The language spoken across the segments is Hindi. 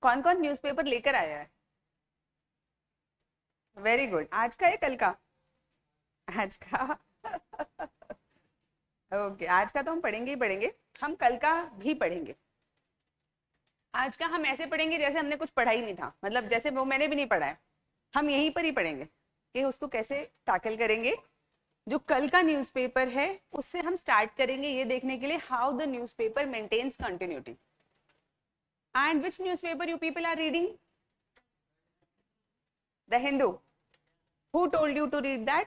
कौन कौन न्यूज़पेपर लेकर आया है? Very good. आज का है कल का? आज का ओके, आज का तो हम पढ़ेंगे ही पढ़ेंगे, हम कल का भी पढ़ेंगे। आज का हम ऐसे पढ़ेंगे जैसे हमने कुछ पढ़ा ही नहीं था, मतलब जैसे वो मैंने भी नहीं पढ़ा है, हम यहीं पर ही पढ़ेंगे कि उसको कैसे टैकल करेंगे। जो कल का न्यूज़पेपर है उससे हम स्टार्ट करेंगे ये देखने के लिए how the newspaper maintains continuity. And which newspaper you people are reading? The Hindu. Who told you to read that?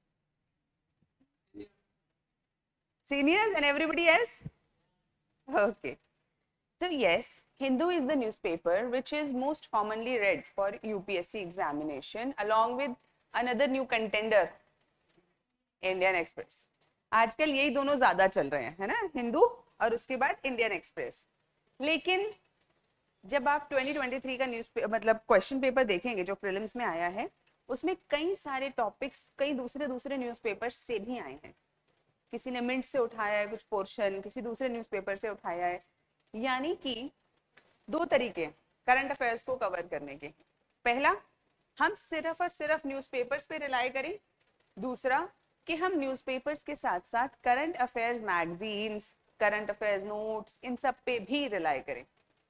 Seniors and everybody else? Okay. So yes, Hindu is the newspaper which is most commonly read for UPSC examination along with another new contender, Indian Express. आजकल यही दोनों ज्यादा चल रहे हैं, है ना, हिंदू और उसके बाद इंडियन एक्सप्रेस। लेकिन जब आप 2023 का न्यूज मतलब क्वेश्चन पेपर देखेंगे जो प्रीलिम्स में आया है, उसमें कई सारे टॉपिक्स कई दूसरे दूसरे न्यूज़पेपर से भी आए हैं। किसी ने मिंट से उठाया है कुछ पोर्शन, किसी दूसरे न्यूज़पेपर से उठाया है, यानी कि दो तरीके करंट अफेयर्स को कवर करने के। पहला, हम सिर्फ और सिर्फ न्यूज़पेपर्स पे रिलाई करें। दूसरा, कि हम न्यूज़पेपर्स के साथ साथ current affairs magazines, current affairs notes, इन सब पे भी रिलाई करें।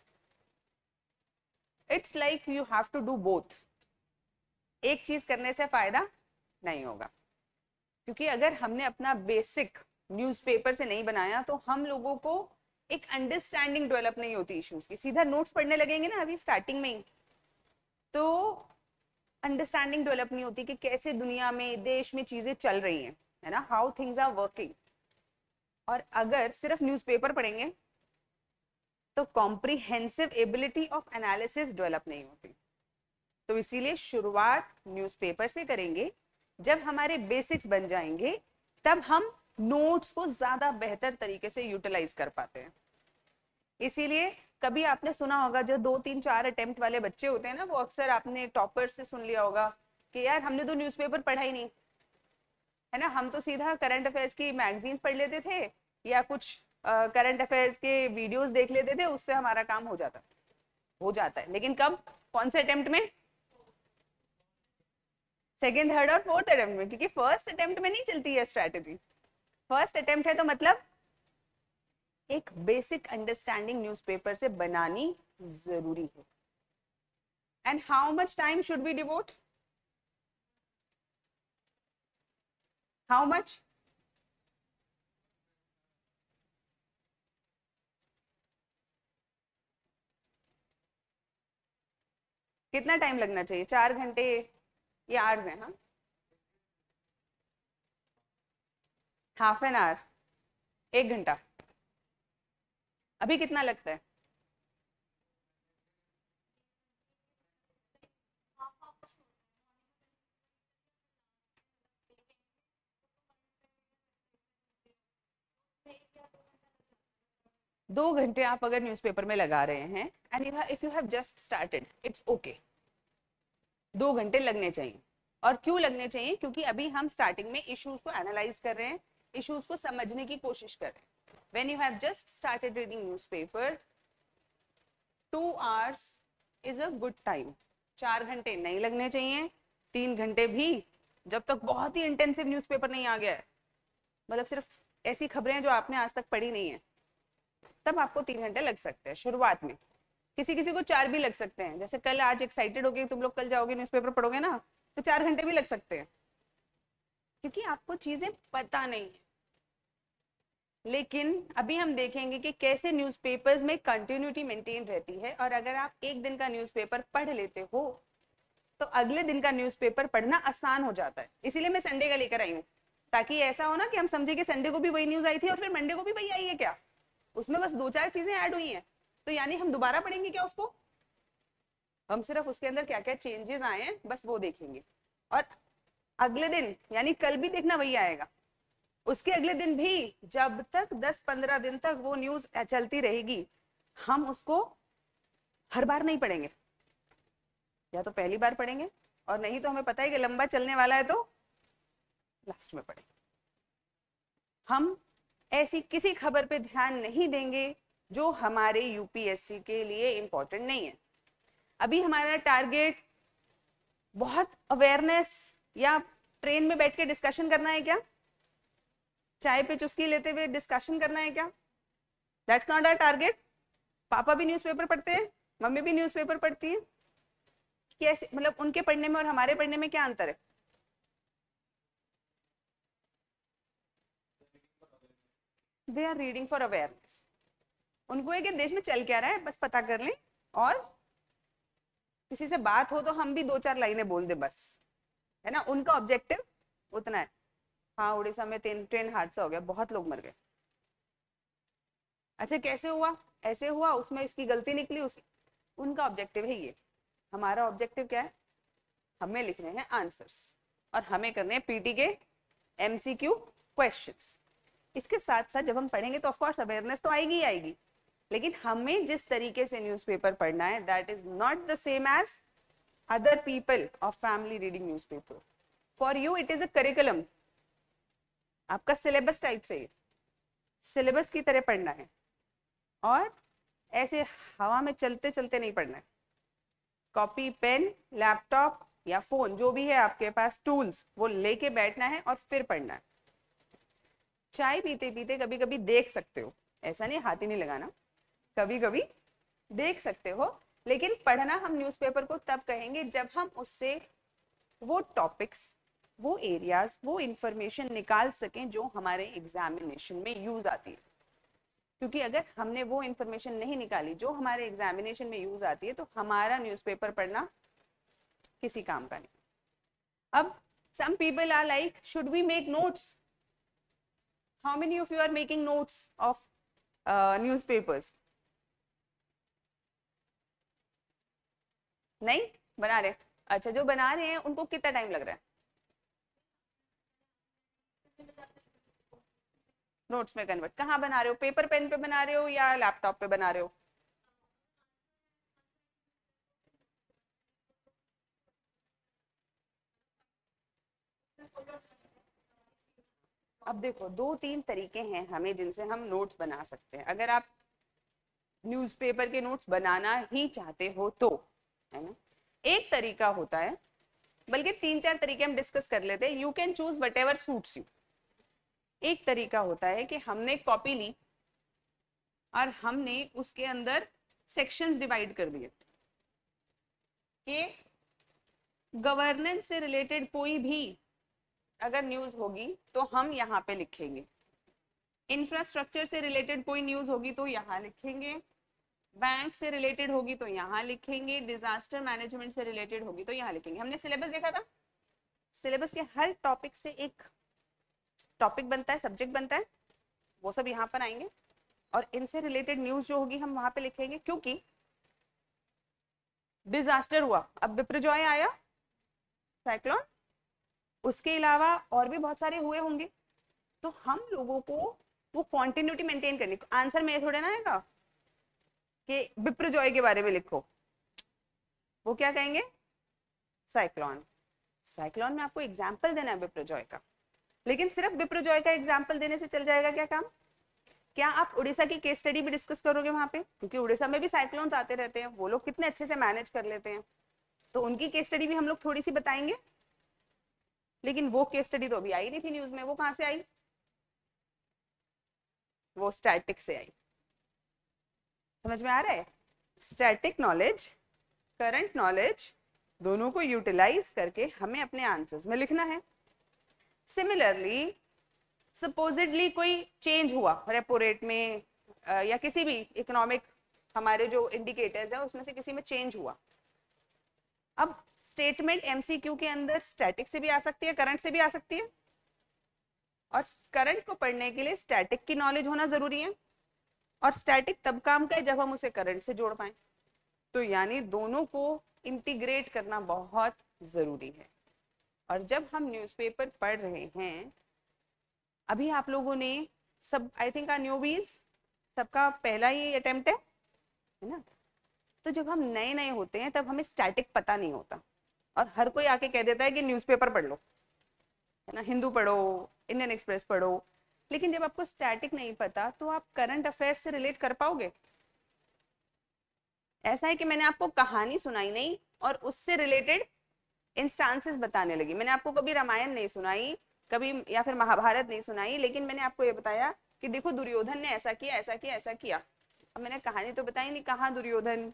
It's like you have to do both. एक चीज करने से फायदा नहीं होगा, क्योंकि अगर हमने अपना बेसिक न्यूज़पेपर से नहीं बनाया तो हम लोगों को एक अंडरस्टैंडिंग डेवलप नहीं होती इश्यूज की। सीधा नोट्स पढ़ने लगेंगे ना अभी स्टार्टिंग में ही, तो अंडरस्टैंडिंग डेवलप नहीं होती कि कैसे दुनिया में देश में चीजें चल रही हैं, है ना, हाउ थिंग्स आर वर्किंग। और अगर सिर्फ न्यूज़पेपर पढ़ेंगे तो comprehensive ability of analysis develop नहीं होती। तो इसीलिए शुरुआत न्यूज़पेपर से करेंगे। जब हमारे बेसिक्स बन जाएंगे तब हम नोट्स को ज्यादा बेहतर तरीके से यूटिलाइज कर पाते हैं। इसीलिए कभी आपने सुना होगा जो 2 3 4 अटेम्प्ट वाले बच्चे होते हैं ना, वो अक्सर आपने टॉपर से सुन लिया होगा कि यार हमने तो न्यूज़पेपर पढ़ा ही नहीं, है ना, हम तो सीधा करंट अफेयर्स की मैगजीन्स पढ़ लेते थे या कुछ करंट अफेयर्स के वीडियोस देख लेते थे, उससे हमारा काम हो जाता है। लेकिन कब, कौन से अटेम्प्ट में? सेकेंड, थर्ड और फोर्थ अटेम्प्ट में, क्योंकि फर्स्ट अटेम्प्ट में नहीं चलती है स्ट्रैटेजी। फर्स्ट अटेम्प्ट है तो मतलब एक बेसिक अंडरस्टैंडिंग न्यूज़पेपर से बनानी जरूरी है। And how much time should we devote? How much? कितना टाइम लगना चाहिए? 4 घंटे या आवर्स हैं? हाँ, हाफ एन आवर, 1 घंटा। अभी कितना लगता है? दो घंटे आप अगर न्यूज़पेपर में लगा रहे हैं and if you have just started, it's okay, 2 घंटे लगने चाहिए। और क्यों लगने चाहिए? क्योंकि अभी हम स्टार्टिंग में इश्यूज को एनालाइज कर रहे हैं, इश्यूज को समझने की कोशिश कर रहे हैं। When you have just started reading newspaper, 2 hours is a good time. 4 घंटे नहीं लगने चाहिए, 3 घंटे भी, जब तक बहुत ही इंटेंसिव न्यूज़पेपर नहीं आ गया है, मतलब सिर्फ ऐसी खबरें जो आपने आज तक पढ़ी नहीं है, तब आपको 3 घंटे लग सकते हैं शुरुआत में। किसी किसी को 4 भी लग सकते हैं, जैसे कल आज एक्साइटेड हो गए तुम लोग, कल जाओगे न्यूज़पेपर पढ़ोगे ना, तो 4 घंटे भी लग सकते हैं, क्योंकि आपको चीजें पता नहीं है। लेकिन अभी हम देखेंगे कि कैसे न्यूज़पेपर्स में कंटिन्यूटी मेंटेन रहती है, और अगर आप एक दिन का न्यूज़पेपर पढ़ लेते हो तो अगले दिन का न्यूज़पेपर पढ़ना आसान हो जाता है। इसीलिए मैं संडे का लेकर आई हूँ, ताकि ऐसा हो ना कि हम समझे कि संडे को भी वही न्यूज आई थी और फिर मंडे को भी वही आई है क्या, उसमें बस 2 4 चीजें ऐड हुई हैं, तो यानी हम दोबारा पढ़ेंगे क्या उसको? हम सिर्फ उसके अंदर क्या क्या चेंजेस आए हैं बस वो देखेंगे। और अगले दिन यानी कल भी देखना वही आएगा, उसके अगले दिन भी, जब तक 10 15 दिन तक वो न्यूज चलती रहेगी, हम उसको हर बार नहीं पढ़ेंगे, या तो पहली बार पढ़ेंगे, और नहीं तो हमें पता है कि लंबा चलने वाला है तो लास्ट में पढ़ेंगे। हम ऐसी किसी खबर पे ध्यान नहीं देंगे जो हमारे यूपीएससी के लिए इंपॉर्टेंट नहीं है। अभी हमारा टारगेट बहुत अवेयरनेस या ट्रेन में बैठ के डिस्कशन करना है क्या, चाय पे चुस्की लेते हुए डिस्कशन करना है क्या? That's not our target. पापा भी न्यूज़पेपर पढ़ते हैं, मम्मी भी न्यूज़पेपर पढ़ती है, कैसे, मतलब उनके पढ़ने में और हमारे पढ़ने में क्या अंतर है? They are reading for awareness. उनको है कि देश में चल क्या रहा है बस पता कर लें, और किसी से बात हो तो हम भी दो चार लाइनें बोल दे बस, है ना, उनका ऑब्जेक्टिव उतना है। हाँ, उड़ीसा में ट्रेन हादसा हो गया, बहुत लोग मर गए। अच्छा, कैसे हुआ? ऐसे हुआ, उसमें इसकी गलती निकली, उसकी, उनका ऑब्जेक्टिव है ये। हमारा ऑब्जेक्टिव क्या है? हमें लिखने हैं आंसर्स और हमें करने हैं पीटी के एमसीक्यू क्वेश्चंस। इसके साथ साथ जब हम पढ़ेंगे तो ऑफ कोर्स अवेयरनेस तो आएगी ही आएगी, लेकिन हमें जिस तरीके से न्यूज़पेपर पढ़ना है that is not the same as other people of family reading newspaper. For you it is a curriculum, आपका सिलेबस टाइप से, सिलेबस की तरह पढ़ना है, और ऐसे हवा में चलते चलते नहीं पढ़ना है। कॉपी, पेन, लैपटॉप या फोन, जो भी है आपके पास टूल्स, वो लेके बैठना है और फिर पढ़ना है। चाय पीते पीते कभी कभी देख सकते हो, ऐसा नहीं हाथ ही नहीं लगाना, कभी कभी देख सकते हो, लेकिन पढ़ना हम न्यूज़पेपर को तब कहेंगे जब हम उससे वो टॉपिक्स, वो एरियाज, वो इंफॉर्मेशन निकाल सकें जो हमारे एग्जामिनेशन में यूज आती है। क्योंकि अगर हमने वो इंफॉर्मेशन नहीं निकाली जो हमारे एग्जामिनेशन में यूज आती है तो हमारा न्यूज़पेपर पढ़ना किसी काम का नहीं। अब some people are like, should we make notes? How many of you are making notes of newspapers? नहीं बना रहे? अच्छा, जो बना रहे हैं उनको कितना टाइम लग रहा है नोट्स में कन्वर्ट? कहाँ बना रहे हो, पेपर पेन पे बना रहे हो या लैपटॉप पे बना रहे हो? अब देखो, दो तीन तरीके हैं हमें जिनसे हम नोट्स बना सकते हैं, अगर आप न्यूज़पेपर के नोट्स बनाना ही चाहते हो तो, है ना। एक तरीका होता है, बल्कि तीन चार तरीके हम डिस्कस कर लेते हैं, you can choose whatever suits you. एक तरीका होता है कि हमने कॉपी ली और हमने उसके अंदर सेक्शंस डिवाइड कर दिए कि गवर्नेंस से रिलेटेड कोई भी अगर न्यूज होगी तो हम यहाँ पे लिखेंगे, इंफ्रास्ट्रक्चर से रिलेटेड कोई न्यूज होगी तो यहाँ लिखेंगे, बैंक से रिलेटेड होगी तो यहाँ लिखेंगे, डिजास्टर मैनेजमेंट से रिलेटेड होगी तो यहाँ लिखेंगे। हमने सिलेबस देखा था, सिलेबस के हर टॉपिक से एक टॉपिक बनता है, सब्जेक्ट बनता है, वो सब यहाँ पर आएंगे और इनसे रिलेटेड न्यूज जो होगी हम वहां पे लिखेंगे। क्योंकि डिजास्टर हुआ, अब बिपरजॉय आया, साइक्लोन, उसके अलावा और भी बहुत सारे हुए होंगे, तो हम लोगों को वो कॉन्टिन्यूटी मेंटेन करनी। आंसर में थोड़े ना आएगा कि बिपरजॉय के बारे में लिखो, वो क्या कहेंगे, साइक्लोन। साइक्लोन में आपको एग्जाम्पल देना है बिपरजॉय का, लेकिन सिर्फ बिपरजॉय का एग्जाम्पल देने से चल जाएगा क्या काम? क्या आप उड़ीसा की केस स्टडी भी डिस्कस करोगे वहां पे? क्योंकि उड़ीसा में भी साइक्लोन्स आते रहते हैं, वो लोग कितने अच्छे से मैनेज कर लेते हैं, तो उनकी केस स्टडी भी हम लोग थोड़ी सी बताएंगे। लेकिन वो केस स्टडी तो अभी आई नहीं थी न्यूज में, वो कहां से आई? वो स्टैटिक से आई। समझ में आ रहा है? स्टैटिक नॉलेज, करंट नॉलेज, दोनों को यूटिलाइज करके हमें अपने आंसर्स में लिखना है। सिमिलरली सपोजिडली कोई चेंज हुआ रेपो रेट में या किसी भी इकोनॉमिक हमारे जो इंडिकेटर्स है उसमें से किसी में चेंज हुआ, अब स्टेटमेंट एमसीक्यू के अंदर स्टैटिक से भी आ सकती है, करंट से भी आ सकती है, और करंट को पढ़ने के लिए स्टैटिक की नॉलेज होना जरूरी है, और स्टैटिक तब काम करे जब हम उसे करंट से जोड़ पाए। तो यानी दोनों को इंटीग्रेट करना बहुत जरूरी है। और जब हम न्यूज़पेपर पढ़ रहे हैं, अभी आप लोगों ने सब, आई थिंक न्यूबीज सबका पहला ही अटेम्प्ट है ना, तो जब हम नए नए होते हैं तब हमें स्टैटिक पता नहीं होता और हर कोई आके कह देता है कि न्यूज़पेपर पढ़ लो, है ना, हिंदू पढ़ो, इंडियन एक्सप्रेस पढ़ो, लेकिन जब आपको स्टैटिक नहीं पता तो आप करंट अफेयर्स से रिलेट कर पाओगे? ऐसा है कि मैंने आपको कहानी सुनाई नहीं और उससे रिलेटेड इंस्टांसेस बताने लगी। मैंने आपको कभी रामायण नहीं सुनाई, कभी या फिर महाभारत नहीं सुनाई, लेकिन मैंने आपको ये बताया कि देखो दुर्योधन ने ऐसा किया, ऐसा किया, ऐसा किया। अब मैंने कहानी तो बताई नहीं, कहाँ दुर्योधन,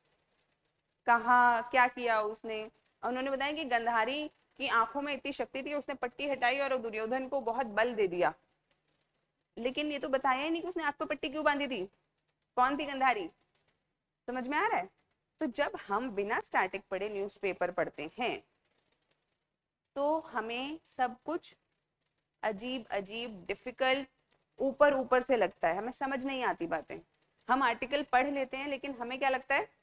कहाँ क्या किया उसने। और उन्होंने बताया कि गंधारी की आंखों में इतनी शक्ति थी, उसने पट्टी हटाई और दुर्योधन को बहुत बल दे दिया। लेकिन ये तो बताया ही नहीं कि उसने आंख पर पट्टी क्यों बांधी थी, कौन थी गंधारी। समझ में आ रहा है? तो जब हम बिना स्टैटिक पढ़े न्यूज़पेपर पढ़ते हैं तो हमें सब कुछ अजीब अजीब डिफिकल्ट ऊपर ऊपर से लगता है, हमें समझ नहीं आती बातें। हम आर्टिकल पढ़ लेते हैं लेकिन हमें क्या लगता है,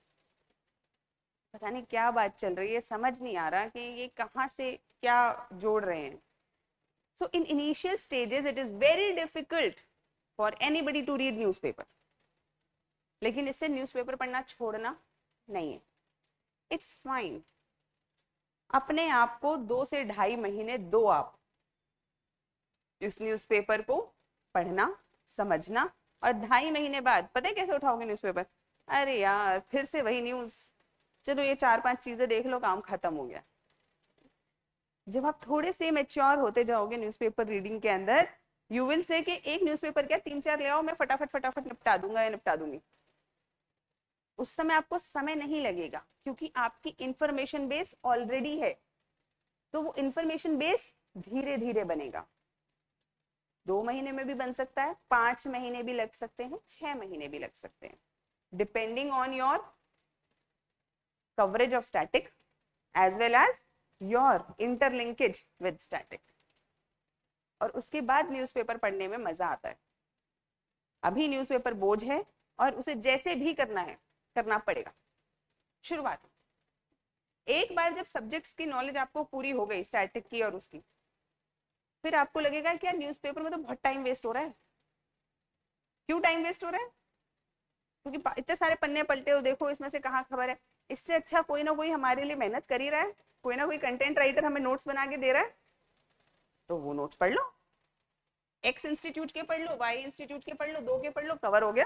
पता नहीं क्या बात चल रही है, समझ नहीं आ रहा कि ये कहाँ से क्या जोड़ रहे हैं। So in initial stages it is very difficult for anybody to read newspaper. लेकिन इससे न्यूज़पेपर पढ़ना छोड़ना नहीं है, इट्स फाइन। अपने आप को 2 से 2.5 महीने दो आप इस न्यूज़पेपर को पढ़ना, समझना, और 2.5 महीने बाद पता है कैसे उठाओगे न्यूज़पेपर, अरे यार फिर से वही न्यूज़, चलो ये 4-5 चीजें देख लो, काम खत्म हो गया। जब आप थोड़े से मेच्योर होते जाओगे न्यूज़पेपर रीडिंग के अंदर, यू विल से कि एक न्यूज़पेपर क्या 3-4 ले आओ, मैं फटाफट फटाफट निपटा दूंगा या निपटा दूंगी। उस समय आपको समय नहीं लगेगा क्योंकि आपकी इंफॉर्मेशन बेस ऑलरेडी है। तो वो इंफॉर्मेशन बेस धीरे धीरे बनेगा, 2 महीने में भी बन सकता है, 5 महीने भी लग सकते हैं, 6 महीने भी लग सकते हैं, depending on your coverage of static as well as your interlinkage with static। और उसके बाद न्यूज़पेपर पढ़ने में मजा आता है। अभी न्यूज़पेपर बोझ है और उसे जैसे भी करना है करना पड़ेगा। शुरुआत, एक बार जब सब्जेक्ट्स की नॉलेज आपको पूरी हो गई स्टैटिक की और उसकी, फिर आपको लगेगा कि यार न्यूज़पेपर में तो बहुत टाइम वेस्ट हो रहा है। क्यों टाइम वेस्ट हो रहा है? क्योंकि इतने सारे पन्ने पलटे हो, देखो इसमें से कहाँ खबर है। इससे अच्छा कोई ना कोई हमारे लिए मेहनत कर ही रहा है, कोई ना कोई कंटेंट राइटर हमें नोट्स बना के दे रहा है, तो वो नोट्स पढ़ लो। एक्स इंस्टीट्यूट के पढ़ लो, वाई इंस्टीट्यूट के पढ़ लो, 2 के पढ़ लो, कवर हो गया।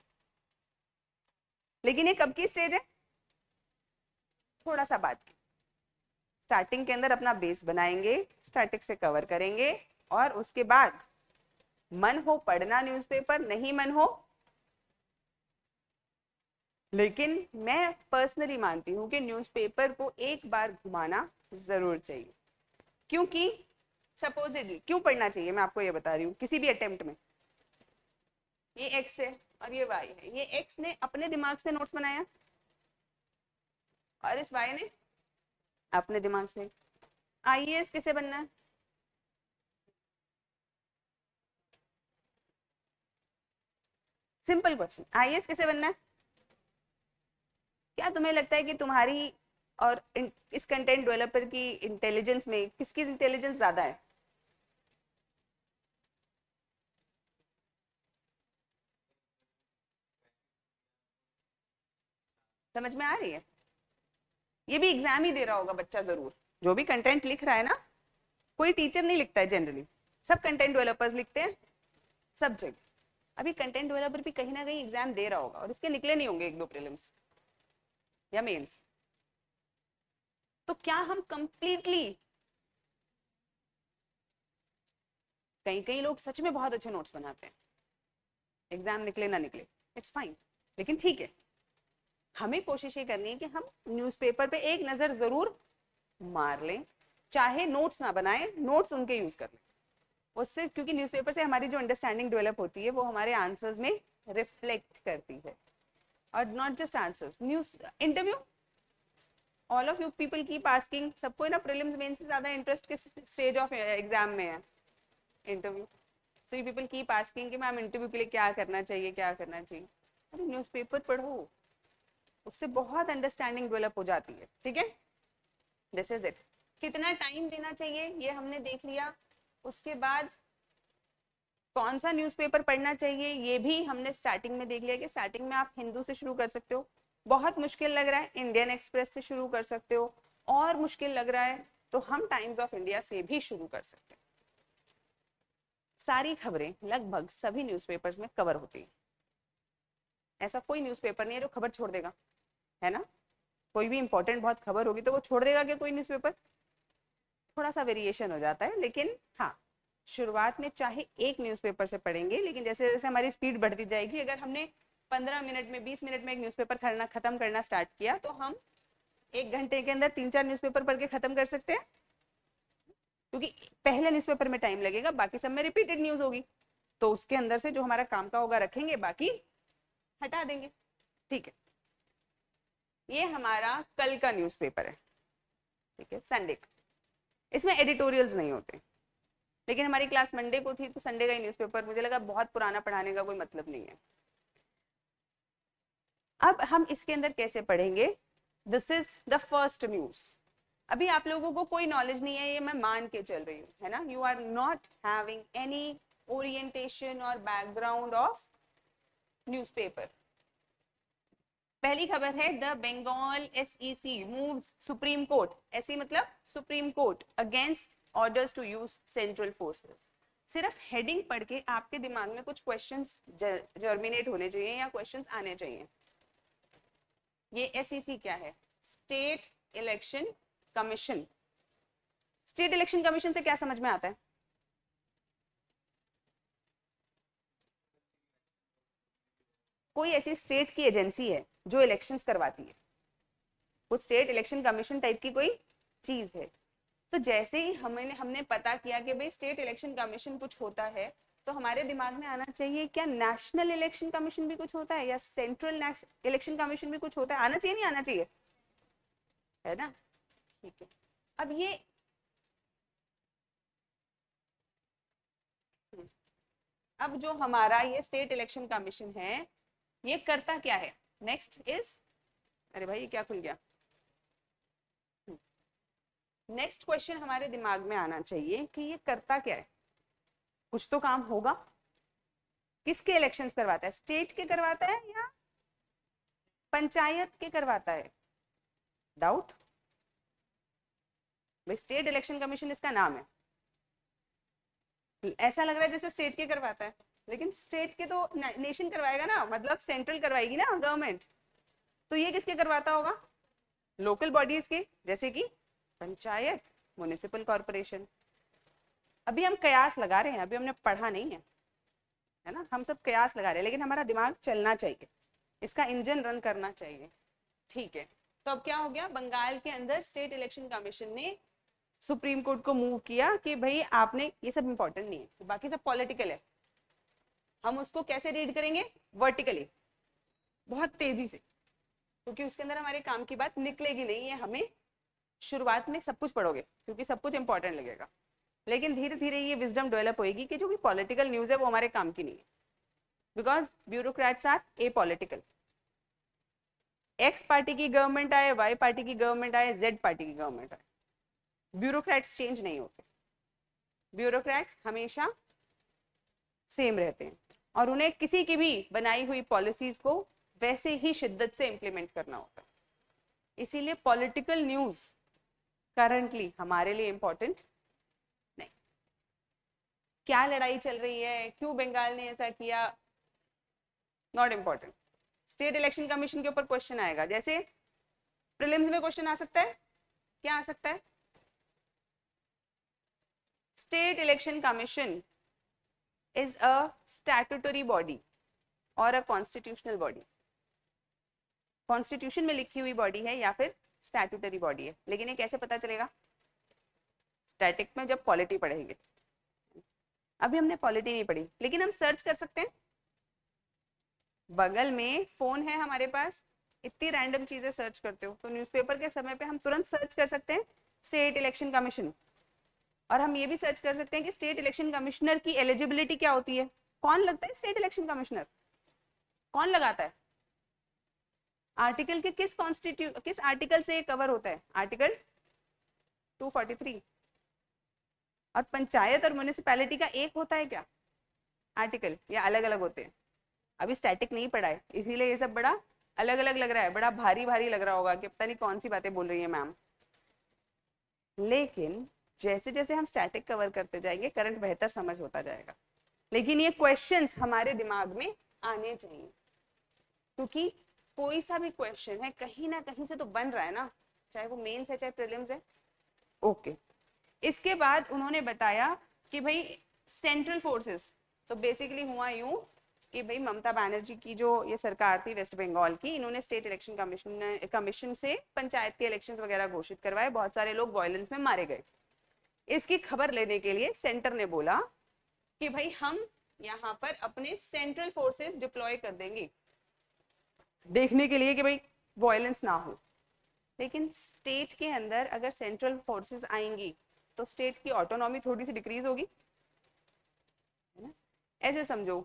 लेकिन ये कब की स्टेज है? थोड़ा सा बाद की। स्टार्टिंग के अंदर अपना बेस बनाएंगे, स्टैटिक से कवर करेंगे, और उसके बाद मन हो पढ़ना न्यूज़पेपर, नहीं मन हो, लेकिन मैं पर्सनली मानती हूँ कि न्यूज़पेपर को एक बार घुमाना जरूर चाहिए। क्योंकि सपोजिटली क्यों पढ़ना चाहिए मैं आपको ये बता रही हूँ। किसी भी अटेम्प्ट में ये एक्स है और ये वाई है, ये एक्स ने अपने दिमाग से नोट्स बनाया और इस वाई ने अपने दिमाग से। आईएएस किसे बनना है? सिंपल क्वेश्चन, आईएएस किसे बनना है? क्या तुम्हें लगता है कि तुम्हारी और इस कंटेंट डेवलपर की इंटेलिजेंस में किसकी इंटेलिजेंस ज्यादा है? समझ में आ रही है? ये भी एग्जाम ही दे रहा होगा बच्चा जरूर, जो भी कंटेंट लिख रहा है ना, कोई टीचर नहीं लिखता है जनरली, सब कंटेंट डेवलपर्स लिखते हैं सब जगह। अभी कंटेंट डेवलपर भी कहीं ना कहीं एग्जाम दे रहा होगा और इसके निकले नहीं होंगे 1-2 प्रीलिम्स या मेंस। तो क्या हम कंप्लीटली, कहीं कहीं लोग सच में बहुत अच्छे नोट्स बनाते हैं, एग्जाम निकले ना निकले इट्स फाइन, लेकिन ठीक है, हमें कोशिश ये करनी है कि हम न्यूज़पेपर पे एक नजर जरूर मार लें, चाहे नोट्स ना बनाए, नोट्स उनके यूज कर लें उससे, क्योंकि न्यूज़पेपर से हमारी जो अंडरस्टैंडिंग डेवलप होती है वो हमारे आंसर्स में रिफ्लेक्ट करती है। और not just answers, news interview, all of you people keep asking, सबको ना प्रीलिम्स मेंस से ज्यादा इंटरेस्ट किस स्टेज ऑफ एग्जाम में है? Interview. So you people keep asking कि मैम इंटरव्यू के लिए क्या करना चाहिए, क्या करना चाहिए। अरे न्यूज़पेपर पढ़ो, उससे बहुत अंडरस्टैंडिंग डेवलप हो जाती है। ठीक है, दिस इज इट। कितना टाइम देना चाहिए ये हमने देख लिया। उसके बाद कौन सा न्यूज़पेपर पढ़ना चाहिए ये भी हमने स्टार्टिंग में देख लिया कि स्टार्टिंग में आप हिंदू से शुरू कर सकते हो, बहुत मुश्किल लग रहा है इंडियन एक्सप्रेस से शुरू कर सकते हो, और मुश्किल लग रहा है तो हम टाइम्स ऑफ इंडिया से भी शुरू कर सकते हैं। सारी खबरें लगभग सभी न्यूज़पेपर्स में कवर होती हैं, ऐसा कोई न्यूज़पेपर नहीं है जो खबर छोड़ देगा, है ना? कोई भी इंपॉर्टेंट बहुत खबर होगी तो वो छोड़ देगा क्या कोई न्यूज़पेपर? थोड़ा सा वेरिएशन हो जाता है, लेकिन हाँ, शुरुआत में चाहे एक न्यूज़पेपर से पढ़ेंगे, लेकिन जैसे जैसे हमारी स्पीड बढ़ती जाएगी, अगर हमने 15 मिनट में 20 मिनट में एक न्यूज़पेपर खत्म करना स्टार्ट किया तो हम 1 घंटे के अंदर 3-4 न्यूज़पेपर पढ़ के खत्म कर सकते हैं, क्योंकि पहले न्यूज़पेपर में टाइम लगेगा, बाकी सब में रिपीटेड न्यूज़ होगी, तो उसके अंदर से जो हमारा काम का होगा रखेंगे, बाकी हटा देंगे। ठीक है, ये हमारा कल का न्यूज़पेपर है, ठीक है, संडे का। इसमें एडिटोरियल्स नहीं होते, लेकिन हमारी क्लास मंडे को थी तो संडे का ही न्यूज़पेपर, मुझे लगा बहुत पुराना पढ़ाने का कोई मतलब नहीं है। अब हम इसके अंदर कैसे पढ़ेंगे? This is the first news. अभी आप लोगों को कोई नॉलेज नहीं है, ये मैं मान के चल रही हूँ, है ना? You are not having any orientation और बैकग्राउंड ऑफ न्यूज़पेपर। पहली खबर है, the Bengal SEC moves supreme court, ऐसी मतलब supreme court, against orders to use central forces. सिर्फ हेडिंग पढ़ के आपके दिमाग में कुछ क्वेश्चंस जर्मिनेट होने चाहिए या क्वेश्चंस आने चाहिए। ये SEC क्या है? State election commission. State election commission से क्या समझ में आता है? कोई ऐसी स्टेट की एजेंसी है जो इलेक्शंस करवाती है, कुछ स्टेट इलेक्शन कमीशन टाइप की कोई चीज है। तो जैसे ही हमने पता किया कि भाई स्टेट इलेक्शन कमीशन कुछ होता है, तो हमारे दिमाग में आना चाहिए क्या नेशनल इलेक्शन कमीशन भी कुछ होता है या सेंट्रल इलेक्शन कमीशन भी कुछ होता है? आना चाहिए नहीं आना चाहिए, है ना? ठीक है, अब ये अब जो हमारा ये स्टेट इलेक्शन कमीशन है, ये करता क्या है? नेक्स्ट इज, अरे भाई ये क्या खुल गया? नेक्स्ट क्वेश्चन हमारे दिमाग में आना चाहिए कि ये करता क्या है? कुछ तो काम होगा। किसके इलेक्शंस करवाता है? स्टेट के करवाता है या पंचायत के करवाता है? डाउट? भाई स्टेट इलेक्शन कमीशन इसका नाम है, ऐसा लग रहा है जैसे स्टेट के करवाता है, लेकिन स्टेट के तो नेशन करवाएगा ना, मतलब सेंट्रल करवाएगी ना गवर्नमेंट। तो ये किसके करवाता होगा? लोकल बॉडीज के, जैसे कि पंचायत, म्युनिसिपल कॉर्पोरेशन। अभी हम कयास लगा रहे हैं, अभी हमने पढ़ा नहीं है ना? हम सब कयास लगा रहे हैं, लेकिन हमारा दिमाग चलना चाहिए, इसका इंजन रन करना चाहिए। ठीक है, तो अब क्या हो गया? बंगाल के अंदर स्टेट इलेक्शन कमीशन ने सुप्रीम कोर्ट को मूव किया कि भाई आपने, ये सब इंपॉर्टेंट नहीं है, बाकी सब पॉलिटिकल है, हम उसको कैसे रीड करेंगे? वर्टिकली, बहुत तेजी से, क्योंकि उसके अंदर हमारे काम की बात निकलेगी नहीं है। हमें शुरुआत में सब कुछ पढ़ोगे क्योंकि सब कुछ इंपॉर्टेंट लगेगा, लेकिन धीरे धीरे ये विजडम डेवलप होएगी कि जो भी पॉलिटिकल न्यूज है वो हमारे काम की नहीं है, because bureaucrats are a political. X party की गवर्नमेंट आए, वाई पार्टी की गवर्नमेंट आए, जेड पार्टी की गवर्नमेंट आए, ब्यूरोक्रेट्स चेंज नहीं होते, ब्यूरोक्रेट्स हमेशा सेम रहते हैं, और उन्हें किसी की भी बनाई हुई पॉलिसीज को वैसे ही शिद्दत से इंप्लीमेंट करना होता है। इसीलिए पॉलिटिकल न्यूज करंटली हमारे लिए इंपॉर्टेंट नहीं। क्या लड़ाई चल रही है, क्यों बंगाल ने ऐसा किया, not important. State election commission के ऊपर क्वेश्चन आएगा, जैसे प्रीलिम्स में क्वेश्चन आ सकता है, क्या आ सकता है? State election commission is a statutory body or a constitutional body। Constitution में लिखी हुई बॉडी है या फिर स्टैट्यूटरी बॉडी है, लेकिन ये कैसे पता चलेगा? स्टैटिक में जब पॉलिटी पढ़ेंगे। अभी हमने पॉलिटी नहीं पढ़ी, लेकिन हम सर्च कर सकते हैं, बगल में फोन है हमारे पास, इतनी रैंडम चीजें सर्च करते हो, तो न्यूज़पेपर के समय पे हम तुरंत सर्च कर सकते हैं स्टेट इलेक्शन कमीशन। और हम ये भी सर्च कर सकते हैं कि स्टेट इलेक्शन कमिश्नर की एलिजिबिलिटी क्या होती है। कौन लगता है स्टेट इलेक्शन कमिश्नर? कौन लगाता है? आर्टिकल के किस आर्टिकल से कवर होता है? आर्टिकल 243। और पंचायत और म्युनिसिपैलिटी का एक होता है क्या आर्टिकल, या अलग अलग होते हैं? अभी स्टैटिक नहीं पढ़ा है, इसीलिए ये सब बड़ा अलग अलग लग रहा है, बड़ा भारी भारी लग रहा होगा कि पता नहीं कौन सी बातें बोल रही है मैम। लेकिन जैसे जैसे हम स्टैटिक कवर करते जाएंगे, करंट बेहतर समझ होता जाएगा, लेकिन ये क्वेश्चंस हमारे दिमाग में आने चाहिए। क्योंकि कोई सा भी क्वेश्चन है कहीं ना कहीं से तो बन रहा है ना, चाहे वो मेंस है चाहे प्रीलिम्स है। ओके, इसके बाद उन्होंने बताया कि भाई सेंट्रल फोर्सेस, तो बेसिकली हुआ यूं कि भाई ममता बनर्जी की जो ये सरकार थी वेस्ट बंगाल की, इन्होंने स्टेट इलेक्शन कमीशन से पंचायत के इलेक्शंस वगैरह घोषित करवाए, बहुत सारे लोग वायलेंस में मारे गए। इसकी खबर लेने के लिए सेंटर ने बोला कि भाई हम यहाँ पर अपने सेंट्रल फोर्सेस डिप्लॉय कर देंगे देखने के लिए कि भाई वायलेंस ना हो। लेकिन स्टेट के अंदर अगर सेंट्रल फोर्सेस आएंगी तो स्टेट की ऑटोनॉमी थोड़ी सी डिक्रीज होगी, है ना। ऐसे समझो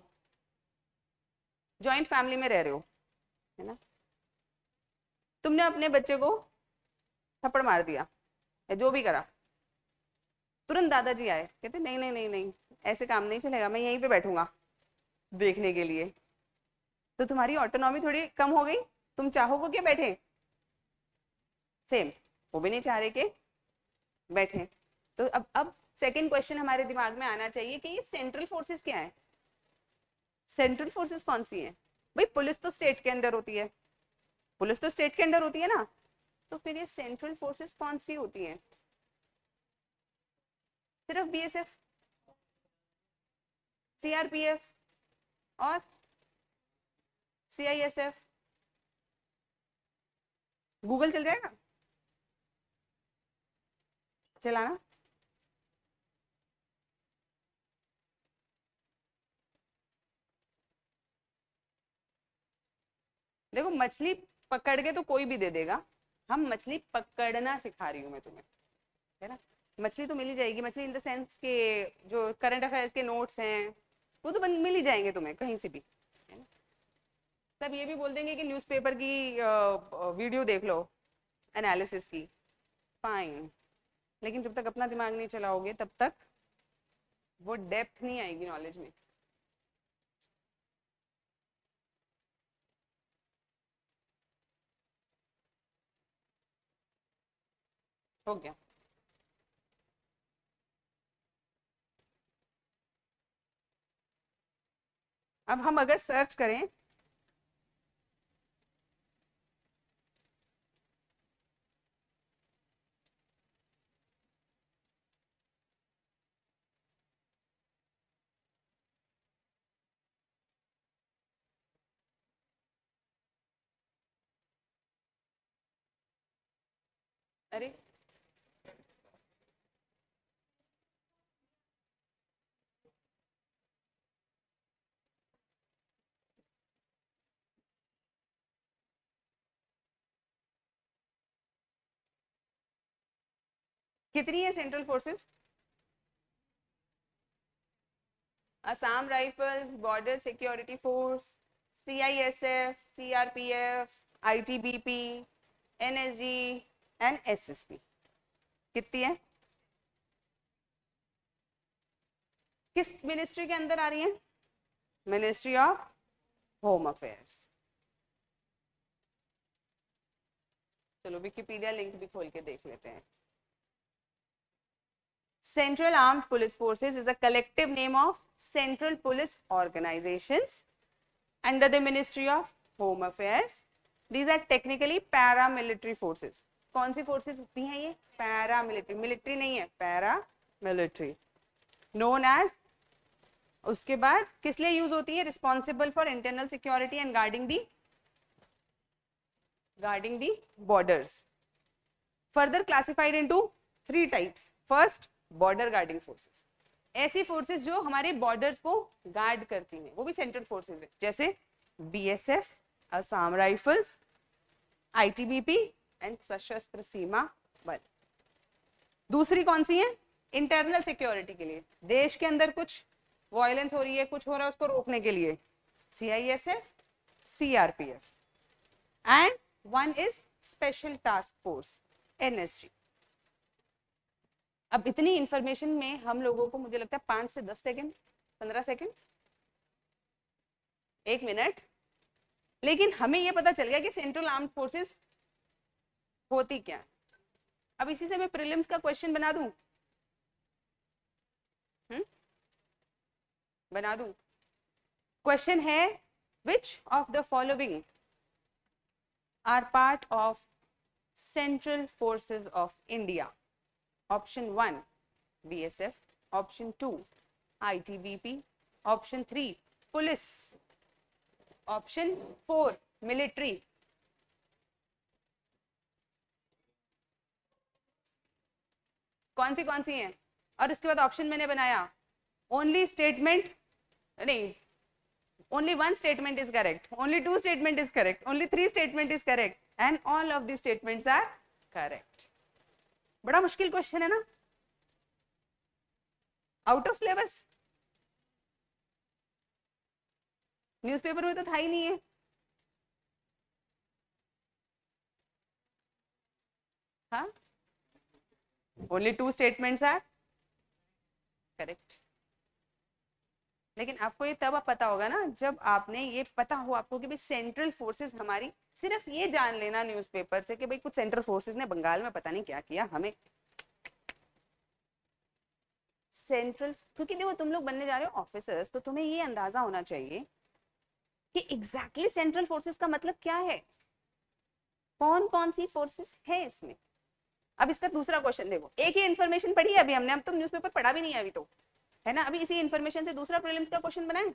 जॉइंट फैमिली में रह रहे हो, है ना, तुमने अपने बच्चे को थप्पड़ मार दिया या जो भी करा, तुरंत दादाजी आए कहते नहीं नहीं नहीं नहीं ऐसे काम नहीं चलेगा, मैं यहीं पे बैठूंगा देखने के लिए, तो तुम्हारी ऑटोनॉमी थोड़ी कम हो गई, तुम चाहोगे कि बैठे, सेम वो भी नहीं चाह रहे कि बैठे। तो अब सेकंड क्वेश्चन हमारे दिमाग में आना चाहिए कि ये सेंट्रल फोर्सेस क्या है, सेंट्रल फोर्सेस कौन सी है। भाई पुलिस तो स्टेट के अंडर होती है, पुलिस तो स्टेट के अंडर होती है ना, तो फिर ये सेंट्रल फोर्सेस कौन सी होती हैं, सिर्फ बीएसएफ, सीआरपीएफ और सीआईएसएफ। गूगल चल जाएगा चलाना। देखो मछली पकड़ के तो कोई भी दे देगा, हम मछली पकड़ना सिखा रही हूँ मैं तुम्हें, है ना। मछली तो मिल ही जाएगी, मछली इन द सेंस के जो करंट अफेयर्स के नोट्स हैं वो तो मिल ही जाएंगे तुम्हें कहीं से भी, है ना। सब ये भी बोल देंगे कि न्यूज़पेपर की वीडियो देख लो एनालिसिस की, फाइन, लेकिन जब तक अपना दिमाग नहीं चलाओगे तब तक वो डेप्थ नहीं आएगी नॉलेज में। हो गया। अब हम अगर सर्च करें अरे कितनी है central forces, Assam rifles, border security force, CISF, CRPF, ITBP, NSG and SSP, कितनी है, किस मिनिस्ट्री के अंदर आ रही है, मिनिस्ट्री ऑफ होम अफेयर्स। चलो विकिपीडिया लिंक भी खोल के देख लेते हैं। Central Armed Police Forces is a collective name of central police organizations under the Ministry of Home Affairs. These are technically paramilitary forces. कौन सी forces भी हैं ये, paramilitary, military नहीं है, paramilitary, known as, उसके बाद किस लिए यूज होती है, responsible for internal security and guarding the borders. Further classified into 3 types. First, border guarding forces, ऐसी फोर्सेस जो हमारे बॉर्डर्स को गार्ड करती हैं, वो भी सेंट्रल फोर्सेस है, जैसे BSF, Assam rifles, ITBP and Sashastra Seema बल। दूसरी कौन सी है, इंटरनल सिक्योरिटी के लिए, देश के अंदर कुछ वायलेंस हो रही है, कुछ हो रहा है, उसको रोकने के लिए, CISF, CRPF, and one is special task force, NSG. अब इतनी इंफॉर्मेशन में हम लोगों को मुझे लगता है 5 से 10 सेकंड, 15 सेकंड, 1 मिनट, लेकिन हमें यह पता चल गया कि सेंट्रल आर्म्ड फोर्सेस होती क्या। अब इसी से मैं प्रीलिम्स का क्वेश्चन बना दूं, बना दूं। क्वेश्चन है, which of the following are part of Central Forces of India? Option 1 BSF, option 2 ITBP, option 3 police, option 4 military. कौन सी हैं? और उसके बाद ऑप्शन मैंने बनाया ओनली स्टेटमेंट नहीं, only one statement is correct, only two statement is correct, only three statement is correct and all of these statements are correct. बड़ा मुश्किल क्वेश्चन है ना, आउट ऑफ सिलेबस, न्यूज़पेपर में तो था ही नहीं है. हाँ, only two statements are correct. लेकिन आपको ये तब पता होगा ना जब आपने ये पता हो आपको कि भाई सेंट्रल फोर्सेस हमारी, सिर्फ ये जान लेना न्यूज़पेपर से कि भाई कुछ सेंट्रल फोर्सेस ने बंगाल में पता नहीं क्या किया हमें सेंट्रल, क्योंकि देखो तुम लोग बनने जा रहे हो ऑफिसर्स, तो तुम्हें ये अंदाजा होना चाहिए कि एग्जैक्टली सेंट्रल फोर्सेस का मतलब क्या है, कौन कौन सी फोर्सेस है इसमें. अब इसका दूसरा क्वेश्चन देखो, एक ही इन्फॉर्मेशन पढ़ी है अभी हमने, अब तो न्यूज़पेपर पढ़ा भी नहीं है अभी तो, है ना, अभी इसी इन्फॉर्मेशन से दूसरा प्रीलिम्स का क्वेश्चन बनाए.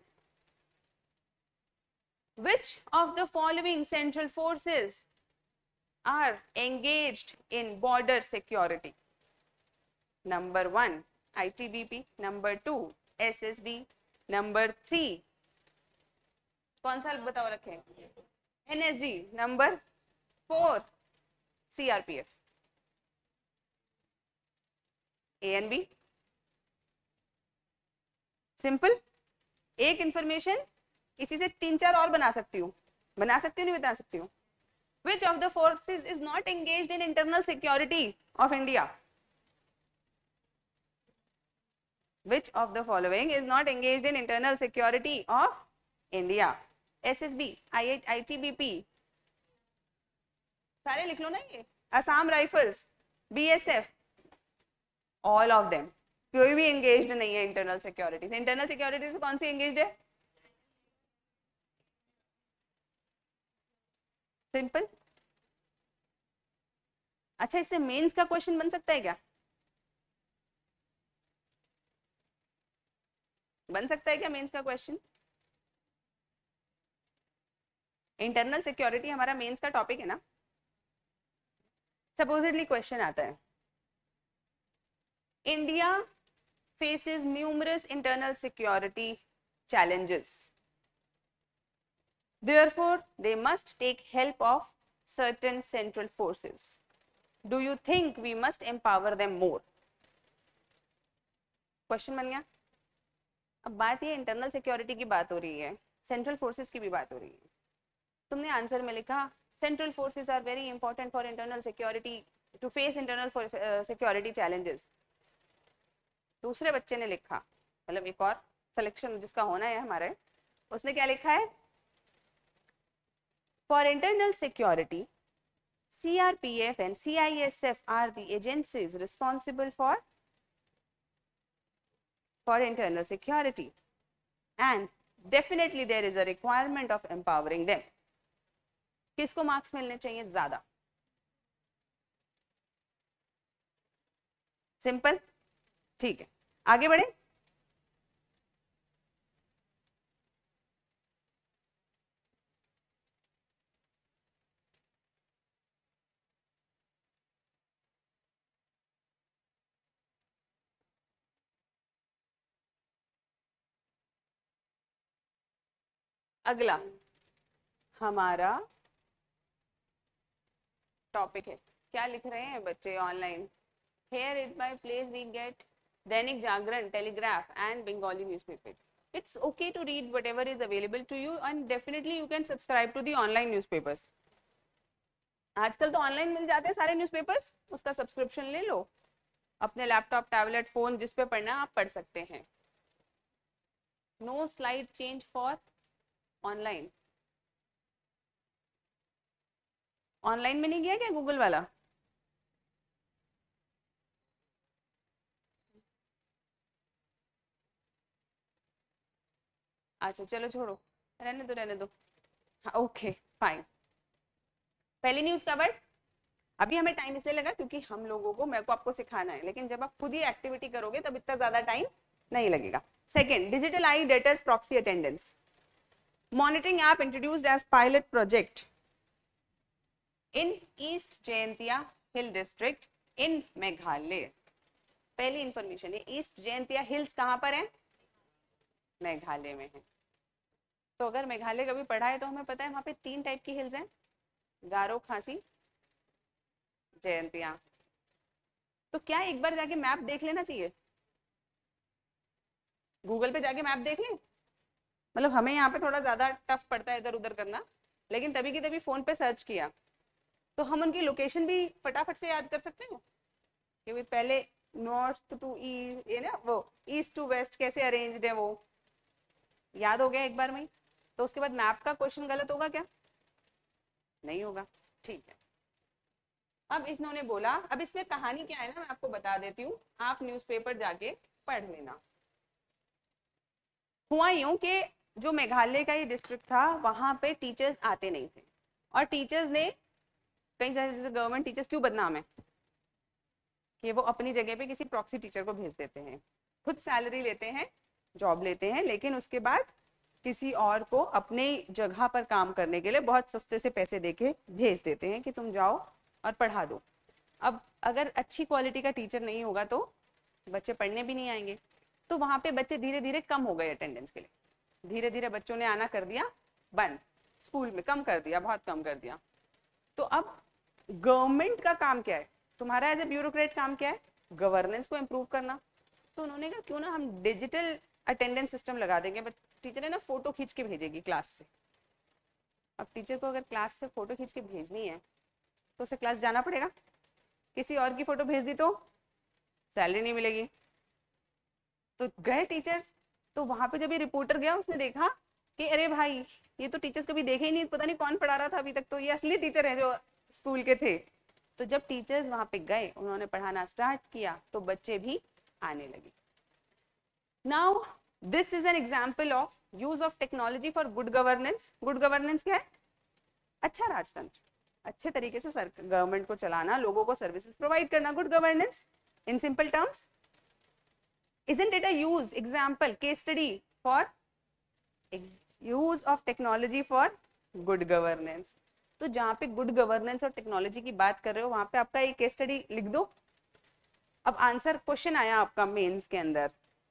Which of the following central forces are engaged in border security? Number 1 ITBP, number 2 SSB, number 3 कौन सा बताओ रखे NSG, नंबर 4 CRPF. A and B. Simple, एक इंफॉर्मेशन इसी से 3-4 और बना सकती हूँ, नहीं बता सकती हूँ. Which of the forces is not engaged in internal security of India? Which of the following is not engaged in internal security of India? SSB, ITBP, सारे लिख लो ना ये, Assam rifles, BSF, all of them. कोई भी engaged नहीं है इंटरनल सिक्योरिटी से. इंटरनल सिक्योरिटी से कौन सी engaged है? सिंपल. अच्छा, इससे मेंस का क्वेश्चन बन सकता है क्या? बन सकता है क्या मेंस का क्वेश्चन? इंटरनल सिक्योरिटी हमारा मेंस का टॉपिक है ना. सपोजिटली क्वेश्चन आता है, India faces numerous internal security challenges. Therefore, they must take help of certain central forces. Do you think we must empower them more? Question बन गया. अब बात ये इंटरनल सिक्योरिटी की बात हो रही है, सेंट्रल फोर्सेस की भी बात हो रही है. तुमने आंसर में लिखा central forces are very important for internal security to face internal security challenges. दूसरे बच्चे ने लिखा, मतलब एक और सिलेक्शन जिसका होना है हमारे, उसने क्या लिखा है, for internal security CRPF and CISF are the agencies responsible for internal security and definitely there is a requirement of empowering them. किसको मार्क्स मिलने चाहिए ज्यादा? सिंपल. ठीक है, आगे बढ़े. अगला हमारा टॉपिक है, क्या लिख रहे हैं बच्चे online? Here at my place we get Dainik Jagran, Telegraph and Bengali newspaper. It's okay to read whatever is available to you and definitely you can subscribe to the online newspapers. आजकल तो ऑनलाइन मिल जाते हैं सारे न्यूज़पेपर्स, उसका सब्सक्रिप्शन ले लो, अपने लैपटॉप, टैबलेट, फोन जिस पे पढ़ना आप पढ़ सकते हैं. No slide change for online. Online में नहीं गया क्या गूगल वाला? अच्छा चलो छोड़ो, रहने दो. हाँ ओके फाइन. पहली न्यूज कवर्ड। अभी हमें टाइम इसलिए लगा क्योंकि हम लोगों को, मेरे को आपको सिखाना है, लेकिन जब आप खुद ही एक्टिविटी करोगे तब इतना ज्यादा टाइम नहीं लगेगा। Second, digital eye deters proxy attendance monitoring app introduced as pilot project in East Jaintia Hill District in Meghalaya। पहली इंफॉर्मेशन है, ईस्ट जयंतिया हिल्स कहां पर है? मेघालय में है। तो अगर मेघालय कभी पढ़ा है तो हमें पता है वहां पे 3 टाइप की हिल्स हैं, गारो, खासी, जयंतिया। तो क्या एक बार जाके मैप देख लेना चाहिए? गूगल पे जाके मैप देख लें? मतलब हमें यहाँ पे थोड़ा ज्यादा टफ पड़ता है इधर उधर करना, लेकिन तभी की तभी फोन पे सर्च किया तो हम उनकी लोकेशन भी फटाफट से याद कर सकते हो कि भाई पहले नॉर्थ टू ईस्ट, ये ना वो ईस्ट टू वेस्ट कैसे अरेंज्ड है, वो याद हो गया एक बार में। तो उसके बाद मैप का क्वेश्चन गलत होगा क्या? नहीं होगा। ठीक है, अब इन्होंने बोला, अब इसमें कहानी क्या है ना, मैं आपको बता देती हूँ, आप न्यूज़पेपर जाके पढ़ लेना। हुआ यूं कि जो मेघालय का ये डिस्ट्रिक्ट था वहां पे टीचर्स आते नहीं थे, और टीचर्स ने कई जैसे गवर्नमेंट टीचर्स क्यों बदनाम है कि वो अपनी जगह पे किसी प्रॉक्सी टीचर को भेज देते हैं, खुद सैलरी लेते हैं, जॉब लेते हैं, लेकिन उसके बाद किसी और को अपने जगह पर काम करने के लिए बहुत सस्ते से पैसे देके भेज देते हैं कि तुम जाओ और पढ़ा दो। अब अगर अच्छी क्वालिटी का टीचर नहीं होगा तो बच्चे पढ़ने भी नहीं आएंगे। तो वहां पे बच्चे धीरे धीरे कम हो गए अटेंडेंस के लिए, धीरे धीरे बच्चों ने आना कर दिया बंद, स्कूल में कम कर दिया, बहुत कम कर दिया। तो अब गवर्नमेंट का काम क्या है, तुम्हारा एज ए ब्यूरोक्रेट काम क्या है? गवर्नेंस को इम्प्रूव करना। तो उन्होंने कहा क्यों ना हम डिजिटल अटेंडेंस सिस्टम लगा देंगे, बट टीचर है ना फोटो खींच के भेजेगी क्लास से। अब टीचर को अगर क्लास से फोटो खींच के भेजनी है तो उसे क्लास जाना पड़ेगा, किसी और की फोटो भेज दी तो सैलरी नहीं मिलेगी। तो गए टीचर्स, तो वहां पे जब ये रिपोर्टर गया उसने देखा कि अरे भाई ये तो टीचर्स कभी देखे ही नहीं, पता नहीं कौन पढ़ा रहा था अभी तक, तो ये असली टीचर है जो स्कूल के थे। तो जब टीचर्स वहां पे गए, उन्होंने पढ़ाना स्टार्ट किया तो बच्चे भी आने लगे। Now this is an example of use of technology for good governance. Good governance क्या है? अच्छा राजतंत्र, अच्छे तरीके से गवर्नमेंट को चलाना, लोगों को सर्विसेज प्रोवाइड करना, good governance in simple terms. Isn't it a use example case study for use of technology for good governance? तो जहां पे गुड गवर्नेंस और टेक्नोलॉजी की बात कर रहे हो वहां पे आपका एक केस स्टडी लिख दो। अब आंसर क्वेश्चन आया आपका मेंस के अंदर,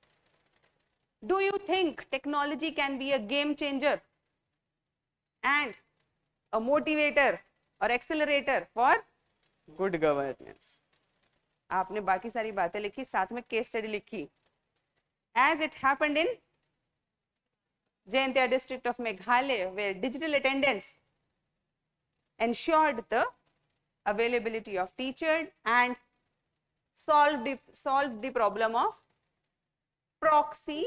do you think technology can be a game changer and a motivator और एक्सेलरेटर फॉर गुड गवर्नेंस? आपने बाकी सारी बातें लिखी, साथ में केस स्टडी लिखी। As it happened in Jaintia district of Meghalaya, where digital attendance ensured the availability of teacher and solved the problem of proxy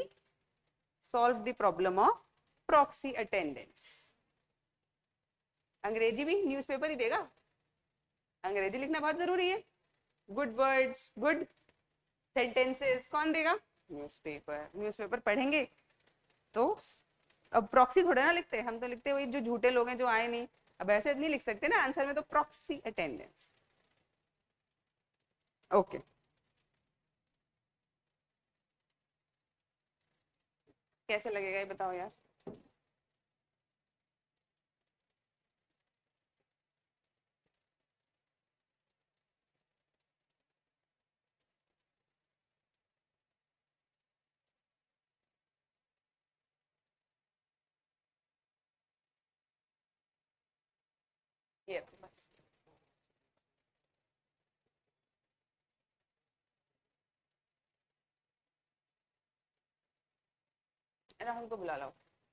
attendance। अंग्रेजी भी न्यूज़पेपर ही देगा, अंग्रेजी लिखना बहुत जरूरी है। गुड वर्ड्स, गुड सेंटेंसेस कौन देगा? न्यूज़पेपर। न्यूज़पेपर पढ़ेंगे तो अब प्रॉक्सी थोड़ा ना लिखते, हम तो लिखते वही जो झूठे लोग हैं जो आए नहीं। अब ऐसे नहीं लिख सकते ना आंसर में, तो प्रॉक्सी अटेंडेंस। ओके, कैसे लगेगा ये बताओ यार? ये बस राहुल को बुला लो।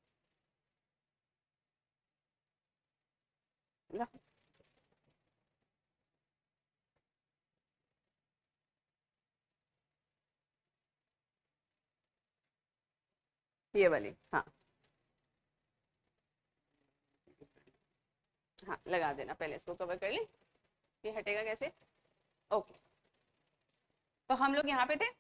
ये वाली, हाँ हाँ लगा देना, पहले इसको कवर कर ले, ये हटेगा कैसे? ओके, तो हम लोग यहाँ पे थे।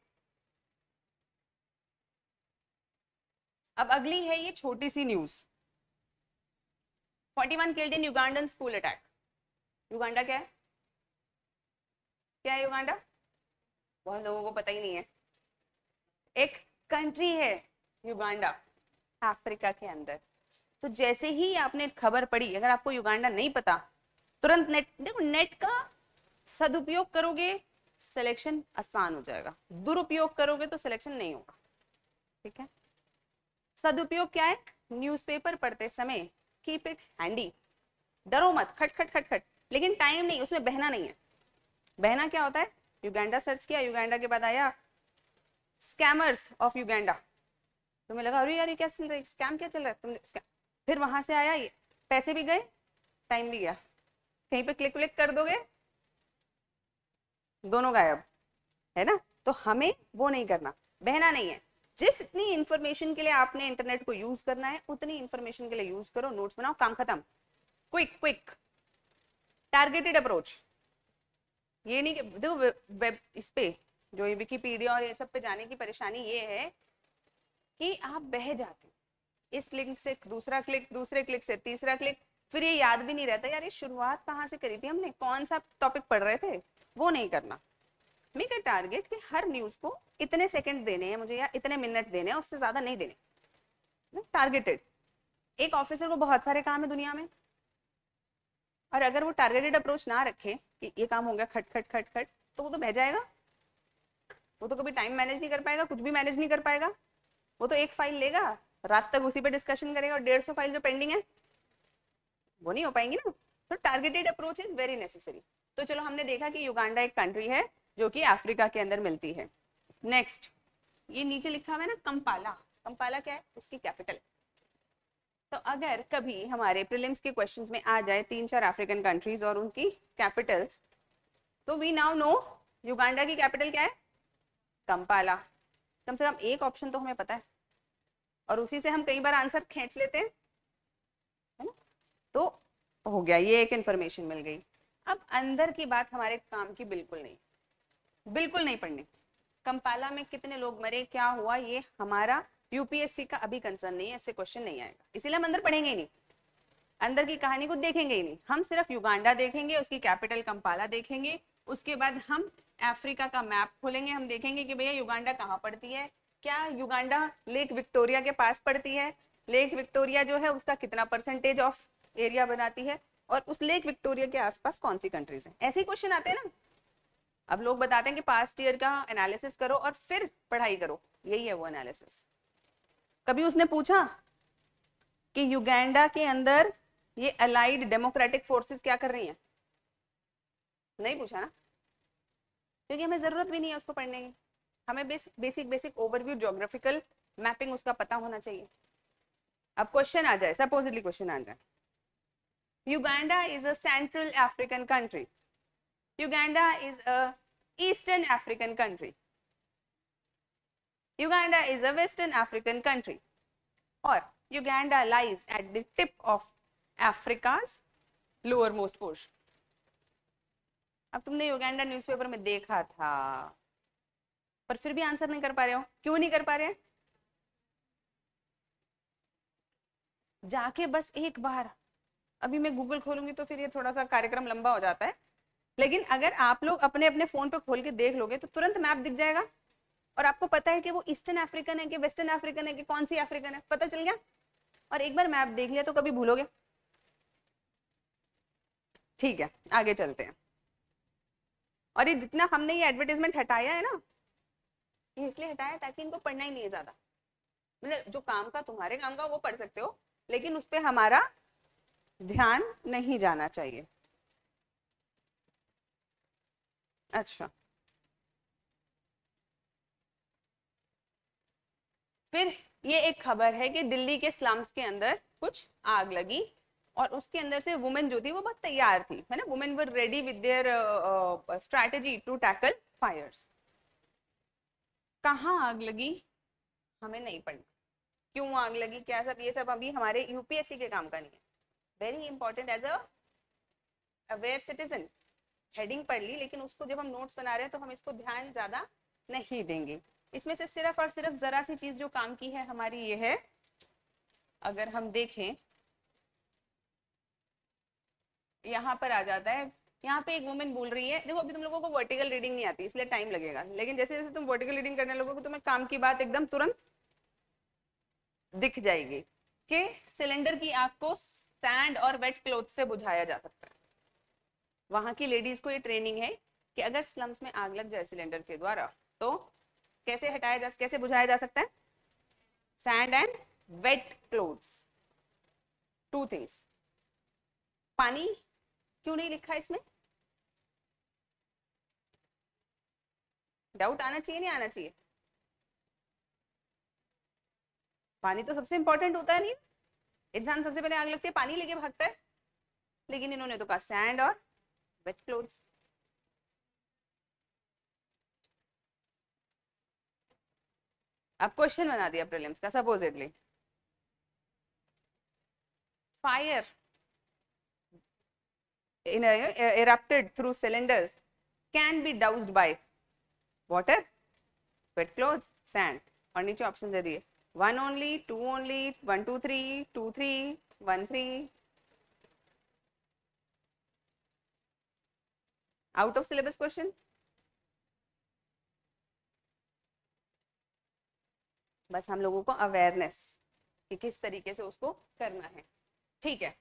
अब अगली है ये छोटी सी news, 41 killed in Ugandan school attack। Uganda क्या है? क्या है युगांडा? बहुत लोगों को पता ही नहीं है। एक कंट्री है युगांडा, अफ्रीका के अंदर। तो जैसे ही आपने खबर पढ़ी, अगर आपको युगांडा नहीं पता, तुरंत नेट देखो, नेट का सदुपयोग करोगे सिलेक्शन आसान हो जाएगा, दुरुपयोग करोगे तो सिलेक्शन नहीं होगा। ठीक है, सदुपयोग क्या है? न्यूज़पेपर पढ़ते समय कीप इट हैंडी, डरो मत, खट खट खट खट, लेकिन टाइम नहीं, उसमें बहना नहीं है। बहना क्या होता है? युगांडा सर्च किया, युगांडा के बाद आया स्कैमर्स ऑफ युगांडा, तुम्हें लगा अरे यार ये क्या चल रहा है, स्कैम क्या चल रहा है, तुम फिर वहां से आया ये, पैसे भी गए, टाइम भी गया, कहीं पे क्लिक क्लिक कर दोगे, दोनों गायब, है ना? तो हमें वो नहीं करना, बहना नहीं है। जितनी इंफॉर्मेशन के लिए आपने इंटरनेट को यूज करना है, उतनी इंफॉर्मेशन के लिए यूज करो, नोट्स बनाओ, काम खत्म। Quick quick, targeted approach. ये नहीं कि देखो वेब इस पे जो ये विकिपीडिया और ये सब पे जाने की परेशानी ये है कि आप बह जाते हो, इस लिंक से दूसरा क्लिक, दूसरे क्लिक से तीसरा क्लिक, फिर ये याद भी नहीं रहता यार ये शुरुआत कहाँ से करी थी हमने, कौन सा टॉपिक पढ़ रहे थे। वो नहीं करना। मेक अ टारगेट कि हर न्यूज को इतने सेकंड देने हैं मुझे या इतने मिनट देने हैं, उससे ज्यादा नहीं देने, टारगेटेड। एक ऑफिसर को बहुत सारे काम है दुनिया में, और अगर वो टारगेटेड अप्रोच ना रखे कि ये काम हो गया खट खट खट खट, तो वो तो बह जाएगा, वो तो कभी टाइम मैनेज नहीं कर पाएगा, कुछ भी मैनेज नहीं कर पाएगा। वो तो एक फाइल लेगा, रात तक उसी पे डिस्कशन करेगा, और 150 फाइल जो पेंडिंग है वो नहीं हो पाएंगी ना। तो targeted approach is very necessary. तो चलो हमने देखा कि युगांडा एक कंट्री है जो कि अफ्रीका के अंदर मिलती है। नेक्स्ट, ये नीचे लिखा हुआ है ना कंपाला, कंपाला क्या है? उसकी कैपिटल। तो अगर कभी हमारे प्रीलिम्स के क्वेश्चंस में आ जाए 3-4 अफ्रीकन कंट्रीज और उनकी कैपिटल्स, तो वी नाउ नो युगांडा की कैपिटल क्या है? कंपाला। कम से कम एक ऑप्शन तो हमें पता है, और उसी से हम कई बार आंसर खींच लेते हैं, है ना? तो हो गया, ये एक इंफॉर्मेशन मिल गई। अब अंदर की बात हमारे काम की बिल्कुल नहीं, बिल्कुल नहीं पढ़नी। कंपाला में कितने लोग मरे, क्या हुआ, ये हमारा यूपीएससी का अभी कंसर्न नहीं है, इससे क्वेश्चन नहीं आएगा, इसीलिए हम अंदर पढ़ेंगे ही नहीं, अंदर की कहानी को देखेंगे ही नहीं। हम सिर्फ युगांडा देखेंगे, उसकी कैपिटल कंपाला देखेंगे, उसके बाद हम अफ्रीका का मैप खोलेंगे, हम देखेंगे कि भैया युगांडा कहाँ पड़ती है, क्या युगांडा लेक विक्टोरिया के पास पड़ती है, लेक विक्टोरिया जो है उसका कितना परसेंटेज ऑफ एरिया बनाती है, और उस लेक विक्टोरिया के आसपास कौन सी कंट्रीज है। ऐसे ही क्वेश्चन आते हैं ना। अब लोग बताते हैं कि पास्ट ईयर का एनालिसिस करो और फिर पढ़ाई करो, यही है वो एनालिसिस। कभी उसने पूछा कि युगांडा के अंदर ये अलाइड डेमोक्रेटिक फोर्सेस क्या कर रही हैं? नहीं पूछा ना, क्योंकि हमें जरूरत भी नहीं है उसको पढ़ने की। हमें basic basic overview, geographical mapping उसका पता होना चाहिए। अब क्वेश्चन आ जाए, सपोजिटली क्वेश्चन आ जाए, Uganda is a central African country, Uganda is a eastern African country, Uganda is a western African country, और Uganda lies at the tip of Africa's lower most portion. अब तुमने युगांडा न्यूज़पेपर में देखा था, पर फिर भी आंसर नहीं कर पा रहे हो, क्यों नहीं कर पा रहे हैं? जाके बस एक बार, अभी मैं गूगल खोलूंगी तो फिर ये थोड़ा सा कार्यक्रम लंबा हो जाता है, लेकिन अगर आप लोग अपने अपने फोन पे खोल के देख लोगे तो तुरंत मैप दिख जाएगा, और आपको पता है कि वो ईस्टर्न अफ्रीकन है कि वेस्टर्न अफ्रीकन है कि कौन सी अफ्रीकन है, पता चल गया। और एक बार मैप देख लिया तो कभी भूलोगे? ठीक है, आगे चलते हैं। और ये जितना हमने ये एडवर्टाइजमेंट हटाया है ना, ये इसलिए हटाया ताकि इनको पढ़ना ही नहीं है ज्यादा। मतलब जो काम का, तुम्हारे काम का वो पढ़ सकते हो, लेकिन उस पर हमारा ध्यान नहीं जाना चाहिए। अच्छा, फिर ये एक खबर है कि दिल्ली के स्लम्स के अंदर कुछ आग लगी, और उसके अंदर से वुमेन जो थी वो बहुत तैयार थी, है ना, women were ready with their strategy to tackle fires. कहाँ आग लगी हमें नहीं पढ़ना, क्यों आग लगी, क्या सब, ये सब अभी हमारे यूपीएससी के काम का नहीं है। Very important as a aware citizen, heading पढ़ ली, लेकिन उसको जब हम नोट्स बना रहे हैं तो हम इसको ध्यान ज्यादा नहीं देंगे। इसमें से सिर्फ और सिर्फ जरा सी चीज जो काम की है हमारी ये है, अगर हम देखें यहाँ पर आ जाता है। यहाँ पे एक वुमेन बोल रही है, देखो अभी तुम लोगों को वर्टिकल रीडिंग नहीं आती इसलिए टाइम लगेगा, लेकिन जैसे जैसे तुम वर्टिकल रीडिंग करने लगोगे तुम्हें काम की बात एकदम तुरंत दिख जाएगी कि सिलेंडर की आग को सैंड और वेट क्लॉथ से बुझाया जा सकता है। वहां की लेडीज को ये ट्रेनिंग है कि अगर स्लम्स में आग लग जाए सिलेंडर के द्वारा तो कैसे बुझाया जा सकता है? Sand and wet clothes, two things. पानी क्यों नहीं लिखा इसमें? डाउट आना चाहिए नहीं आना चाहिए? पानी तो सबसे इंपॉर्टेंट होता है नहीं? इंसान सबसे पहले आग लगती है पानी लेके भागता है, लेकिन इन्होंने तो कहा सैंड और वेट क्लोथ्स। अब क्वेश्चन बना दिया प्रीलिम्स का। Supposedly fire erupted through cylinders can be doused by water, wet clothes, sand। और नीचे ऑप्शन दे दिए 1 only, 2 only, 1 2 3, 2 3, 1 3। Out of syllabus question. बस हम लोगों को अवेयरनेस कि किस तरीके से उसको करना है, ठीक है।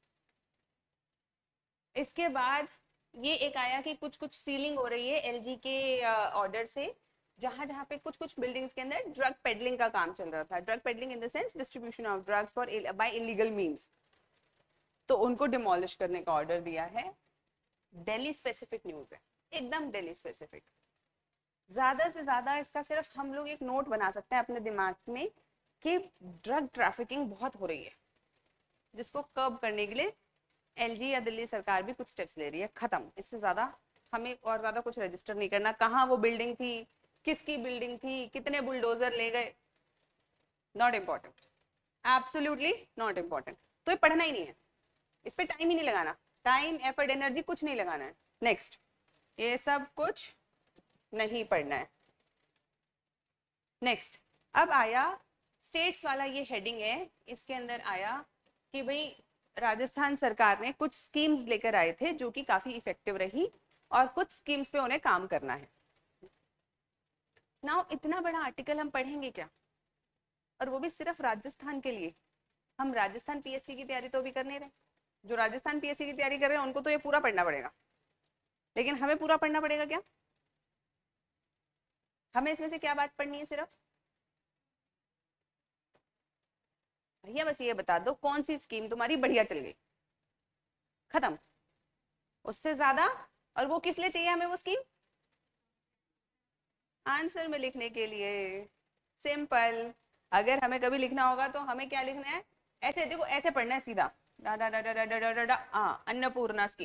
इसके बाद ये एक आया कि कुछ कुछ सीलिंग हो रही है एलजी के ऑर्डर से, जहां जहां पे कुछ कुछ बिल्डिंग्स के अंदर ड्रग पेडलिंग का काम चल रहा था। Drug peddling in the sense distribution of drugs for by illegal means, तो उनको डिमोलिश करने का ऑर्डर दिया है। दिल्ली स्पेसिफिक न्यूज है, एकदम दिल्ली स्पेसिफिक। ज्यादा से ज्यादा इसका सिर्फ हम लोग एक नोट बना सकते हैं अपने दिमाग में कि ड्रग ट्रैफिकिंग बहुत हो रही है, जिसको कर्ब करने के लिए एलजी या दिल्ली सरकार भी कुछ स्टेप्स ले रही है। खत्म, इससे ज्यादा हमें और ज्यादा कुछ रजिस्टर नहीं करना। कहाँ वो बिल्डिंग थी, किसकी बिल्डिंग थी, कितने बुलडोजर ले गए, not important, absolutely not important. तो ये पढ़ना ही नहीं है, इस पर टाइम ही नहीं लगाना, टाइम एफर्ट एनर्जी कुछ नहीं लगाना है। नेक्स्ट, ये सब कुछ नहीं पढ़ना है। नेक्स्ट, अब आया स्टेट्स वाला ये हेडिंग है, इसके अंदर आया कि भाई राजस्थान सरकार ने कुछ स्कीम्स लेकर आए थे जो कि काफी इफेक्टिव रही और कुछ स्कीम्स पे उन्हें काम करना है। नाउ इतना बड़ा आर्टिकल हम पढ़ेंगे क्या, और वो भी सिर्फ राजस्थान के लिए। हम राजस्थान पीएससी की तैयारी तो अभी कर नहीं रहे, जो राजस्थान पीएससी की तैयारी कर रहे हैं उनको तो ये पूरा पढ़ना पड़ेगा, लेकिन हमें पूरा पढ़ना पड़ेगा क्या? हमें इसमें से क्या बात पढ़नी है? सिर्फ भैया बस ये बता दो कौन सी स्कीम तुम्हारी बढ़िया चल गई, खत्म, उससे ज्यादा। और वो किस लिए चाहिए हमें वो स्कीम? आंसर में लिखने के लिए, सिंपल। अगर हमें कभी लिखना होगा तो हमें क्या लिखना है? ऐसे देखो, ऐसे पढ़ना है सीधा, डा डा डा डा डा डा डा डा, अन्नपूर्णा स्कीम।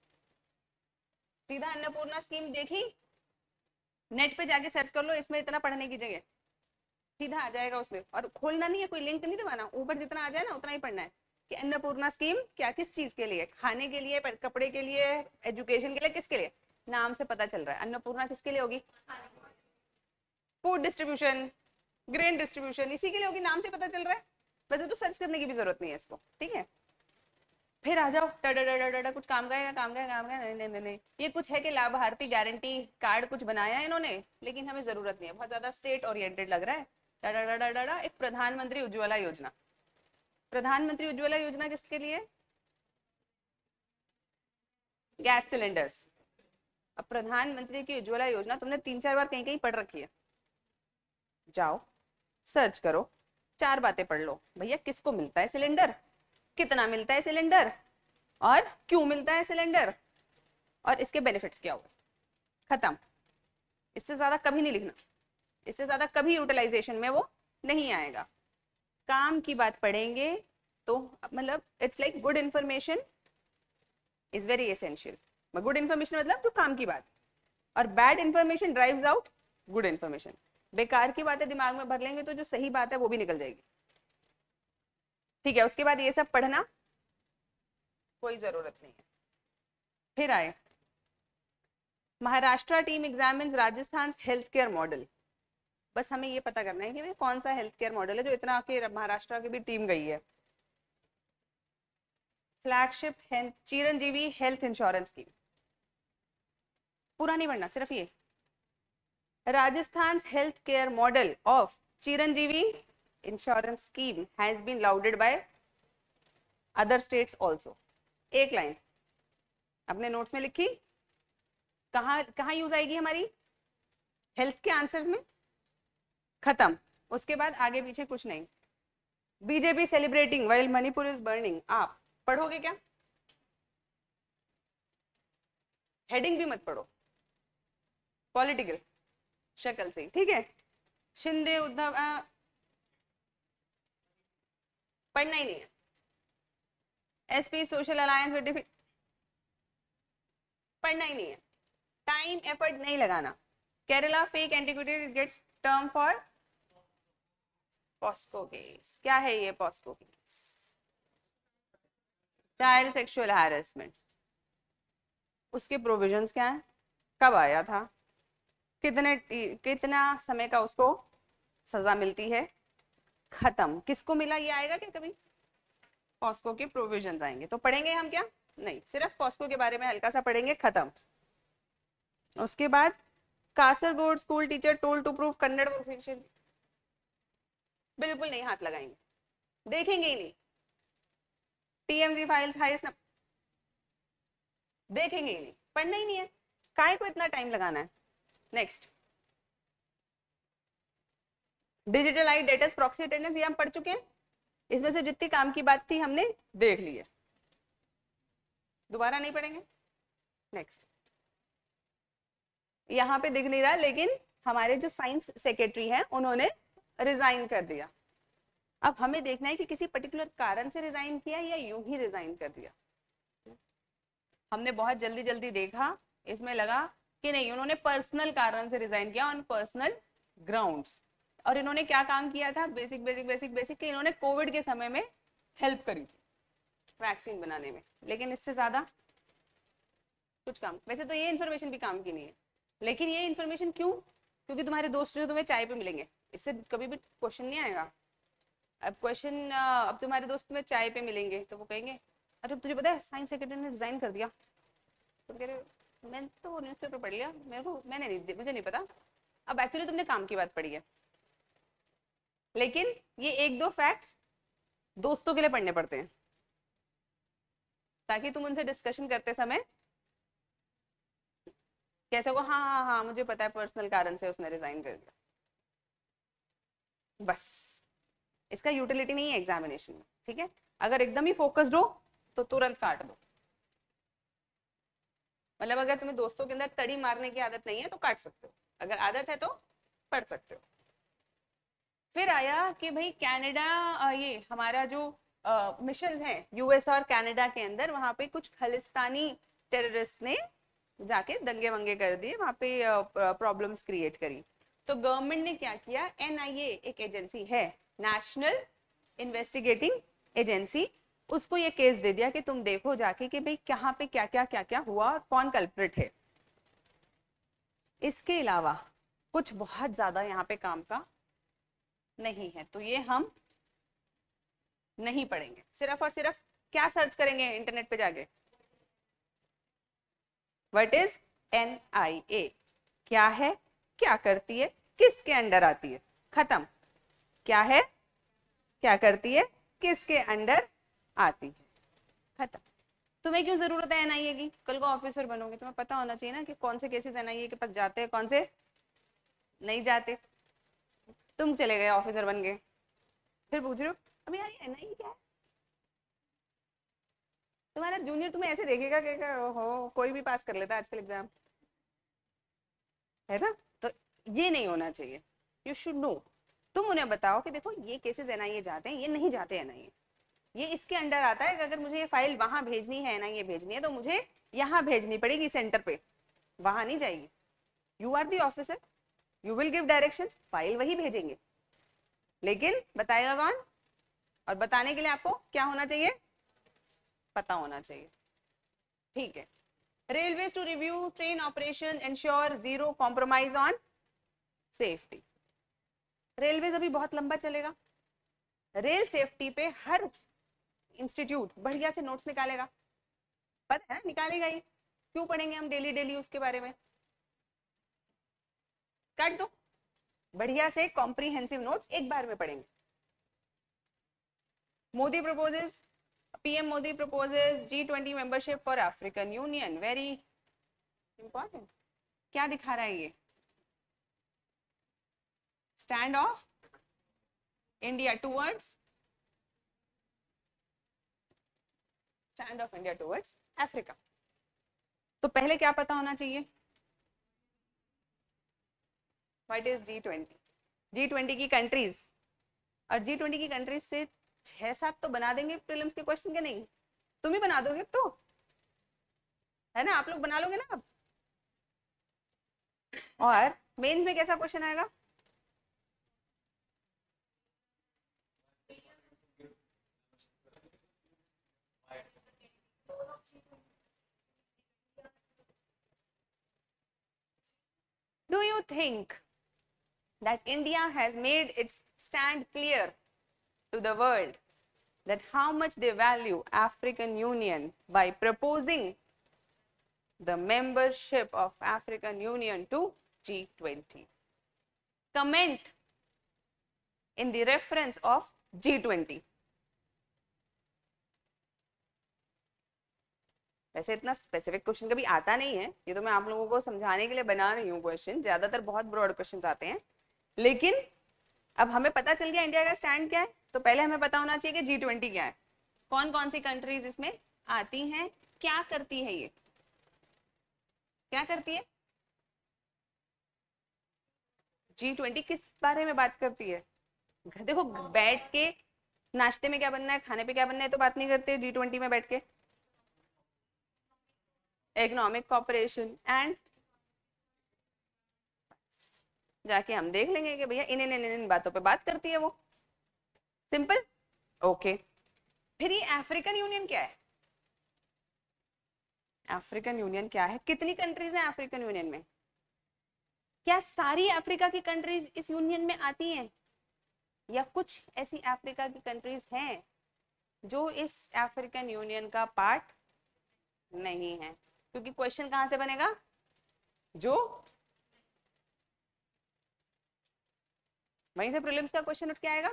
सीधा अन्नपूर्णा स्कीम देखी, नेट पे जाके सर्च कर लो, इसमें इतना पढ़ने की जगह सीधा आ जाएगा उसमें। और खोलना नहीं है, कोई लिंक नहीं दबाना, ऊपर जितना आ जाए ना उतना ही पढ़ना है कि अन्नपूर्णा स्कीम क्या, किस चीज के लिए, खाने के लिए, कपड़े के लिए, एजुकेशन के लिए, किसके लिए? नाम से पता चल रहा है अन्नपूर्णा किसके लिए होगी? फूड डिस्ट्रीब्यूशन, ग्रेन डिस्ट्रीब्यूशन, इसी के लिए होगी, नाम से पता चल रहा है। वैसे तो सर्च करने की भी जरूरत नहीं है इसको, ठीक है। फिर आ जाओ कुछ काम का है, काम का है, काम का है, नहीं नहीं नहीं नहीं। ये कुछ है कि लाभार्थी गारंटी कार्ड कुछ बनाया है इन्होंने, लेकिन हमें जरूरत नहीं है, बहुत ज्यादा स्टेट ओरिएंटेड लग रहा है। एक प्रधानमंत्री उज्ज्वला योजना। प्रधानमंत्री उज्ज्वला योजना किसके लिए? Gas cylinders. अब प्रधानमंत्री की उज्ज्वला योजना तुमने 3 4 बार कहीं कहीं पढ़ रखी है, जाओ सर्च करो, 4 बातें पढ़ लो। भैया किसको मिलता है सिलेंडर, कितना मिलता है सिलेंडर, और क्यों मिलता है सिलेंडर, और इसके बेनिफिट्स क्या हुए, खत्म। इससे ज्यादा कभी नहीं लिखना, इससे ज्यादा कभी यूटिलाइजेशन में वो नहीं आएगा। काम की बात पढ़ेंगे तो मतलब it's like good information is very essential. Good information मतलब जो काम की बात, और bad information drives out good information. बेकार की बातें दिमाग में भर लेंगे तो जो सही बात है वो भी निकल जाएगी, ठीक है। उसके बाद ये सब पढ़ना कोई जरूरत नहीं है। फिर आए Maharashtra team examines Rajasthan health care model. बस हमें ये पता करना है कि कौन सा हेल्थ केयर मॉडल है जो इतना के महाराष्ट्र की भी टीम गई है। Flagship Chiranjeevi health insurance scheme, पूरा नहीं पढ़ना, सिर्फ ये Rajasthan health care model of Chiranjeevi insurance scheme has been lauded by other states also. एक लाइन अपने नोट्स में लिखी, कहाँ कहाँ यूज आएगी हमारी, हेल्थ के आंसर्स में, खत्म। उसके बाद आगे पीछे कुछ नहीं। BJP celebrating while Manipur is burning, आप पढ़ोगे क्या, हेडिंग भी मत पढ़ो, पॉलिटिकल शक्ल से, ठीक है। शिंदे उद्धव पढ़ना ही नहीं है। एसपी सोशल अलायंस विद, पढ़ना ही नहीं है, टाइम एफर्ट नहीं लगाना। Kerala fake antiquity gets term for POCSO case, क्या है ये POCSO case, child sexual harassment. उसके प्रोविजंस क्या है, कब आया था, कितना समय का उसको सजा मिलती है, खत्म। किसको मिला ये आएगा क्या कभी, पॉस्को के प्रोविजंस आएंगे तो पढ़ेंगे हम क्या, नहीं, सिर्फ पॉस्को के बारे में हल्का सा पढ़ेंगे, खत्म। उसके बाद Kasaragod school teacher told to prove Kannada proficiency, बिल्कुल नहीं हाथ लगाएंगे, देखेंगे ही नहीं। टीएमजी फाइल्स हाईएस्ट, देखेंगे ही नहीं, पढ़ना ही नहीं है, काहे को इतना टाइम लगाना है। Next, digital eye data proxy attendance, ये हम पढ़ चुके हैं, इसमें से जितनी काम की बात थी हमने देख ली है, दोबारा नहीं पढ़ेंगे। नेक्स्ट, यहाँ पे दिख नहीं रहा लेकिन हमारे जो साइंस सेक्रेटरी हैं उन्होंने रिजाइन कर दिया। अब हमें देखना है कि किसी पर्टिकुलर कारण से रिजाइन किया या यूं ही रिजाइन कर दिया। हमने बहुत जल्दी जल्दी देखा, इसमें लगा कि नहीं, उन्होंने पर्सनल कारण से रिजाइन किया, ऑन पर्सनल ग्राउंड्स। और इन्होंने क्या काम किया था, बेसिक बेसिक बेसिक बेसिक कि इन्होंने कोविड के समय में हेल्प करी थी वैक्सीन बनाने में, लेकिन इससे ज्यादा कुछ काम, वैसे तो ये इन्फॉर्मेशन भी काम की नहीं है, लेकिन ये इन्फॉर्मेशन क्यों, क्योंकि तुम्हारे दोस्त जो तुम्हें चाय पे मिलेंगे, इससे कभी भी क्वेश्चन नहीं आएगा। अब क्वेश्चन, अब तुम्हारे दोस्त तुम्हें चाय पे मिलेंगे तो वो कहेंगे अरे तुझे पता है साइंस सेक्रेटरी ने रिजाइन कर दिया, तो कह रहे मैंने तो न्यूज़पेपर पढ़ लिया, मैंने नहीं, मुझे नहीं पता। अब एक्चुअली तुमने काम की बात पढ़ी है, लेकिन ये एक दो फैक्ट्स दोस्तों के लिए पढ़ने पड़ते हैं ताकि तुम उनसे डिस्कशन करते समय कैसे को, हाँ हाँ हाँ मुझे पता है पर्सनल कारण से उसने रिजाइन कर दिया, बस। इसका यूटिलिटी नहीं है एग्जामिनेशन में, ठीक है। अगर एकदम ही फोकस्ड हो तो तुरंत काट दो, मतलब अगर तुम्हें दोस्तों के अंदर तड़ी मारने की आदत नहीं है तो काट सकते हो, अगर आदत है तो पढ़ सकते हो। फिर आया कि भाई कनाडा, ये हमारा जो मिशन है यूएस और कनाडा के अंदर, वहां पे कुछ खालिस्तानी टेररिस्ट ने जाके दंगे वंगे कर दिए, वहां पे प्रॉब्लम्स क्रिएट करी। तो गवर्नमेंट ने क्या किया, एनआईए एक एजेंसी है, नेशनल इन्वेस्टिगेटिंग एजेंसी, उसको ये केस दे दिया कि तुम देखो जाके कि भाई कहाँ पे क्या क्या हुआ और कौन कल्प्रिट है। इसके अलावा कुछ बहुत ज्यादा यहाँ पे काम का नहीं है, तो ये हम नहीं पढ़ेंगे। सिर्फ और सिर्फ क्या सर्च करेंगे इंटरनेट पे जाके, व्हाट इज एनआईए, क्या है, क्या करती है, किसके अंडर आती है, खत्म। क्या है, क्या करती है, किसके अंडर आती है, खत्म। तुम्हें क्यों जरूरत है एनआईए की, कल को ऑफिसर बनोगे, तुम्हें पता होना चाहिए ना कि कौन से केसेस एनआईए के पास जाते हैं, कौन से नहीं जाते। तुम चले गए ऑफिसर बन गए, फिर पूछ रहे हो अभी यार एनआईए क्या है, तुम्हारा जूनियर तुम्हें ऐसे देखेगा कि हो कोई भी पास कर लेता है आजकल एग्जाम, है ना। तो ये नहीं होना चाहिए, यू शुड नो। तुम उन्हें बताओ कि देखो ये केसेस एनआईए जाते हैं, ये नहीं जाते एनआईए, ये इसके अंडर आता है कि अगर मुझे ये फाइल वहां भेजनी है, एनआईए भेजनी है, तो मुझे यहाँ भेजनी पड़ेगी सेंटर पे, वहां नहीं जाएगी। You are the officer, you will give directions, file वही भेजेंगे, लेकिन बताएगा कौन, और बताने के लिए आपको क्या होना चाहिए, पता होना चाहिए, ठीक है। Railways to review train operation, ensure zero compromise on safety. Railways अभी बहुत लंबा चलेगा, रेल सेफ्टी पे हर इंस्टीट्यूट बढ़िया से नोट्स निकालेगा, पता है निकालेगा ही, क्यों पढ़ेंगे हम डेली डेली उसके बारे में, काट दो, बढ़िया से कॉम्प्रिहेंसिव नोट्स एक बार में पढ़ेंगे। Modi proposes, PM Modi proposes G20 membership for African union, very important. क्या दिखा रहा है ये, stand of India towards, stand of India towards Africa. तो पहले क्या पता होना चाहिए, व्हाट इज G20, G20 की कंट्रीज, और G20 की कंट्रीज से 6-7 तो बना देंगे प्रीलिम्स के क्वेश्चन के, नहीं तुम ही बना दोगे तो, है ना, आप लोग बना लोगे ना अब। और मेंस में कैसा क्वेश्चन आएगा, do you think that India has made its stand clear to the world that how much they value African Union by proposing the membership of African Union to G20? Comment in the reference of G20. वैसे इतना स्पेसिफिक क्वेश्चन कभी आता नहीं है, ये तो मैं आप लोगों को समझाने के लिए बना रही हूँ क्वेश्चन, ज्यादातर बहुत ब्रॉड क्वेश्चन आते हैं, लेकिन अब हमें पता चल गया इंडिया का स्टैंड क्या है, तो पहले हमें पता होना चाहिए कि G20 क्या है, कौन कौन सी कंट्रीज इसमें आती हैं, क्या करती है ये, क्या करती है G20, किस बारे में बात करती है, देखो बैठ के नाश्ते में क्या बनना है, खाने पे क्या बनना है तो बात नहीं करते G20 में बैठ के, इकोनॉमिक कॉपरेशन एंड, जाके हम देख लेंगे कि भैया इन बातों पे बात करती है वो, सिंपल, ओके। फिर ये अफ्रीकन यूनियन क्या है, अफ्रीकन यूनियन क्या है, कितनी कंट्रीज हैं अफ्रीकन यूनियन में, क्या सारी अफ्रीका की कंट्रीज इस यूनियन में आती हैं, या कुछ ऐसी अफ्रीका की कंट्रीज हैं जो इस अफ्रीकन यूनियन का पार्ट नहीं है, क्योंकि क्वेश्चन कहां से बनेगा, जो वहीं से प्रीलिम्स का क्वेश्चन उठ के आएगा।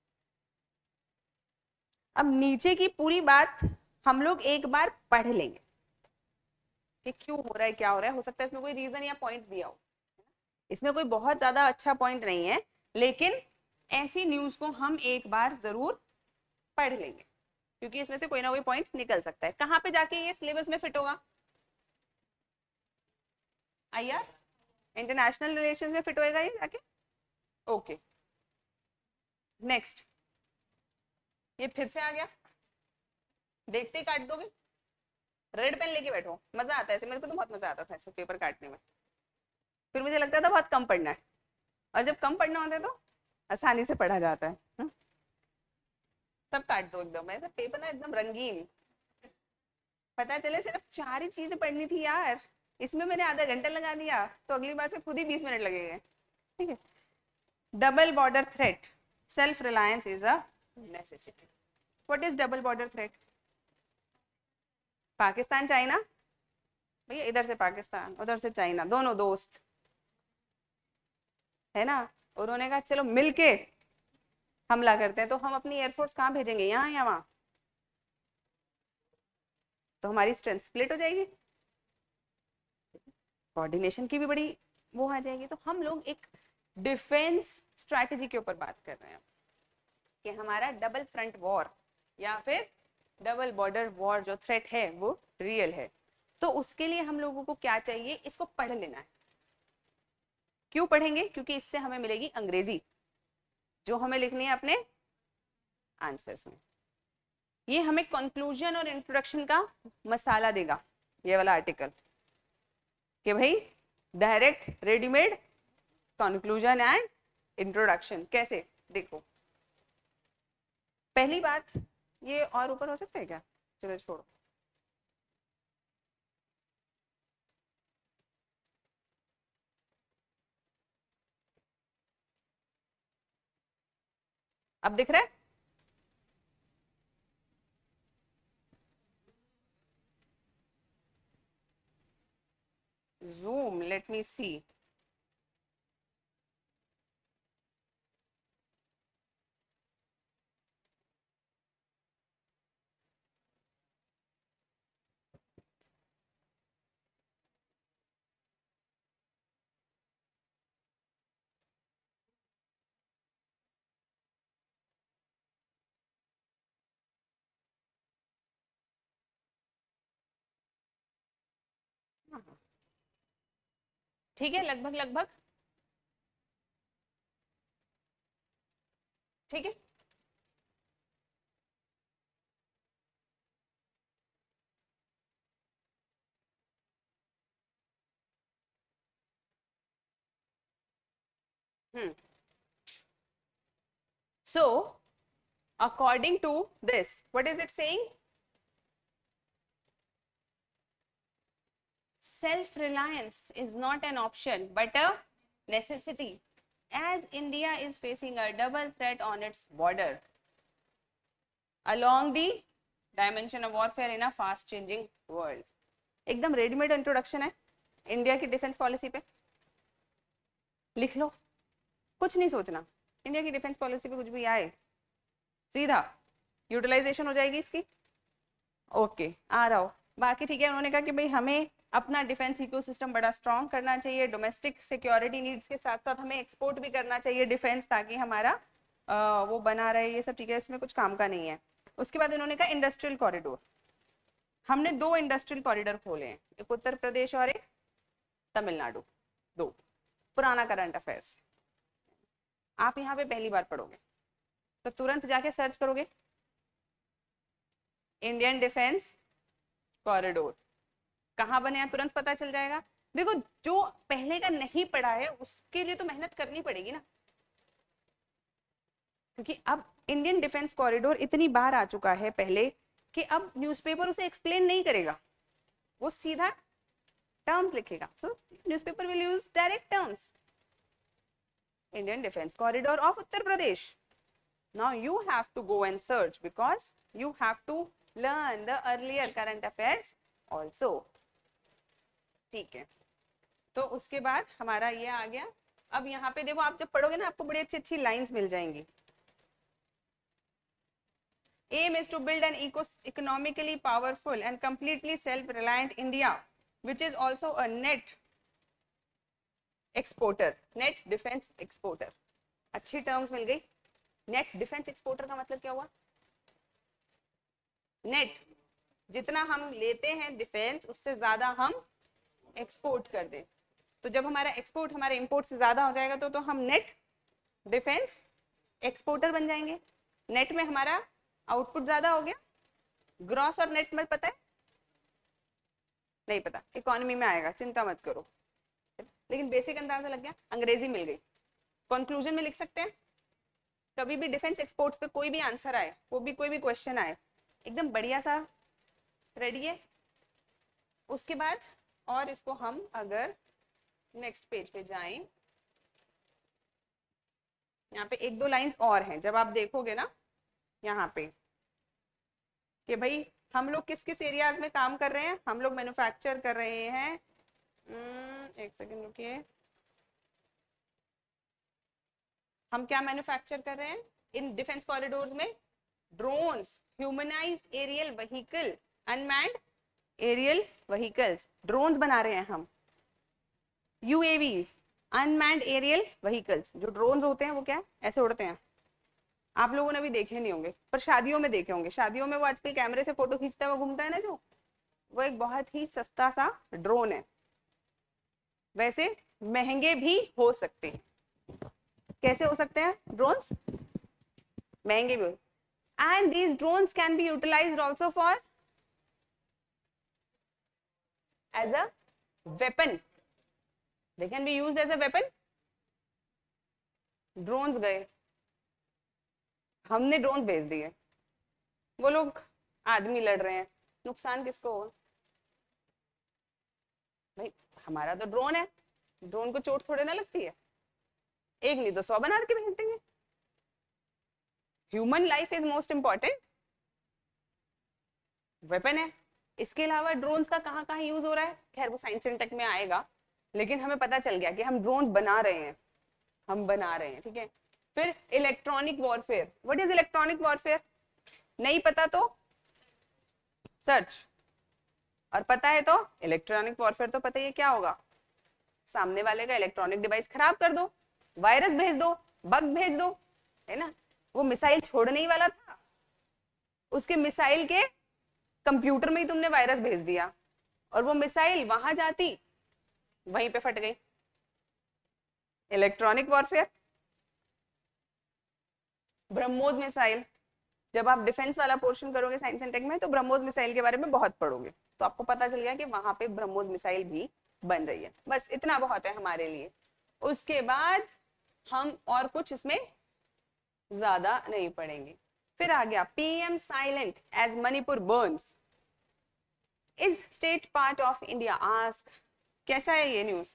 अब नीचे की पूरी बात हम लोग एक बार पढ़ लेंगे कि क्यों हो रहा है, क्या हो रहा है, हो सकता है इसमें कोई रीजन या पॉइंट दिया हो, इसमें कोई बहुत ज्यादा अच्छा पॉइंट नहीं है, लेकिन ऐसी न्यूज को हम एक बार जरूर पढ़ लेंगे, क्योंकि इसमें से कोई ना कोई पॉइंट निकल सकता है। कहाँ पे जाके ये सिलेबस में फिट होगा, आइए इंटरनेशनल रिलेशंस में फिट होएगा ये जाके, ओके। नेक्स्ट, ये फिर से आ गया, देखते ही काट दोगे, रेड पेन लेके बैठो, मजा आता है ऐसे, मेरे को तो बहुत मजा आता था ऐसे पेपर काटने में, फिर मुझे लगता था बहुत कम पढ़ना है, और जब कम पढ़ना होता है तो आसानी से पढ़ा जाता है। सब काट दो एकदम, ऐसा पेपर ना एकदम रंगीन, पता चले सिर्फ 4 ही चीजें पढ़नी थी यार, इसमें मैंने आधा घंटा लगा दिया, तो अगली बार से खुद ही 20 मिनट लगेंगे, ठीक है। Double border threat, self reliance is a necessity. What is double border threat, Pakistan China, भैया इधर से पाकिस्तान उधर से चाइना, दोनों दोस्त है ना, उन्होंने कहा चलो मिलके हमला करते हैं, तो हम अपनी एयरफोर्स कहाँ भेजेंगे, यहाँ या वहां, तो हमारी स्ट्रेंथ स्प्लिट हो जाएगी, कोऑर्डिनेशन की भी बड़ी वो आ जाएगी। तो हम लोग एक डिफेंस स्ट्रैटेजी के ऊपर बात कर रहे हैं कि हमारा डबल फ्रंट वॉर या फिर डबल बॉर्डर वॉर जो थ्रेट है वो रियल है, तो उसके लिए हम लोगों को क्या चाहिए, इसको पढ़ लेना है। क्यों पढ़ेंगे, क्योंकि इससे हमें मिलेगी अंग्रेजी, जो हमें लिखनी है अपने आंसर्स में, ये हमें कंक्लूजन और इंट्रोडक्शन का मसाला देगा, ये वाला आर्टिकल, कि भाई direct readymade conclusion and introduction कैसे, देखो पहली बात, ये और ऊपर हो सकता है क्या, चलो छोड़ो, अब दिख रहा है, Zoom, let me see. ठीक है, लगभग लगभग ठीक है। So according to this, what is it saying? Self-reliance is not an option but a necessity, as India is facing a double threat on its border along the dimension of warfare in a fast changing world. एकदम रेडीमेड इंट्रोडक्शन है इंडिया की डिफेंस पॉलिसी पे, लिख लो, कुछ नहीं सोचना। इंडिया की डिफेंस पॉलिसी पे कुछ भी आए सीधा यूटिलाइजेशन हो जाएगी इसकी। ओके, आ रहा हो बाकी ठीक है। उन्होंने कहा कि भाई हमें अपना डिफेंस इकोसिस्टम बड़ा स्ट्रॉन्ग करना चाहिए, डोमेस्टिक सिक्योरिटी नीड्स के साथ साथ हमें एक्सपोर्ट भी करना चाहिए डिफेंस, ताकि हमारा वो बना रहे, ये सब ठीक है, इसमें कुछ काम का नहीं है। उसके बाद उन्होंने कहा इंडस्ट्रियल कॉरिडोर, हमने 2 इंडस्ट्रियल कॉरिडोर खोले हैं, एक उत्तर प्रदेश और एक तमिलनाडु, 2 पुराना करंट अफेयर्स। आप यहाँ पे पहली बार पढ़ोगे तो तुरंत जाके सर्च करोगे इंडियन डिफेंस कॉरिडोर कहाँ बने हैं, तुरंत पता चल जाएगा। देखो जो पहले का नहीं पढ़ा है उसके लिए तो मेहनत करनी पड़ेगी ना, क्योंकि अब इंडियन डिफेंस कॉरिडोर इतनी बार आ चुका है पहले कि अब न्यूज़पेपर उसे एक्सप्लेन नहीं करेगा, वो सीधा टर्म्स लिखेगा। So newspaper will use direct terms, Indian defence corridor of Uttar Pradesh. Now you have to go and search because you have to learn the earlier current affairs also. ठीक है, तो उसके बाद हमारा ये आ गया। अब यहाँ पे देखो, आप जब पढ़ोगे ना आपको बड़ी अच्छी अच्छी लाइंस मिल जाएंगी। Aim is to build an economically powerful and completely self-reliant India, which is also a net exporter, net defense exporter. अच्छी टर्म्स मिल गई। नेट डिफेंस एक्सपोर्टर का मतलब क्या हुआ? नेट जितना हम लेते हैं डिफेंस उससे ज्यादा हम एक्सपोर्ट कर दें, तो जब हमारा एक्सपोर्ट हमारे इंपोर्ट से ज्यादा हो जाएगा तो हम नेट डिफेंस एक्सपोर्टर बन जाएंगे। नेट में हमारा आउटपुट ज्यादा हो गया। ग्रॉस और नेट में पता है? नहीं पता, इकोनॉमी में आएगा, चिंता मत करो, लेकिन बेसिक अंदाजा लग गया। अंग्रेजी मिल गई। कंक्लूजन में लिख सकते हैं, कभी भी डिफेंस एक्सपोर्ट्स पे कोई भी आंसर आए, वो भी कोई भी क्वेश्चन आए, एकदम बढ़िया सा रेडी है। उसके बाद और इसको हम अगर नेक्स्ट पेज पे जाएं, यहाँ पे 1-2 लाइंस और हैं। जब आप देखोगे ना यहाँ पे कि भाई हम लोग किस किस एरियाज में काम कर रहे हैं, हम लोग मैन्युफैक्चर कर रहे हैं। एक सेकंड रुकिए, हम क्या मैन्युफैक्चर कर रहे हैं इन डिफेंस कॉरिडोर्स में? Drones, humanised aerial vehicle, unmanned aerial vehicles, drones बना रहे हैं हम। यूएवीज, अनमैन्ड एरियल व्हीकल्स, जो ड्रोन्स होते हैं वो क्या ऐसे उड़ते हैं, आप लोगों ने भी देखे नहीं होंगे पर शादियों में देखे होंगे। शादियों में वो आजकल कैमरे से फोटो खींचता हुआ घूमता है ना, जो वो एक बहुत ही सस्ता सा ड्रोन है। वैसे महंगे भी हो सकते हैं। कैसे हो सकते हैं ड्रोन्स? महंगे भी हो। And these drones can be utilised also for as a weapon, they can be used as a weapon. Drones गए, हमने ड्रोन्स भेज दिए, वो लोग आदमी लड़ रहे हैं, नुकसान किसको हो भाई? हमारा तो ड्रोन है, ड्रोन को चोट थोड़े ना लगती है, एक नहीं तो 100 बना के भेज देंगे। Human life is most important, weapon है। इसके अलावा ड्रोन्स का कहाँ कहाँ यूज हो रहा है, खैर वो साइंस एंड टेक में आएगा, लेकिन हमें पता चल गया कि हम ड्रोन्स बना रहे हैं, हम बना रहे हैं, ठीक है। फिर electronic warfare, what is electronic warfare? नहीं पता तो सर्च, और पता है तो इलेक्ट्रॉनिक वॉरफेयर तो पता ही है क्या होगा, सामने वाले का इलेक्ट्रॉनिक डिवाइस खराब कर दो, वायरस भेज दो, बग भेज दो, है ना। वो मिसाइल छोड़ने ही वाला था, उसके मिसाइल के कंप्यूटर में ही तुमने वायरस भेज दिया, और वो मिसाइल वहां जाती वहीं पे फट गई। Electronic warfare. ब्रह्मोस मिसाइल, जब आप डिफेंस वाला पोर्शन करोगे साइंस एंड टेक में तो ब्रह्मोस मिसाइल के बारे में बहुत पढ़ोगे, तो आपको पता चल गया कि वहां पे ब्रह्मोस मिसाइल भी बन रही है। बस इतना बहुत है हमारे लिए। उसके बाद हम और कुछ इसमें ज्यादा नहीं पढ़ेंगे। फिर आ गया PM silent as Manipur burns, is state part of India ask. कैसा है ये न्यूज?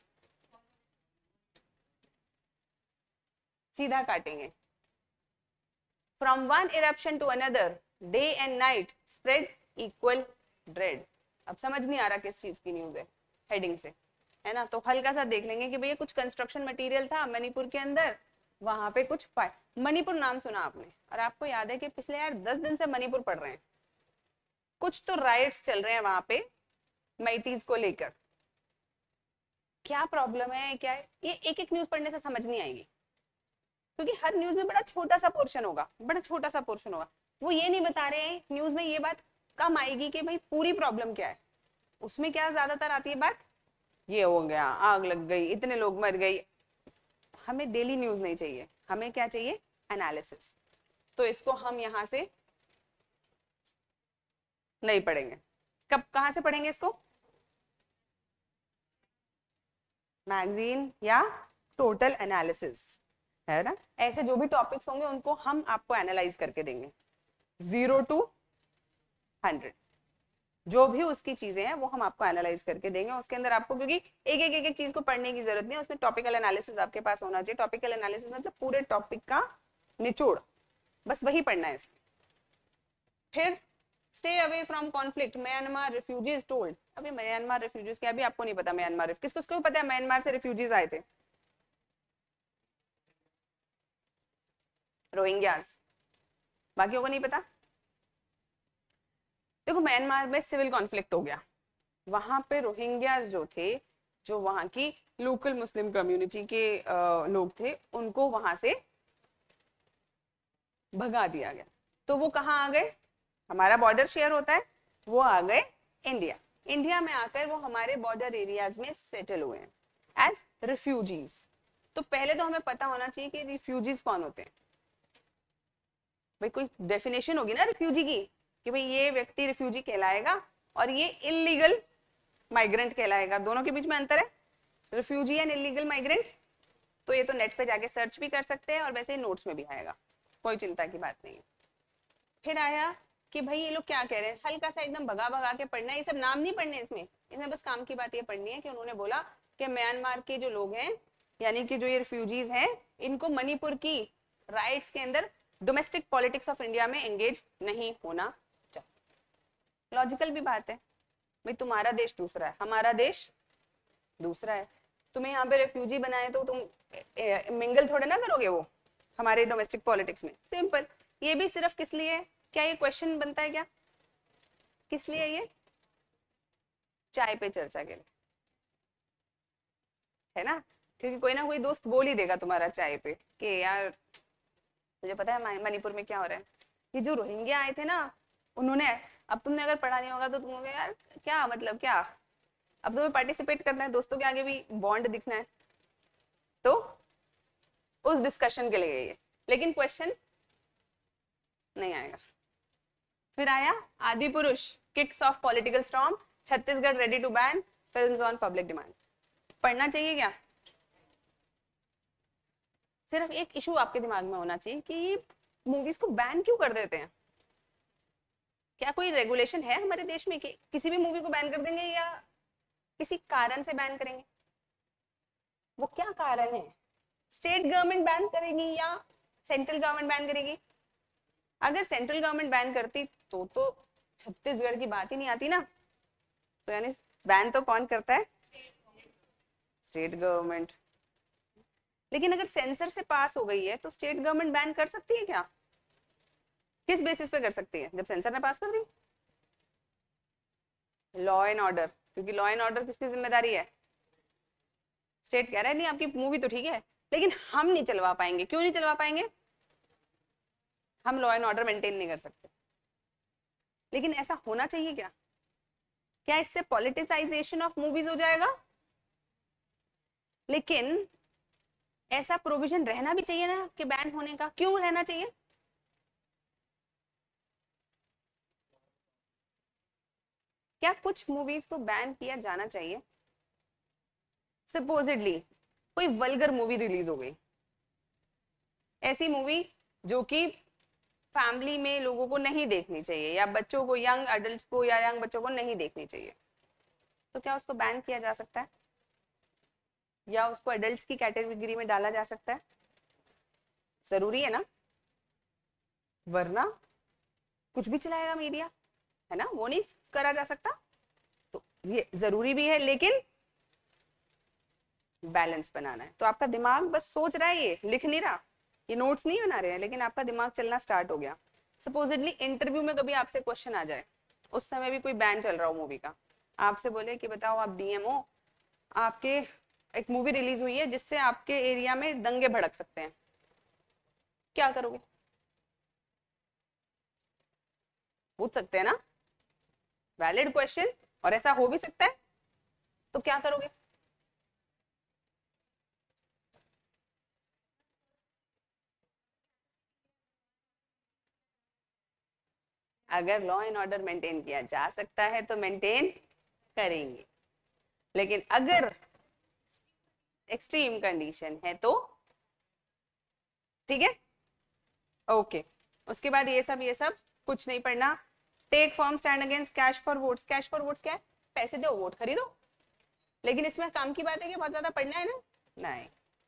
सीधा काटेंगे। From one eruption to another, day and night spread equal dread. अब समझ नहीं आ रहा किस चीज की न्यूज है हेडिंग से, है ना। तो हल्का सा देख लेंगे कि भैया कुछ कंस्ट्रक्शन मटेरियल था मणिपुर के अंदर, वहां पे कुछ मणिपुर नाम सुना आपने, और आपको याद है कि पिछले यार 10 दिन से मणिपुर पढ़ रहे हैं, कुछ तो राइट्स चल रहे हैं वहां पे मैटीज को लेकर। क्या प्रॉब्लम है, क्या है ये, एक एक न्यूज पढ़ने से समझ नहीं आएगी, क्योंकि हर न्यूज में बड़ा छोटा सा पोर्शन होगा, बड़ा छोटा सा पोर्शन होगा। वो ये नहीं बता रहे हैं न्यूज में, ये बात कम आएगी कि भाई पूरी प्रॉब्लम क्या है। उसमें क्या ज्यादातर आती है बात, ये हो गया, आग लग गई, इतने लोग मर गई। हमें डेली न्यूज नहीं चाहिए, हमें क्या चाहिए, एनालिसिस। तो इसको हम यहां से नहीं पढ़ेंगे। कब कहां से पढ़ेंगे इसको? मैगजीन या टोटल एनालिसिस, है ना। ऐसे जो भी टॉपिक्स होंगे उनको हम आपको एनालाइज करके देंगे, 0 to 100 जो भी उसकी चीजें हैं वो हम आपको एनालाइज करके देंगे। उसके अंदर आपको, क्योंकि एक एक चीज को पढ़ने की जरूरत नहीं है, उसमें टॉपिकल एनालिसिस आपके पास होना चाहिए। टॉपिकल एनालिसिस मतलब पूरे टॉपिक का निचोड़, बस वही पढ़ना है इसमें। फिर stay away from conflict, Myanmar refugees told. अभी म्यांमार रिफ्यूजीज क्या, अभी आपको नहीं पता म्यांमार, किसको किसको पता है म्यांमार से रिफ्यूजीज आए थे? रोहिंग्यास, बाकियों को नहीं पता। देखो म्यांमार में सिविल कॉन्फ्लिक्ट हो गया, वहां पे रोहिंग्यास जो थे, जो वहां की लोकल मुस्लिम कम्युनिटी के लोग थे, उनको वहां से भगा दिया गया। तो वो कहाँ आ गए, हमारा बॉर्डर शेयर होता है, वो आ गए इंडिया। इंडिया में आकर वो हमारे बॉर्डर एरियाज में सेटल हुए हैं एज रिफ्यूजीज। तो पहले तो हमें पता होना चाहिए कि रिफ्यूजीज कौन होते हैं। भाई कोई डेफिनेशन होगी ना रिफ्यूजी की, कि भाई ये व्यक्ति रिफ्यूजी कहलाएगा और ये इलीगल माइग्रेंट कहलाएगा। दोनों के बीच में अंतर है, रिफ्यूजी एंड इलीगल माइग्रेंट। तो ये तो नेट पे जाके सर्च भी कर सकते हैं, और वैसे ही नोट्स में भी आएगा, कोई चिंता की बात नहीं है। फिर आया कि भाई ये लोग क्या कह रहे हैं, हल्का सा एकदम भगा भगा के पढ़ना है, ये सब नाम नहीं पढ़ने इसमें बस काम की बात ये पढ़नी है कि उन्होंने बोला कि म्यांमार के जो लोग हैं, यानी कि जो ये रिफ्यूजीज हैं, इनको मणिपुर की राइट्स के अंदर डोमेस्टिक पॉलिटिक्स ऑफ इंडिया में एंगेज नहीं होना चाहिए। लॉजिकल भी बात है, भाई तुम्हारा देश दूसरा है, हमारा देश दूसरा है, तुम्हें यहाँ पे रेफ्यूजी बनाए तो तुम मिंगल थोड़े ना करोगे वो हमारे डोमेस्टिक पॉलिटिक्स में। सिंपल। ये भी सिर्फ किस लिए है, क्या ये क्वेश्चन बनता है क्या, किस लिए ये, चाय पे चर्चा के लिए, है ना। क्योंकि कोई ना कोई दोस्त बोल ही देगा तुम्हारा चाय पे कि यार मुझे पता है मणिपुर में क्या हो रहा है, ये जो रोहिंग्या आए थे ना उन्होंने, अब तुमने अगर पढ़ा नहीं होगा तो तुम यार क्या मतलब क्या, अब तुम्हें पार्टिसिपेट करना है, दोस्तों के आगे भी बॉन्ड दिखना है, तो उस डिस्कशन के लिए ये, लेकिन क्वेश्चन नहीं आएगा। फिर आया Adi Purush, kicks off political storm, Chhattisgarh ready to ban films on public demand. पढ़ना चाहिए क्या? सिर्फ एक इशू आपके दिमाग में होना चाहिए कि मूवीज को बैन क्यों कर देते हैं। क्या कोई रेगुलेशन है हमारे देश में कि किसी भी मूवी को बैन कर देंगे, या किसी कारण से बैन करेंगे? वो क्या कारण है, स्टेट गवर्नमेंट बैन करेगी या सेंट्रल गवर्नमेंट बैन करेगी? अगर सेंट्रल गवर्नमेंट बैन करती तो छत्तीसगढ़ की बात ही नहीं आती ना। तो यानी बैन तो कौन करता है, स्टेट गवर्नमेंट। लेकिन अगर सेंसर से पास हो गई है तो स्टेट गवर्नमेंट बैन कर सकती है क्या? किस बेसिस पे कर सकती है? जब सेंसर ने पास कर दी। लॉ एंड ऑर्डर, क्योंकि लॉ एंड ऑर्डर किसकी जिम्मेदारी है? स्टेट कह रहा है नहीं आपकी मूवी तो ठीक है लेकिन हम नहीं चलवा पाएंगे। क्यों नहीं चलवा पाएंगे? हम लॉ एंड ऑर्डर मेंटेन नहीं कर सकते। लेकिन ऐसा होना चाहिए क्या? क्या इससे पॉलिटिसाइजेशन ऑफ मूवीज हो जाएगा? लेकिन ऐसा प्रोविजन रहना भी चाहिए ना कि बैन होने का। क्यों रहना चाहिए? क्या कुछ मूवीज को बैन किया जाना चाहिए? सपोजिडली कोई वल्गर मूवी रिलीज हो गई, ऐसी मूवी जो कि फैमिली में लोगों को नहीं देखनी चाहिए या बच्चों को, यंग एडल्ट्स को या यंग बच्चों को नहीं देखनी चाहिए, तो क्या उसको बैन किया जा सकता है या उसको एडल्ट्स की कैटेगरी में डाला जा सकता है? जरूरी है ना, वरना कुछ भी चलाएगा मीडिया, है ना, वो नहीं करा जा सकता। तो ये जरूरी भी है लेकिन बैलेंस बनाना है। तो आपका दिमाग बस सोच रहा है, ये लिख नहीं रहा, ये नोट्स नहीं बना रहे हैं, लेकिन आपका दिमाग चलना स्टार्ट हो गया। सपोजिटली इंटरव्यू में कभी आपसे क्वेश्चन आ जाए, उस समय भी कोई बैन चल रहा हो मूवी का, आपसे बोले कि बताओ आप डीएम हो, आपके एक मूवी रिलीज हुई है जिससे आपके एरिया में दंगे भड़क सकते हैं, क्या करोगे? पूछ सकते हैं ना, वैलिड क्वेश्चन, और ऐसा हो भी सकता है, तो क्या करोगे? अगर लॉ एंड ऑर्डर मेंटेन किया जा सकता है तो मेंटेन करेंगे, लेकिन अगर एक्सट्रीम कंडीशन है तो ठीक है, ओके। उसके बाद ये सब कुछ नहीं पढ़ना। Take form stand against cash for votes. Cash for votes क्या है? पैसे दो वोट खरीदो। लेकिन इसमें काम की बात है कि बहुत ज्यादा पढ़ना है ना, नहीं।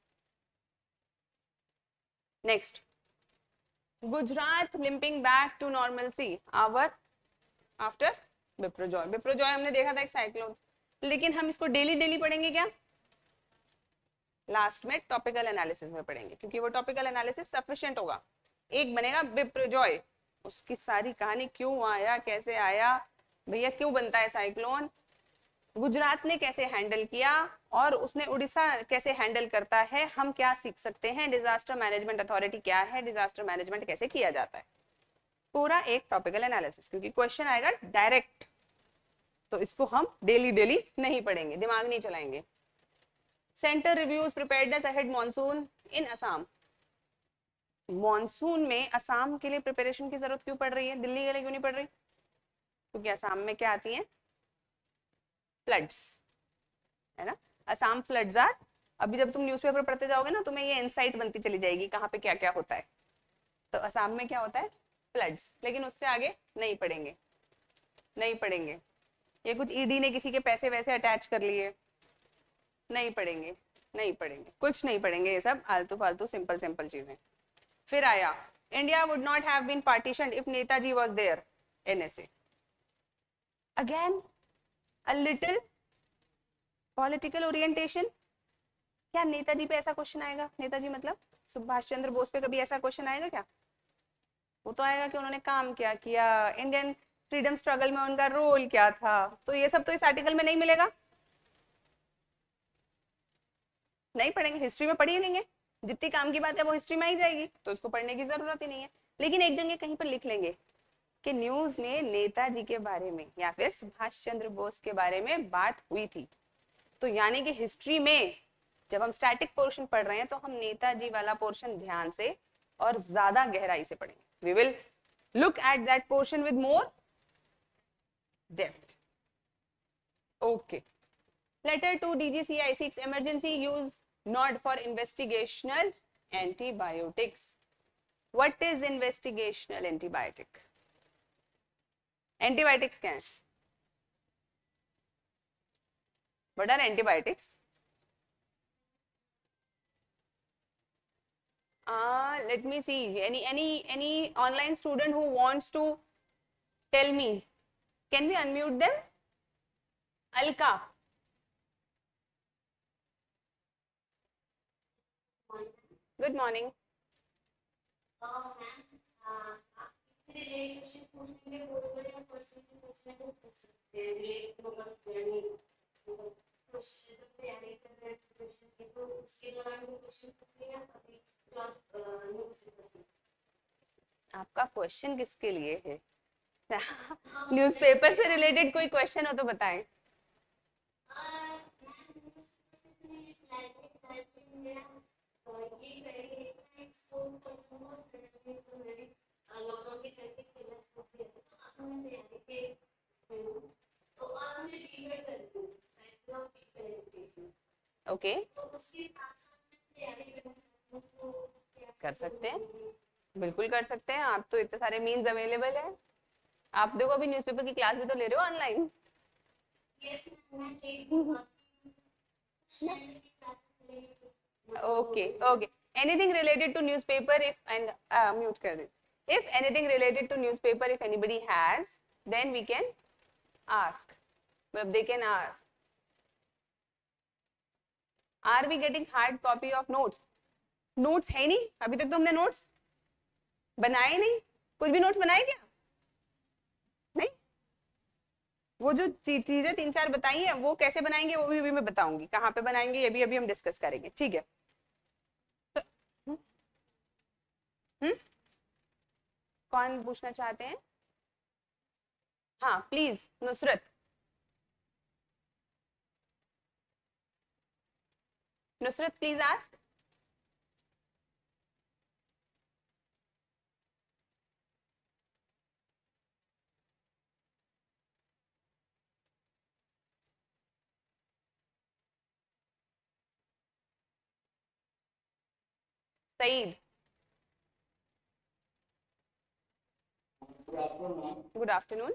Next, Gujarat limping back to normalcy our after Biparjoy. Biparjoy हमने देखा था एक साइक्लोन, लेकिन हम इसको डेली डेली पढ़ेंगे क्या? लास्ट में टॉपिकल एनालिसिस में पढ़ेंगे, क्योंकि वो टॉपिकल एनालिसिस सफिशिएंट होगा। एक बनेगा बिप्रोजॉय, उसकी सारी कहानी, क्यों आया, कैसे आया, भैया क्यों बनता है साइक्लोन, गुजरात ने कैसे हैंडल किया, और उसने उड़ीसा कैसे हैंडल करता है, हम क्या सीख सकते हैं, डिजास्टर मैनेजमेंट अथॉरिटी क्या है, डिजास्टर मैनेजमेंट कैसे किया जाता है, पूरा एक टॉपिकल एनालिसिस। क्योंकि क्वेश्चन आएगा डायरेक्ट, तो इसको हम डेली डेली नहीं पढ़ेंगे, दिमाग नहीं चलाएंगे। Centre reviews preparedness ahead monsoon in Assam. Monsoon में असम के लिए प्रिपरेशन की जरूरत क्यों पड़ रही है, दिल्ली के लिए क्यों नहीं पड़ रही? क्योंकि असम में क्या आती है? फ्लड्स, है ना। असम फ्लड्स आर, अभी जब तुम न्यूज़पेपर पढ़ते जाओगे ना तुम्हें ये इनसाइट बनती चली जाएगी कहाँ पे क्या क्या होता है। तो असम में क्या होता है? फ्लड्स। लेकिन उससे आगे नहीं पढ़ेंगे, नहीं पढ़ेंगे। ये कुछ ईडी ने किसी के पैसे वैसे अटैच कर लिए, नहीं पढ़ेंगे, नहीं पढ़ेंगे, कुछ नहीं पढ़ेंगे, ये सब आलतू फालतू सिंपल सिंपल चीजें। फिर आया, India would not have been partitioned if Netaji was there, NSA. Again a little political orientation. क्या नेताजी पे ऐसा क्वेश्चन आएगा? नेताजी मतलब सुभाष चंद्र बोस पे कभी ऐसा क्वेश्चन आएगा क्या? वो तो आएगा कि उन्होंने काम क्या किया, इंडियन फ्रीडम स्ट्रगल में उनका रोल क्या था। तो ये सब तो इस आर्टिकल में नहीं मिलेगा, नहीं पढ़ेंगे, हिस्ट्री में पढ़ ही लेंगे, जितनी काम की बात है वो हिस्ट्री में ही जाएगी, तो उसको पढ़ने की जरूरत ही नहीं है। लेकिन एक जगह कहीं पर लिख लेंगे कि न्यूज में नेताजी के बारे में या फिर सुभाष चंद्र बोस के बारे में बात हुई थी। तो यानी कि हिस्ट्री में जब हम स्टैटिक पोर्शन पढ़ रहे हैं तो हम नेताजी वाला पोर्शन ध्यान से और ज्यादा गहराई से पढ़ेंगे। We will look at that portion with more depth. Okay. Letter to DGCI seeks emergency use nod for investigational antibiotics. What is investigational antibiotic? Antibiotics क्या है? What are antibiotics? Let me see. Any online student who wants to tell me, can we unmute them? Alka. Good morning. आपका क्वेश्चन किसके लिए है? न्यूज़पेपर से रिलेटेड कोई क्वेश्चन हो तो बताएं। ओके, कर सकते हैं, बिल्कुल कर सकते हैं। आप तो इतने सारे मीन्स अवेलेबल है। आप देखो अभी न्यूज़पेपर की क्लास भी तो ले रहे हो online. Okay okay, anything related to newspaper if and mute कर दे। If anything related to newspaper, if anybody has, then we can ask. They can ask. Are we getting hard copy of notes? Notes है नहीं अभी तक तो हमने notes बनाए नहीं। कुछ भी notes बनाए क्या? नहीं। वो जो चीजें 3-4 बताई हैं वो कैसे बनाएंगे वो भी मैं बताऊंगी। कहाँ पे बनाएंगे ये भी अभी हम डिस्कस करेंगे, ठीक है? तो, कौन पूछना चाहते हैं? हाँ please Nusrat. Nusrat please ask. Saeed. Good afternoon.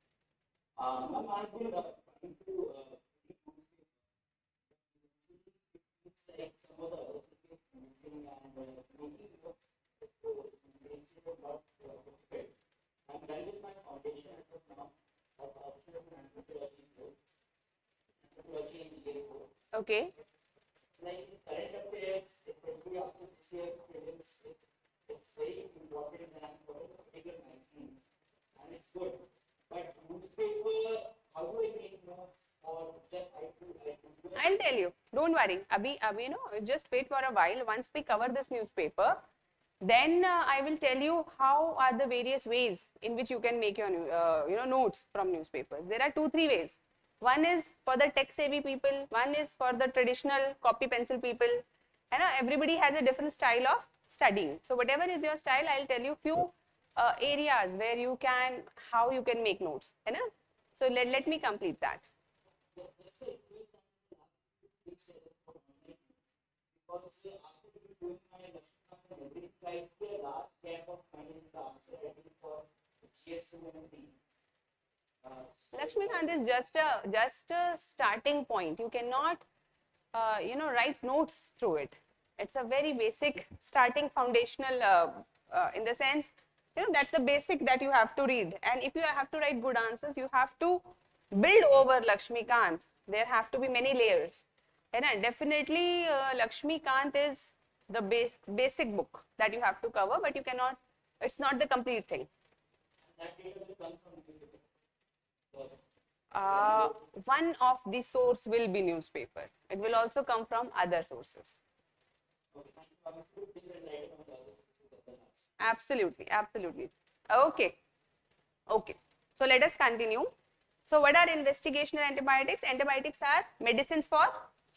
Okay, I'll tell you. Don't worry. Abhi, just wait for a while. Once we cover this newspaper, then I will tell you how are the various ways in which you can make your notes from newspapers. There are 2-3 ways. One is for the tech-savvy people. One is for the traditional copy pencil people. And everybody has a different style of studying. So whatever is your style, I'll tell you few areas where you can, how you can make notes. So let me complete that. Lakshmikant is just a starting point. You cannot write notes through it. It's a very basic starting foundational in the sense, that's the basic that you have to read. And if you have to write good answers, you have to build over Lakshmikant. There have to be many layers. And definitely Lakshmikant is the basic book that you have to cover, but you cannot, it's not the complete thing. One of the source will be newspaper. It will also come from other sources. Absolutely, absolutely. Okay. So let us continue. So what are investigational antibiotics? Antibiotics are medicines for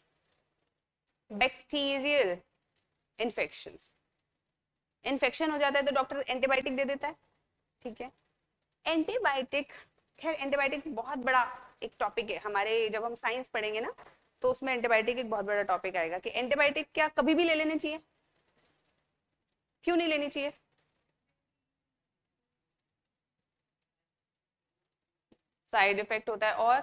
bacterial infections. Infection हो जाता है तो डॉक्टर एंटीबायोटिक दे देता है, ठीक है? एंटीबायोटिक, खैर एंटीबायोटिक बहुत बड़ा एक टॉपिक है हमारे, जब हम साइंस पढ़ेंगे ना तो उसमें एंटीबायोटिक एक बहुत बड़ा टॉपिक आएगा कि एंटीबायोटिक क्या कभी भी ले लेने चाहिए, क्यों नहीं लेनी चाहिए? साइड इफेक्ट होता है और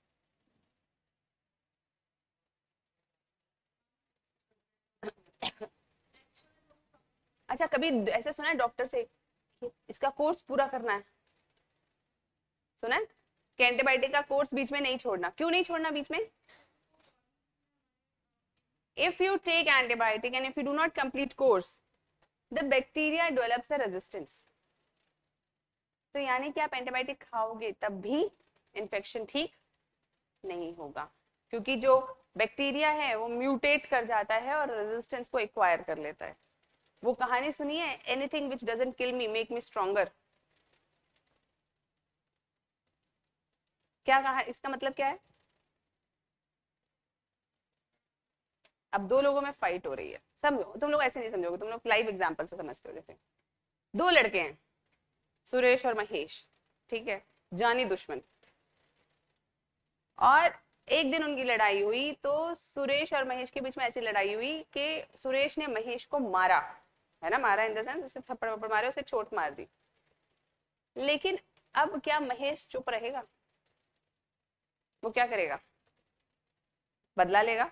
अच्छा, कभी ऐसे सुना है डॉक्टर से कि इसका कोर्स पूरा करना है? सुना है कि एंटीबायोटिक का कोर्स बीच में नहीं छोड़ना। क्यों नहीं छोड़ना बीच में? if you take antibiotic and if you do not complete course, the bacteria develops a resistance. तो यानी कि आप एंटीबायोटिक खाओगे तब भी इन्फेक्शन ठीक नहीं होगा, क्योंकि जो बैक्टीरिया है वो म्यूटेट कर जाता है और रेजिस्टेंस को एक्वायर कर लेता है। वो कहानी सुनी है, anything which doesn't kill me make me stronger. क्या कहा, इसका मतलब क्या है? अब दो लोगों में फाइट हो रही है, समझो, तुम लोग ऐसे नहीं समझोगे, तुम लोग लाइव एग्जांपल से समझते हो। जैसे दो लड़के हैं, सुरेश और महेश, ठीक है, जानी दुश्मन, और एक दिन उनकी लड़ाई हुई, तो सुरेश और महेश के बीच में ऐसी लड़ाई हुई कि सुरेश ने महेश को मारा, है ना, मारा इन द सेंस उसे थप्पड़ वप्पड़ मारे, उसे चोट मार दी। लेकिन अब क्या महेश चुप रहेगा? वो क्या करेगा? बदला लेगा।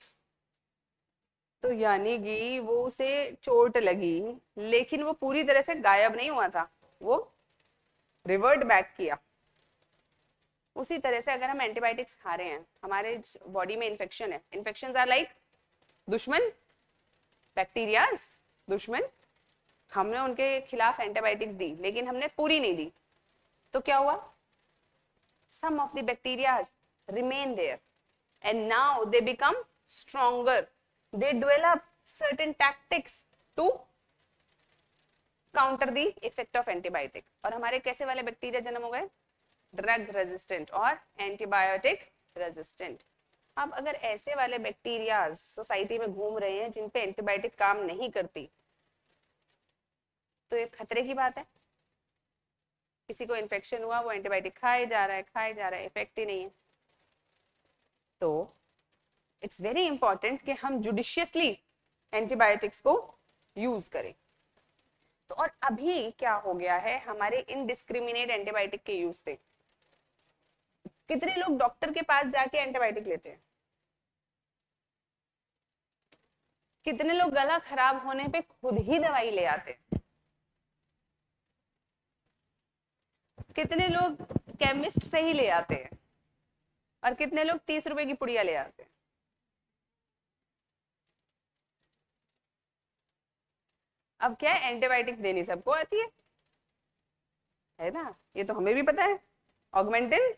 तो यानी कि वो उसे चोट लगी लेकिन वो पूरी तरह से गायब नहीं हुआ था, वो रिवर्ट बैक किया। उसी तरह से अगर हम एंटीबायोटिक्स खा रहे हैं, हमारे बॉडी में इन्फेक्शन है, इन्फेक्शंस आर लाइक दुश्मन, बैक्टीरियाज दुश्मन, हमने उनके खिलाफ एंटीबायोटिक्स दी लेकिन हमने पूरी नहीं दी, तो क्या हुआ? some of the bacteria remain there and now they become stronger, they develop certain tactics to counter the effect of antibiotic। और हमारे कैसे वाले बैक्टीरिया जन्म हो गए? ड्रग रेजिस्टेंट और एंटीबायोटिक रेजिस्टेंट। अब अगर ऐसे वाले बैक्टीरिया सोसाइटी में घूम रहे हैं जिन पे एंटीबायोटिक काम नहीं करती, तो ये खतरे की बात है। किसी को इन्फेक्शन हुआ, वो एंटीबायोटिक खाए जा रहा है, इफेक्ट ही नहीं है। तो इट्स वेरी इंपॉर्टेंट कि हम जुडिशियसली एंटीबायोटिक्स को यूज करें। तो और अभी क्या हो गया है, हमारे इनडिस्क्रिमिनेट एंटीबायोटिक के यूज से कितने लोग डॉक्टर के पास जाके एंटीबायोटिक लेते हैं? कितने लोग गला खराब होने पे खुद ही दवाई ले आते हैं? कितने लोग केमिस्ट से ही ले आते हैं? और कितने लोग 30 रुपए की पुड़िया ले आते हैं? अब क्या है, एंटीबायोटिक देनी सबको आती है ना, ये तो हमें भी पता है, ऑगमेंटिन,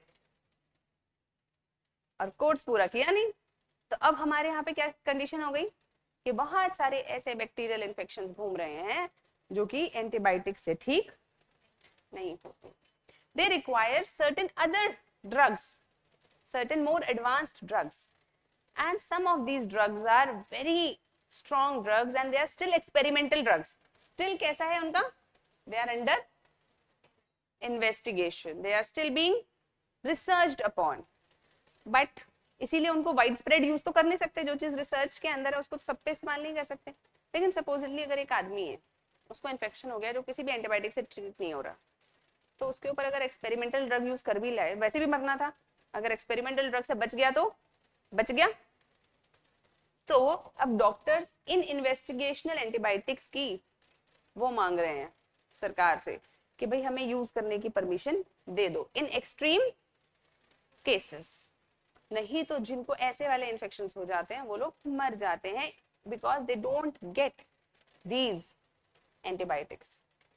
और कोर्स पूरा किया नहीं। तो अब हमारे यहाँ पे क्या कंडीशन हो गई कि बहुत सारे ऐसे बैक्टीरियल इन्फेक्शंस घूम रहे हैं जो कि एंटीबायोटिक से ठीक नहीं होते। They require certain other drugs, certain more advanced drugs, and some of these drugs are very strong drugs and they are still experimental drugs. Still कैसा है उनका? They are under investigation. They are still being researched upon. But इसीलिए उनको वाइड स्प्रेड यूज तो कर नहीं सकते, जो चीज रिसर्च के अंदर है उसको तो सब पे इस्तेमाल नहीं कर सकते। लेकिन सपोजिटली अगर एक आदमी है, उसको इन्फेक्शन हो गया जो किसी भी एंटीबायोटिक से ट्रीट नहीं हो रहा, तो उसके ऊपर अगर एक्सपेरिमेंटल ड्रग यूज कर भी लाए, वैसे भी मरना था, अगर एक्सपेरिमेंटल ड्रग से बच गया तो बच गया। तो अब डॉक्टर्स इन इन्वेस्टिगेशनल एंटीबायोटिक्स की वो मांग रहे हैं सरकार से कि भाई हमें यूज करने की परमिशन दे दो इन एक्सट्रीम केसेस। नहीं तो जिनको ऐसे वाले इन्फेक्शंस हो जाते हैं वो लोग मर जाते हैं because they don't get these antibiotics.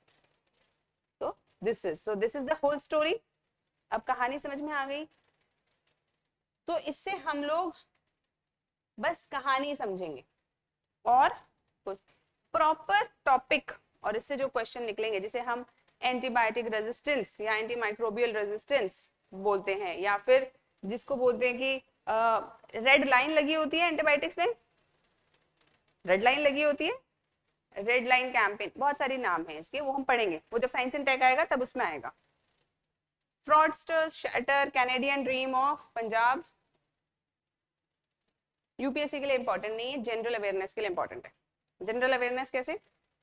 This is the whole story. अब कहानी समझ में आ गई? तो इससे हम लोग बस कहानी समझेंगे और कुछ प्रॉपर टॉपिक, और इससे जो क्वेश्चन निकलेंगे जिसे हम एंटीबायोटिक रेजिस्टेंस या एंटीमाइक्रोबियल रेजिस्टेंस बोलते हैं, या फिर जिसको बोलते हैं कि रेड लाइन लगी होती है एंटीबायोटिक्स में, रेड लाइन लगी होती है, रेड लाइन कैंपेन, बहुत सारी नाम है इसके, वो हम पढ़ेंगे, वो जब साइंस एंड टेक आएगा तब उसमें आएगा। Fraudsters, shatter, Canadian dream of Punjab, UPSC के लिए इंपॉर्टेंट नहीं है, जनरल अवेयरनेस के लिए इंपॉर्टेंट है। जनरल अवेयरनेस कैसे,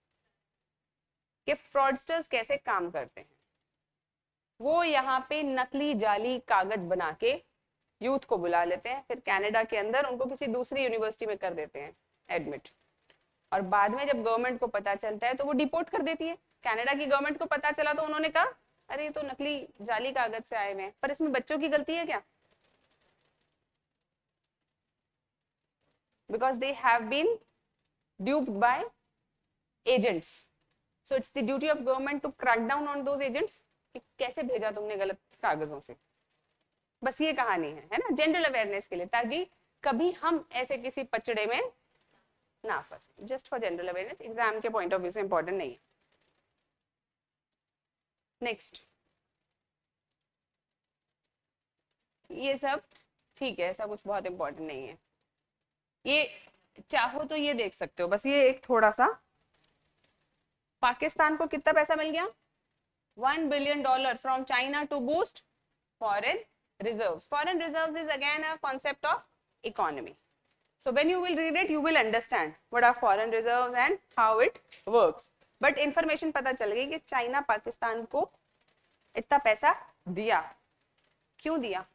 कि फ्रॉडस्टर्स कैसे काम करते हैं। वो यहाँ पे नकली जाली कागज बना के यूथ को बुला लेते हैं, फिर कनाडा के अंदर उनको किसी दूसरी यूनिवर्सिटी में कर देते हैं एडमिट, और बाद में जब गवर्नमेंट को पता चलता है तो वो डिपोर्ट कर देती है। कनाडा की गवर्नमेंट को पता चला तो उन्होंने कहा अरे ये तो नकली जाली कागज से आए हुए हैं, पर इसमें बच्चों की गलती है क्या? because they have been duped by agents. So it's the duty of government to crack down on those agents. कि कैसे भेजा तुमने गलत कागजों से, बस ये कहानी है ना, जनरल अवेयरनेस के लिए, ताकि कभी हम ऐसे किसी पचड़े में ना फंसे. Just for general awareness, exam के पॉइंट ऑफ व्यू से इंपॉर्टेंट नहीं है. नेक्स्ट, ये सब ठीक है, ऐसा कुछ बहुत इंपॉर्टेंट नहीं है. ये चाहो तो ये देख सकते हो, बस ये एक थोड़ा सा, पाकिस्तान को कितना पैसा मिल गया, $1 billion from China to boost foreign reserves. Foreign reserves is again a concept of economy. So when you will read it, you will understand what are foreign reserves and how it works. But information पता चल गई कि चाइना पाकिस्तान को इतना पैसा दिया, क्यों दिया,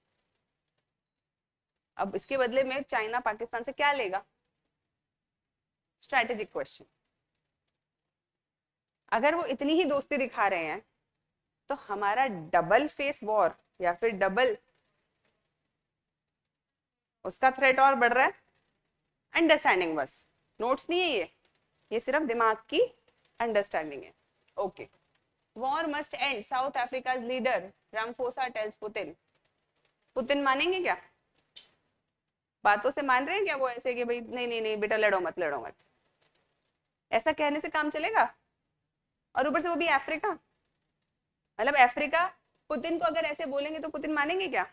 अब इसके बदले में चाइना पाकिस्तान से क्या लेगा, स्ट्रैटेजिक क्वेश्चन. अगर वो इतनी ही दोस्ती दिखा रहे हैं तो हमारा डबल फेस वॉर या फिर डबल उसका थ्रेट और बढ़ रहा है. अंडरस्टैंडिंग बस, नोट्स नहीं है ये सिर्फ दिमाग की अंडरस्टैंडिंग है. Okay, war must end, South Africa's leader Ramaphosa tells Putin. Putin मानेंगे क्या, बातों से मान रहे हैं क्या वो, ऐसे कि भाई नहीं नहीं नहीं बेटा लड़ो मत लड़ो मत, ऐसा कहने से काम चलेगा. और ऊपर से वो भी अफ्रीका, मतलब अफ्रीका पुतिन को अगर ऐसे बोलेंगे तो पुतिन मानेंगे क्या.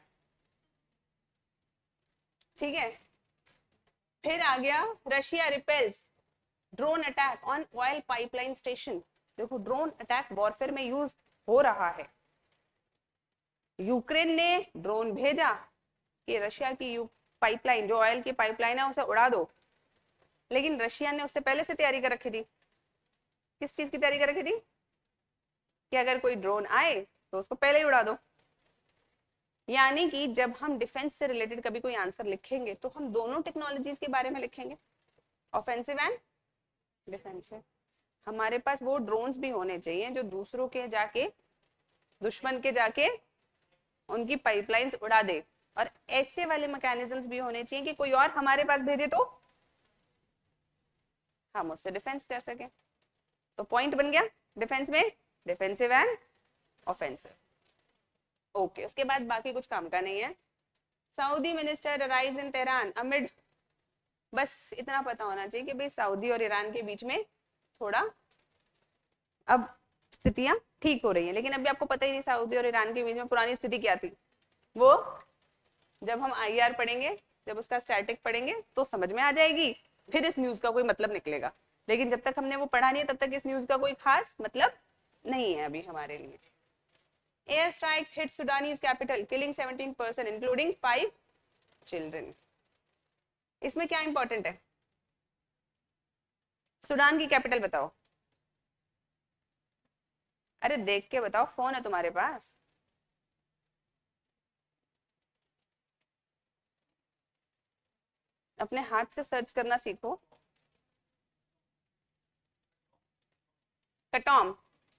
ठीक है, फिर आ गया Russia repels drone attack on oil pipeline station. देखो ड्रोन अटैक वॉरफेयर में यूज हो रहा है. यूक्रेन ने ड्रोन भेजा कि रशिया की पाइपलाइन, जो ऑयल की पाइपलाइन है उसे उड़ा दो, लेकिन रशिया ने उससे पहले से तैयारी कर रखी थी. किस चीज की तैयारी कर रखी थी, कि अगर कोई ड्रोन आए तो उसको पहले ही उड़ा दो. यानी कि जब हम डिफेंस से रिलेटेड कभी कोई आंसर लिखेंगे तो हम दोनों टेक्नोलॉजीज के बारे में लिखेंगे, ऑफेंसिव एंड डिफेंसिव. हमारे पास वो ड्रोन्स भी होने चाहिए जो दूसरों के जाके, दुश्मन के जाके उनकी पाइपलाइंस उड़ा दे, और ऐसे वाले मैकेनिज्म्स भी होने चाहिए कि कोई और हमारे पास भेजे तो हम उससे डिफेंस कर सके. तो पॉइंट बन गया डिफेंस में डिफेंसिव एंड ऑफेंसिव. ओके, उसके बाद बाकी कुछ काम का नहीं है. Saudi minister arrives in Tehran amid, बस इतना पता होना चाहिए कि भाई सऊदी और ईरान के बीच में थोड़ा अब स्थितियां ठीक हो रही हैं, लेकिन अभी आपको पता ही नहीं सऊदी और ईरान के बीच में पुरानी स्थिति क्या थी. वो जब हम IR पढ़ेंगे, जब उसका स्टैटिक पढ़ेंगे तो समझ में आ जाएगी, फिर इस न्यूज का कोई मतलब निकलेगा. लेकिन जब तक हमने वो पढ़ा नहीं है तब तक इस न्यूज का कोई खास मतलब नहीं है अभी हमारे लिए. Air strikes hit Sudanese capital killing 17 person including 5 children. इसमें क्या इंपॉर्टेंट है, सूडान की कैपिटल बताओ. अरे देख के बताओ, फोन है तुम्हारे पास. अपने हाथ से सर्च करना सीखो. कटॉम,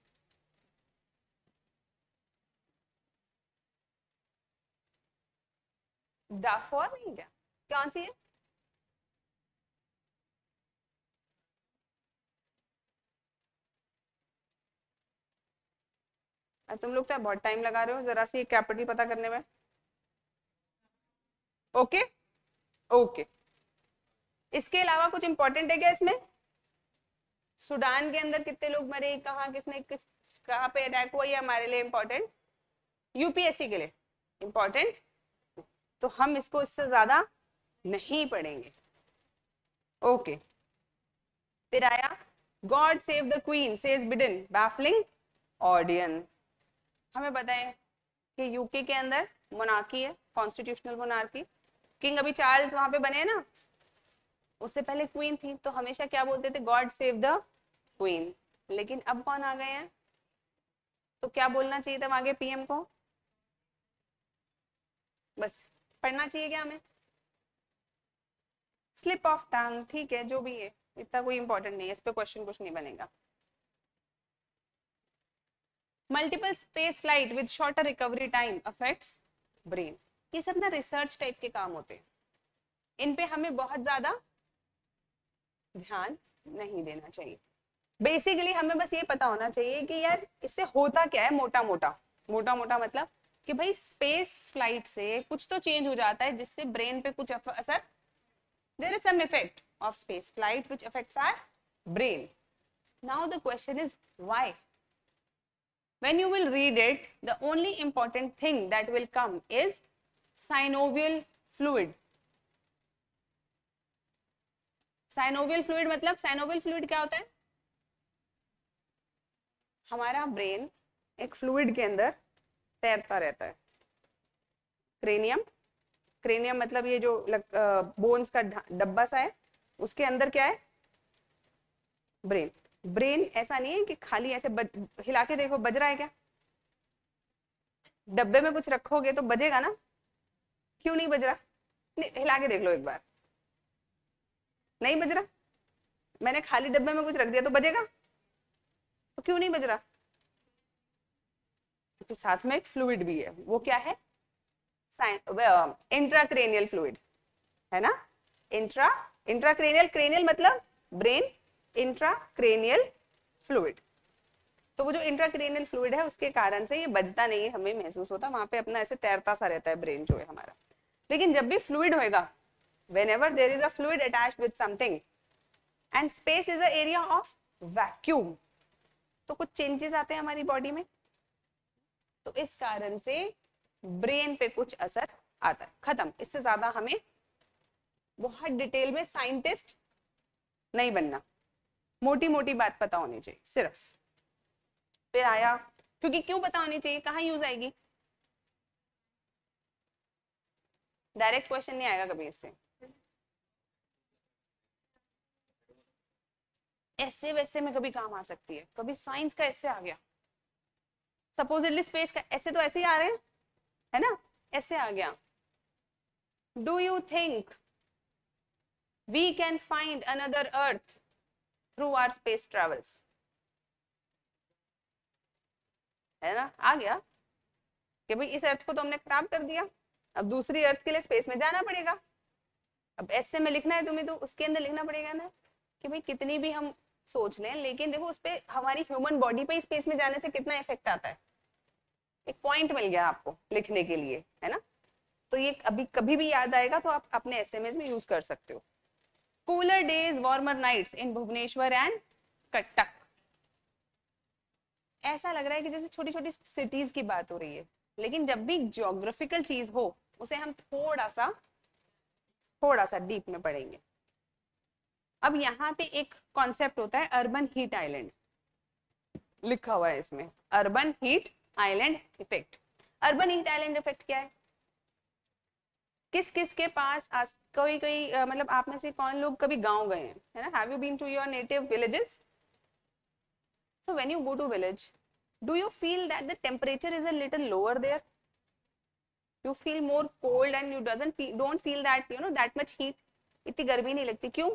डाफोर नहीं क्या, कौन सी है, तुम लोग तो बहुत टाइम लगा रहे हो जरा सी कैपिटल पता करने में. ओके ओके, इसके अलावा कुछ इंपॉर्टेंट है क्या इसमें, सूडान के अंदर कितने लोग मरे, कहाँ किसने किस कहाँ पे अटैक हुआ, ये हमारे लिए इंपॉर्टेंट, यूपीएससी के लिए इंपॉर्टेंट, तो हम इसको इससे ज्यादा नहीं पढ़ेंगे. ओके, फिर आया God save the queen says Biden baffling audience. हमें पता है कि यूके के अंदर मोनार्की है, कॉन्स्टिट्यूशनल मोनार्की. किंग अभी चार्ल्स वहां पे बने ना, उससे पहले क्वीन थी, तो हमेशा क्या बोलते थे, गॉड सेव द क्वीन. लेकिन अब कौन आ गए हैं, तो क्या बोलना चाहिए था आगे पीएम को, बस पढ़ना चाहिए क्या हमें, स्लिप ऑफ टंग. ठीक है, जो भी है इतना कोई इंपॉर्टेंट नहीं है, इस पे क्वेश्चन कुछ नहीं बनेगा. Multiple space flight with shorter recovery time affects brain. ये सब ना रिसर्च टाइप के काम होते हैं. इन पे हमें बहुत ज्यादा ध्यान नहीं देना चाहिए। बेसिकली हमें बस ये पता होना चाहिए कि यार इससे होता क्या है, मोटा मोटा मोटा मोटा मतलब कि भाई स्पेस फ्लाइट से कुछ तो चेंज हो जाता है जिससे ब्रेन पे कुछ असर, there is some effect of space flight which affects our brain. Now the question is why? When you will read it, the only important thing that will come is synovial fluid. Synovial fluid मतलब synovial fluid क्या होता है? हमारा ब्रेन एक फ्लूइड के अंदर तैरता रहता है। क्रेनियम, क्रेनियम मतलब ये जो बोन्स का डब्बा सा है, उसके अंदर क्या है? ब्रेन। ब्रेन ऐसा नहीं है कि खाली ऐसे हिला के देखो बज रहा है क्या? डब्बे में कुछ रखोगे तो बजेगा ना? क्यों नहीं बज रहा? नहीं, हिला के देख लो एक बार, नहीं बज रहा। मैंने खाली डब्बे में कुछ रख दिया तो बजेगा? तो क्यों नहीं बज रहा? क्योंकि साथ में एक फ्लूइड भी है। वो क्या है? इंट्राक्रेनियल फ्लूइड है ना। इंट्राक्रेनियल, क्रेनियल मतलब ब्रेन, इंट्राक्रेनियल फ्लूइड। तो वो जो इंट्राक्रेनियल फ्लूइड है उसके कारण से ये बजता नहीं है, हमें महसूस होता, वहां पे अपना ऐसे तैरता सा रहता है ब्रेन जो है हमारा। लेकिन जब भी फ्लूइड होएगा, whenever there is a fluid attached with something and space is a area of vacuum, तो कुछ चेंजेस आते हैं हमारी बॉडी में। तो इस कारण से ब्रेन पे कुछ असर आता है। खत्म। इससे ज्यादा हमें बहुत डिटेल में साइंटिस्ट नहीं बनना, मोटी मोटी बात पता होनी चाहिए सिर्फ। फिर आया, क्योंकि क्यों पता होनी चाहिए, कहाँ यूज आएगी? डायरेक्ट क्वेश्चन नहीं आएगा कभी इससे, ऐसे वैसे में कभी काम आ सकती है। कभी साइंस का ऐसे आ गया, सपोजिटली स्पेस का ऐसे, तो ऐसे ही आ रहे हैं है ना, ऐसे आ गया। Do you think we can find another earth through our space travels? है ना, आ गया कि भाई इस अर्थ को तो हमने खराब कर दिया, अब दूसरी अर्थ के लिए स्पेस में जाना पड़ेगा। अब ऐसे में लिखना है तुम्हें तो उसके अंदर लिखना पड़ेगा ना कि भाई कितनी भी हम सोच लें, लेकिन देखो उस पर हमारी ह्यूमन बॉडी पे स्पेस में जाने से कितना इफेक्ट आता है। एक पॉइंट मिल गया आपको लिखने के लिए, है ना। तो ये अभी कभी भी याद आएगा तो आप अपने एसएमएस में यूज कर सकते हो। Cooler days, warmer nights in Bhubaneswar and Cuttack. ऐसा लग रहा है कि जैसे छोटी छोटी सिटीज की बात हो रही है, लेकिन जब भी ज्योग्राफिकल चीज हो उसे हम थोड़ा सा डीप में पढ़ेंगे। अब यहाँ पे एक कॉन्सेप्ट होता है अर्बन हीट आइलैंड, लिखा हुआ है इसमें, urban heat island effect. Urban heat island effect क्या है? किस किस के पास कोई कोई मतलब आप में से कौन लोग कभी गांव गए हैं, है ना? Have you been to your native villages? So when you go to village, do you feel that the temperature is a little lower there? You feel more cold and you don't feel that that much heat. इतनी गर्मी नहीं लगती, क्यों?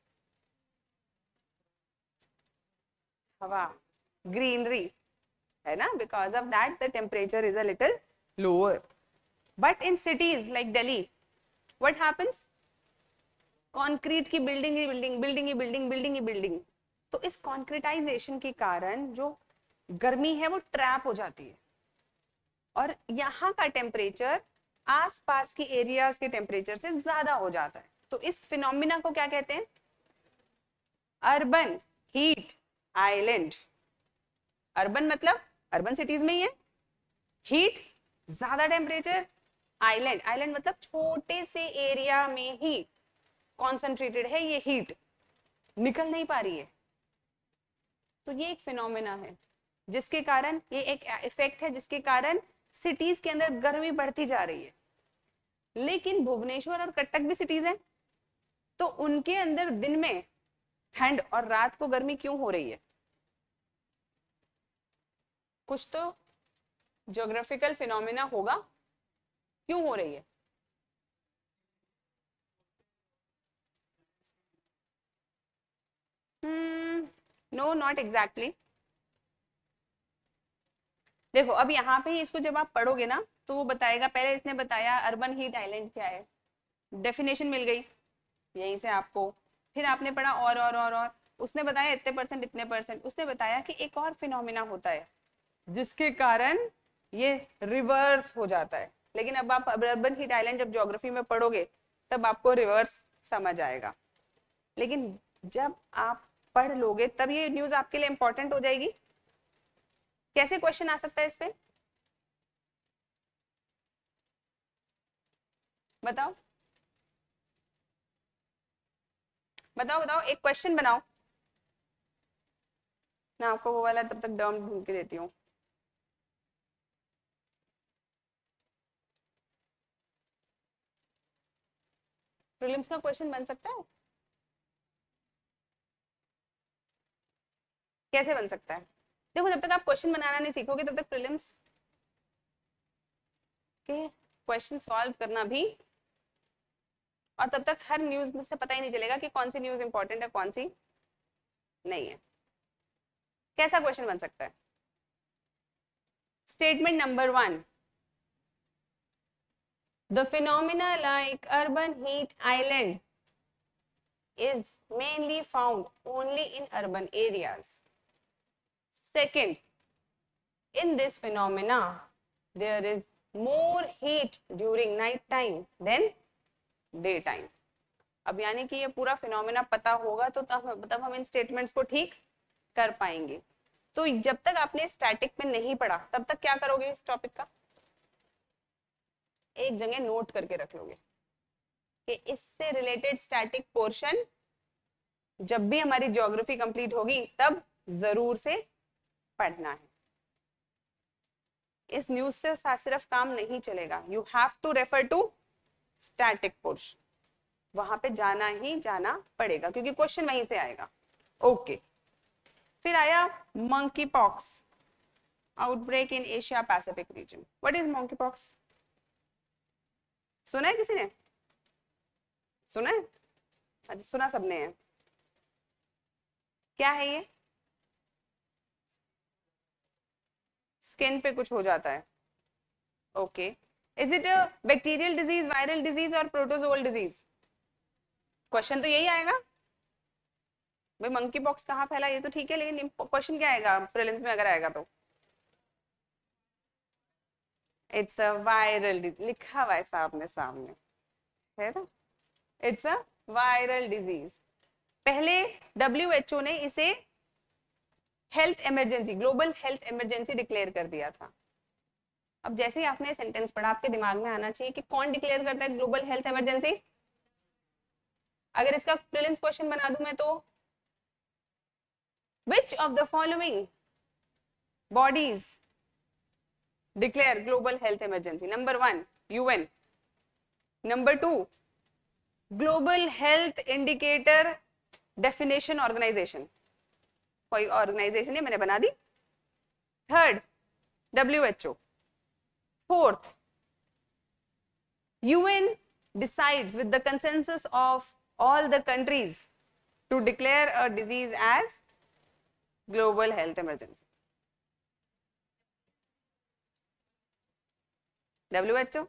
हवा, greenery, है ना, because of that the temperature is a little lower. But in cities like Delhi, what happens? Concrete की बिल्डिंग ही बिल्डिंग, बिल्डिंग ही बिल्डिंग, बिल्डिंग ही बिल्डिंग। तो इस कॉन्क्रीटाइजेशन के कारण जो गर्मी है वो ट्रैप हो जाती है, और यहाँ का टेम्परेचर आसपास के एरियाज के टेम्परेचर से ज्यादा हो जाता है। तो इस फिनोमिना को क्या कहते हैं? Urban heat island. अर्बन मतलब अर्बन सिटीज में ही है, हीट ज्यादा टेम्परेचर, आइलैंड, आइलैंड मतलब छोटे से एरिया में ही कॉन्सेंट्रेटेड है ये हीट, निकल नहीं पा रही है। तो ये एक फिनोमिना है जिसके कारण, ये एक इफेक्ट है जिसके कारण सिटीज के अंदर गर्मी बढ़ती जा रही है। लेकिन भुवनेश्वर और कटक भी सिटीज हैं, तो उनके अंदर दिन में ठंड और रात को गर्मी क्यों हो रही है? कुछ तो ज्योग्राफिकल फिनोमिना होगा, क्यों हो रही है? No, not exactly. देखो अब यहाँ पे ही इसको जब आप पढ़ोगे ना तो वो बताएगा, पहले इसने बताया अर्बन हीट आइलैंड क्या है, डेफिनेशन मिल गई यहीं से आपको, फिर आपने पढ़ा और उसने बताया इतने परसेंट इतने परसेंट, उसने बताया कि एक और फिनोमिना होता है जिसके कारण ये रिवर्स हो जाता है। लेकिन अब आप अर्बन हीट आइलैंड जब ज्योग्राफी में पढ़ोगे तब आपको रिवर्स समझ आएगा, लेकिन जब आप पढ़ लोगे तब ये न्यूज आपके लिए इंपॉर्टेंट हो जाएगी। कैसे क्वेश्चन आ सकता है इस पे, बताओ बताओ बताओ, एक क्वेश्चन बनाओ। मैं आपको वो वाला तब तक डर्म ढूंढ के देती हूँ। प्रीलिम्स का क्वेश्चन बन सकता है, कैसे बन सकता है? देखो जब तक आप क्वेश्चन बनाना नहीं सीखोगे तब तक प्रीलिम्स के क्वेश्चन सॉल्व करना भी, और तब तक हर न्यूज में से पता ही नहीं चलेगा कि कौन सी न्यूज इंपॉर्टेंट है कौन सी नहीं है। कैसा क्वेश्चन बन सकता है? Statement number 1, the phenomena like urban heat island is mainly found only in urban areas. Second, in this phenomena there is more heat during night time than day time. अब यानी कि ये पूरा फिनोमेना पता होगा तो तब हम इन स्टेटमेंट्स को ठीक कर पाएंगे। तो जब तक आपने स्टैटिक में नहीं पढ़ा तब तक क्या करोगे, इस टॉपिक का एक जगह नोट करके रख लोगे कि इससे रिलेटेड स्टैटिक पोर्शन जब भी हमारी ज्योग्राफी कंप्लीट होगी तब जरूर से पढ़ना है। इस न्यूज से सिर्फ काम नहीं चलेगा, you have to refer to static portion, वहां पे जाना ही जाना पड़ेगा क्योंकि क्वेश्चन वहीं से आएगा। ओके, फिर आया monkeypox outbreak in Asia Pacific region. What is monkeypox? सुना है किसी ने? सुना है? अच्छा सुना सबने है। क्या है ये? स्किन पे कुछ हो जाता है। Okay, is it a bacterial disease, viral disease और प्रोटोजोअल डिजीज? क्वेश्चन तो यही आएगा भाई, मंकी पॉक्स कहाँ फैला ये तो ठीक है, लेकिन क्वेश्चन क्या आएगा प्रीलिम्स में अगर आएगा तो? इट्स अ वायरल, लिखा हुआ है सामने सामने है ना, इट्स अ वायरल डिजीज। पहले WHO ने इसे health emergency, global health emergency declare कर दिया था। अब जैसे ही आपने सेंटेंस पढ़ा आपके दिमाग में आना चाहिए कि कौन डिक्लेयर करता है ग्लोबल हेल्थ इमरजेंसी। अगर इसका प्रीलिम्स क्वेश्चन बना दूं मैं तो, which of the following bodies declare global health emergency? Number 1 UN, number 2 global health indicator definition organization, कोई ऑर्गेनाइजेशन है मैंने बना दी। Third WHO, fourth UN decides with the consensus of all the countries to declare a disease as global health emergency। WHO,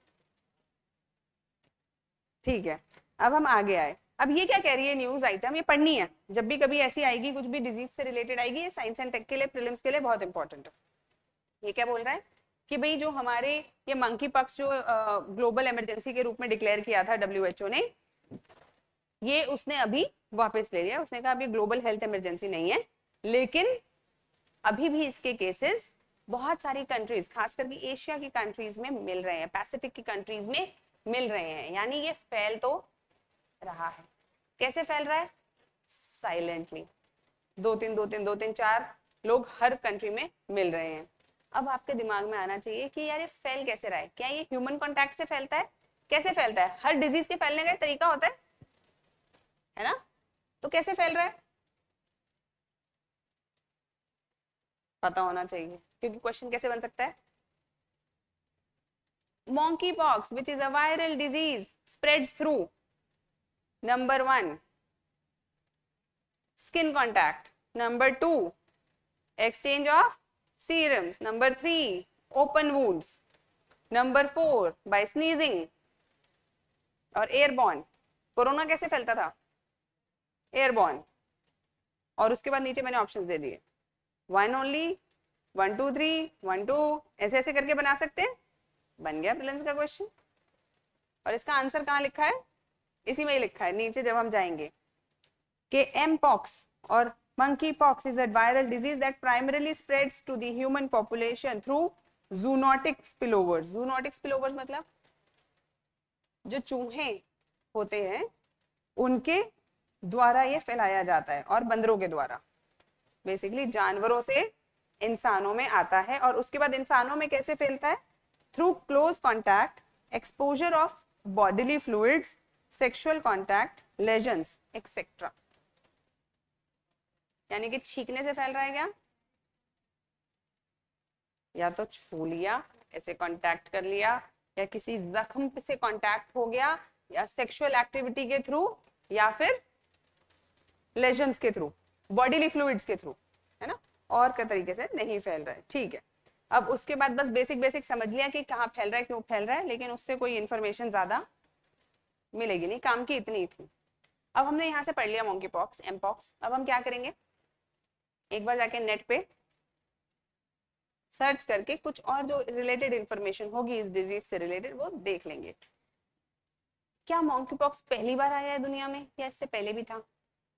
ठीक है। अब हम आगे आए, अब ये क्या कह रही है न्यूज आइटम, ये पढ़नी है जब भी कभी ऐसी आएगी कुछ भी डिजीज से रिलेटेड आएगी, ये साइंस एंड टेक के लिए प्रीलिम्स के लिए बहुत इंपॉर्टेंट है। ये क्या बोल रहा है कि भाई जो हमारे ये मंकी पॉक्स जो ग्लोबल इमरजेंसी के रूप में डिक्लेयर किया था WHO ने, ये उसने अभी वापस ले लिया। उसने कहा अभी ग्लोबल हेल्थ इमरजेंसी नहीं है, लेकिन अभी भी इसके केसेस बहुत सारी कंट्रीज खास करके एशिया की कंट्रीज में मिल रहे हैं, पैसिफिक की कंट्रीज में मिल रहे हैं, यानी ये फैल तो रहा है। कैसे फैल रहा है? साइलेंटली, 2-3 4 लोग हर कंट्री में मिल रहे हैं। अब आपके दिमाग में आना चाहिए कि यार ये फैल कैसे रहा है, क्या ये ह्यूमन कॉन्टैक्ट से फैलता है? कैसे फैलता है? हर डिजीज के फैलने का तरीका होता है ना, तो कैसे फैल रहा है पता होना चाहिए, क्योंकि क्वेश्चन कैसे बन सकता है? monkeypox, which is a viral disease, spreads through number 1 skin contact, number 2 exchange of serums, number 3 open wounds, number 4 by sneezing, और एयरबॉर्न, कोरोना कैसे फैलता था? एयरबॉर्न। और उसके बाद नीचे मैंने ऑप्शंस दे दिए, 1 ओनली, 1 2 3, 1 2, ऐसे ऐसे करके बना सकते हैं। बन गया प्रीलिम्स का क्वेश्चन। और इसका आंसर कहाँ लिखा है? इसी में ही लिखा है नीचे जब हम जाएंगे कि एम पॉक्स और monkeypox is a viral disease that primarily spreads to the human population through zoonotic spillovers. Zoonotic spillovers मतलब जो चूहे होते हैं उनके द्वारा ये फैलाया जाता है, और बंदरों के द्वारा, बेसिकली जानवरों से इंसानों में आता है। और उसके बाद इंसानों में कैसे फैलता है? Through close contact, exposure of bodily fluids, sexual contact, lesions etcetera. यानी कि छींकने से फैल रहा है क्या? या तो छू लिया, ऐसे कांटेक्ट कर लिया, या किसी जख्म से कांटेक्ट हो गया, या सेक्सुअल एक्टिविटी के थ्रू, या फिर लेजन्स के थ्रू, बॉडीली फ्लूइड्स के थ्रू, है ना? और के तरीके से नहीं फैल रहा है। ठीक है, अब उसके बाद बस बेसिक बेसिक समझ लिया कि कहाँ फैल रहा है, क्यों फैल रहा है, लेकिन उससे कोई इंफॉर्मेशन ज्यादा मिलेगी नहीं, काम की इतनी थी। अब हमने यहाँ से पढ़ लिया मॉन्की पॉक्स, एम पॉक्स। अब हम क्या करेंगे, एक बार जाके नेट पे सर्च करके कुछ और जो रिलेटेड इंफॉर्मेशन होगी इस डिजीज से रिलेटेड वो देख लेंगे। क्या मॉन्की पॉक्स पहली बार आया है दुनिया में, या इससे पहले भी था?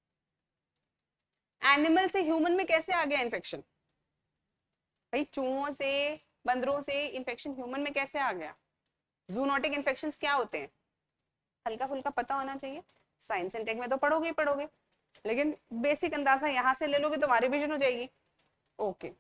एनिमल से ह्यूमन में कैसे आ गया इन्फेक्शन? भाई चूहों से, बंदरों से इन्फेक्शन ह्यूमन में कैसे आ गया? जूनोटिक इन्फेक्शंस क्या होते हैं? हल्का फुल्का पता होना चाहिए, साइंस एंड टेक में तो पढ़ोगे ही पढ़ोगे, लेकिन बेसिक अंदाजा यहाँ से ले लोगे तो तुम्हारी विजन हो जाएगी। Okay,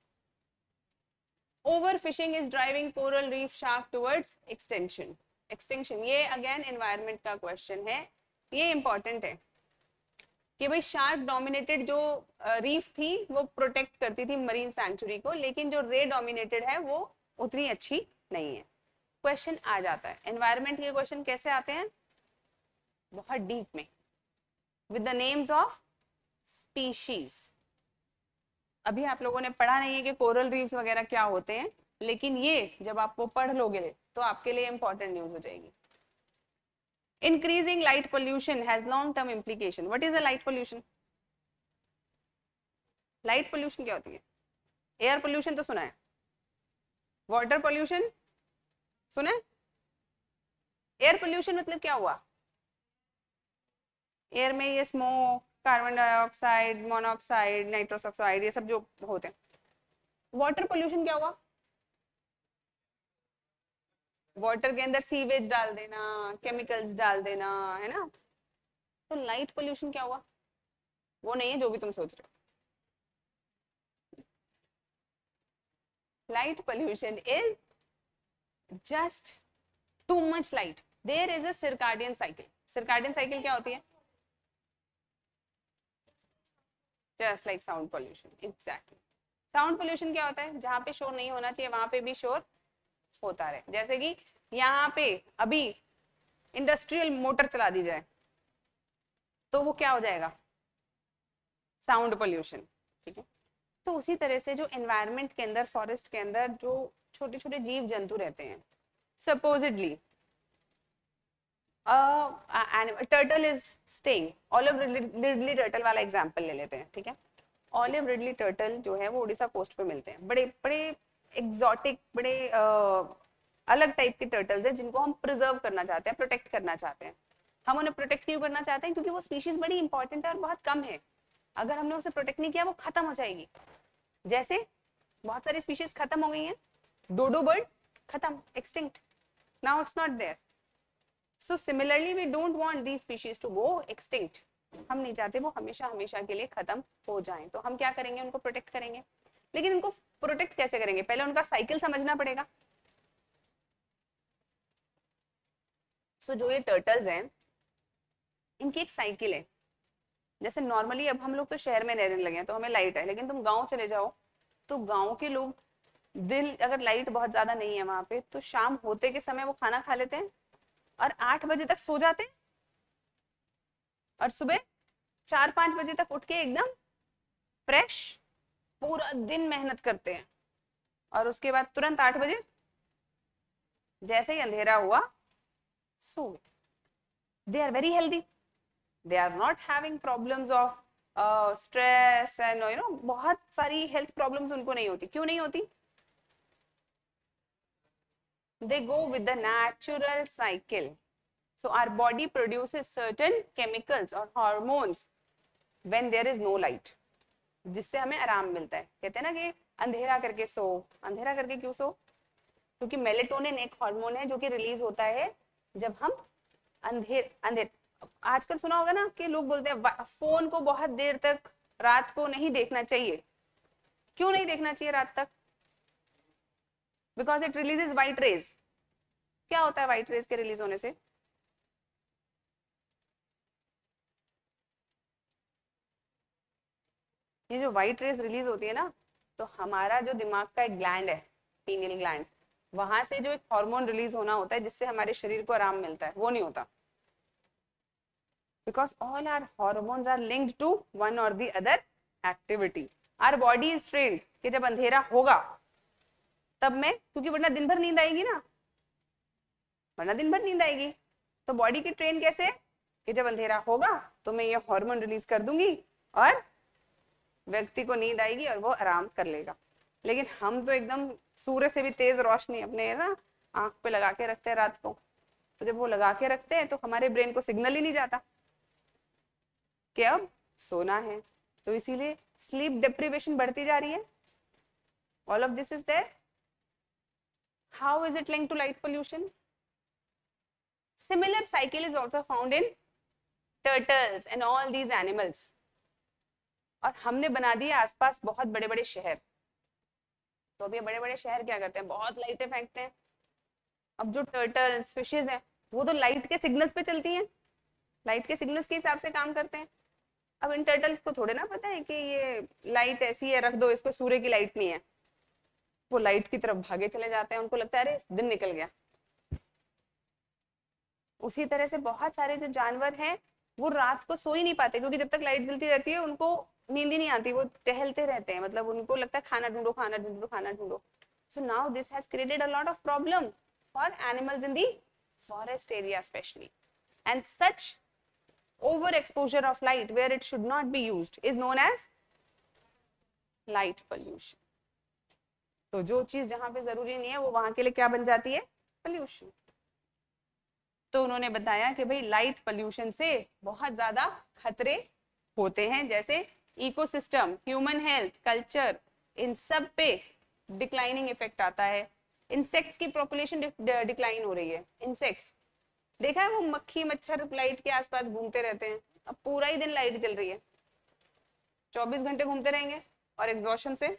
overfishing is driving coral reef shark towards extension. Extinction, ये अगेन एनवायरनमेंट का क्वेश्चन है, ये इंपॉर्टेंट है कि भाई शार्क डोमिनेटेड जो रीफ थी वो प्रोटेक्ट करती थी मरीन सैंक्चुरी को, लेकिन जो रे डोमिनेटेड है वो उतनी अच्छी नहीं है। क्वेश्चन आ जाता है, एनवायरनमेंट के क्वेश्चन कैसे आते हैं? बहुत डीप में, with the names of species. अभी आप लोगों ने पढ़ा नहीं है कि कोरल रीफ्स वगैरह क्या होते हैं, लेकिन ये जब आप वो पढ़ लोगे तो आपके लिए इंपॉर्टेंट न्यूज हो जाएगी। Increasing light pollution has long-term implication. What is a light pollution? Light pollution क्या होती है? Air pollution तो सुना है, water pollution सुना है, एयर पोल्यूशन मतलब क्या हुआ? एयर में ये smoke, carbon dioxide, monoxide, nitrous oxide, ये सब जो होते हैं। वाटर पोल्यूशन क्या हुआ? वाटर के अंदर सीवेज डाल देना, केमिकल्स डाल देना, है ना? तो लाइट पोल्यूशन क्या हुआ? वो नहीं है जो भी तुम सोच रहे हो। Light pollution is just too much light. There is a circadian cycle. Circadian cycle क्या होती है? Just like sound pollution, exactly. Sound pollution क्या होता है? जहां पे शोर नहीं होना चाहिए वहां पे भी शोर होता रहे। जैसे कि यहाँ पे अभी इंडस्ट्रियल मोटर चला दी जाए तो वो क्या हो जाएगा? Sound pollution. ठीक है, तो उसी तरह से जो एनवायरनमेंट के अंदर, फॉरेस्ट के अंदर जो छोटे छोटे जीव जंतु रहते हैं, supposedly turtle is staying, olive ridley turtle वाला एग्जांपल ले लेते हैं। ठीक है, ऑलिव रिडली टर्टल जो है वो उड़ीसा कोस्ट पे मिलते हैं, बड़े बड़े एग्जॉटिक, बड़े अलग टाइप के टर्टल्स हैं जिनको हम प्रिजर्व करना चाहते हैं, प्रोटेक्ट करना चाहते हैं। हम उन्हें प्रोटेक्ट क्यों करना चाहते हैं? क्योंकि वो स्पीशीज बड़ी इंपॉर्टेंट है और बहुत कम है। अगर हमने उसे प्रोटेक्ट नहीं किया वो खत्म हो जाएगी। जैसे बहुत सारी स्पीशीज खत्म हो गई हैं, डोडो बर्ड खत्म, extinct, now it's not there. So similarly we don't want these species to go extinct. हम नहीं चाहते वो हमेशा हमेशा के लिए खत्म हो जाएं, तो हम क्या करेंगे? उनको प्रोटेक्ट करेंगे। लेकिन उनको प्रोटेक्ट कैसे करेंगे? पहले उनका साइकिल समझना पड़ेगा। सो जो ये टर्टल्स हैं इनकी एक साइकिल है। जैसे नॉर्मली अब हम लोग तो शहर में रहने लगे हैं तो हमें लाइट है, लेकिन तुम गांव चले जाओ तो गांव के लोग दिन, अगर लाइट बहुत ज्यादा नहीं है वहां पे, तो शाम होते के समय वो खाना खा लेते हैं और 8 बजे तक सो जाते हैं और सुबह 4-5 बजे तक उठ के एकदम फ्रेश पूरा दिन मेहनत करते हैं, और उसके बाद तुरंत 8 बजे जैसे ही अंधेरा हुआ सो गए। they are very healthy, they are not having problems of stress and बहुत सारी health problems उनको नहीं होती. क्यों नहीं होती? They go with the natural cycle. So our body produces certain chemicals or hormones when there is no light, जिससे हमें आराम मिलता है. कहते हैं ना कि अंधेरा करके सो. अंधेरा करके क्यों सो? क्योंकि मेलेटोनिन एक हार्मोन है जो कि रिलीज होता है जब हम अंधेर आजकल सुना होगा ना कि लोग बोलते हैं फोन को बहुत देर तक रात को नहीं देखना चाहिए. क्यों नहीं देखना चाहिए रात तक? Because it releases white rays. क्या होता है व्हाइट रेज के रिलीज होने से? ये जो व्हाइट रेज रिलीज होती है ना, तो हमारा जो दिमाग का एक ग्लैंड है, पीनियल ग्लैंड, वहां से जो एक हार्मोन रिलीज होना होता है जिससे हमारे शरीर को आराम मिलता है, वो नहीं होता. Because all are hormones are linked to one or the other activity. Our body is trained कि जब अंधेरा होगा तब मैं, क्योंकि वरना दिन भर नींद आएगी ना, वरना दिन भर नींद आएगी, तो बॉडी की ट्रेन कैसे कि जब अंधेरा होगा तो मैं ये हार्मोन रिलीज कर दूंगी और व्यक्ति को नींद आएगी और वो आराम कर लेगा. लेकिन हम तो एकदम सूर्य से भी तेज रोशनी अपने ना आंख पे लगा के रखते हैं रात को. तो जब वो लगा के रखते हैं तो हमारे ब्रेन को सिग्नल ही नहीं जाता कि अब सोना है. तो इसीलिए स्लीप डिप्रीवेशन बढ़ती जा रही है. All of this is there. How is it linked to light pollution? Similar cycle is also found in turtles and all these animals. और हमने बना दिए आसपास बहुत बड़े बड़े शहर. तो अब ये बड़े बड़े शहर क्या करते हैं? बहुत लाइटें फेंकते हैं. अब जो टर्टल्स, फिशेज हैं, वो तो लाइट के सिग्नल्स पे चलती हैं, लाइट के सिग्नल्स के हिसाब से काम करते हैं. अब इन टर्टल्स को थोड़े ना पता है कि ये लाइट ऐसी है, रख दो इसको, सूर्य की लाइट नहीं है. वो लाइट की तरफ भागे चले जाते हैं. उनको लगता है अरे दिन निकल गया. उसी तरह से बहुत सारे जो जानवर हैं वो रात को सो ही नहीं पाते, क्योंकि जब तक लाइट जलती रहती है उनको नींद ही नहीं आती. वो टहलते रहते हैं, मतलब उनको लगता है खाना ढूंढो खाना ढूंढो खाना ढूंढो. So now this has created a lot of problem for animals in the forest area specially. And such over exposure of light where it should not be used is known as light pollution. तो जो चीज जहां पे जरूरी नहीं है वो वहां के लिए क्या बन जाती है? पोल्यूशन. तो उन्होंने बताया कि भाई लाइट पोल्यूशन से बहुत ज्यादा खतरे होते हैं, जैसे इकोसिस्टम, ह्यूमन हेल्थ, कल्चर, इन सब पे डिक्लाइनिंग इफेक्ट आता है. इंसेक्ट्स की पॉपुलेशन डिक्लाइन हो रही है. इंसेक्ट्स देखा है, वो मक्खी मच्छर लाइट के आसपास घूमते रहते हैं. अब पूरा ही दिन लाइट चल रही है, 24 घंटे घूमते रहेंगे और एग्जॉशन से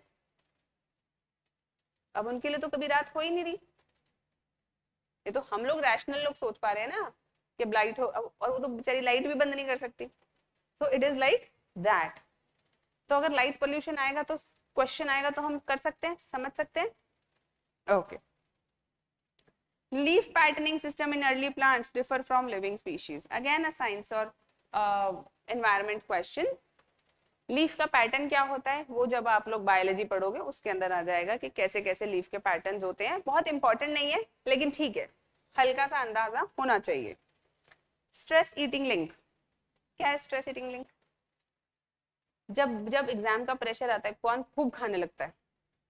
अब उनके लिए तो कभी रात हो ही नहीं रही. ये तो हम लोग रैशनल लोग सोच पा रहे हैं ना कि लाइट हो, और वो तो बेचारी लाइट भी बंद नहीं कर सकती. So it is like that. तो अगर लाइट पोल्यूशन आएगा तो क्वेश्चन आएगा तो हम कर सकते हैं, समझ सकते हैं. Okay. Leaf patterning system in early plants differ from living species. Again a science or environment question. Leaf का पैटर्न क्या होता है वो जब आप लोग बायोलॉजी पढ़ोगे उसके अंदर आ जाएगा कि कैसे कैसे लीफ के पैटर्न्स होते हैं. बहुत इंपॉर्टेंट नहीं है लेकिन ठीक है, हल्का सा अंदाजा होना चाहिए. Stress eating link. क्या है स्ट्रेस ईटिंग लिंक? जब जब एग्जाम का प्रेशर आता है कौन खूब खाने लगता है?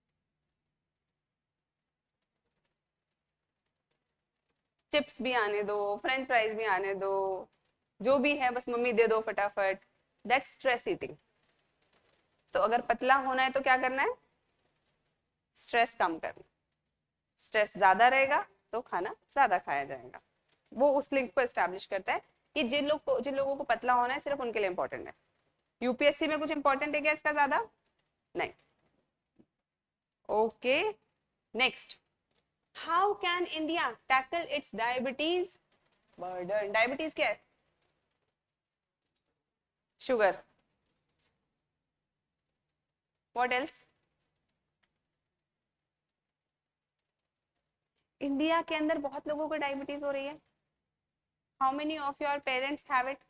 चिप्स भी आने दो, फ्रेंच फ्राइज भी आने दो, जो भी है बस मम्मी दे दो फटाफट. That's stress eating. तो अगर पतला होना है तो क्या करना है? स्ट्रेस कम करना. स्ट्रेस ज्यादा रहेगा तो खाना ज्यादा खाया जाएगा. वो उस लिंक को एस्टैब्लिश करता है कि जिन लोगों को पतला होना है सिर्फ उनके लिए इंपॉर्टेंट है. यूपीएससी में कुछ इंपॉर्टेंट है क्या इसका ज्यादा? नहीं. Okay. Next, how can India tackle its diabetes burden? Diabetes क्या है? शुगर. What else? इंडिया के अंदर बहुत लोगों को डायबिटीज हो रही है. How many of your parents have it?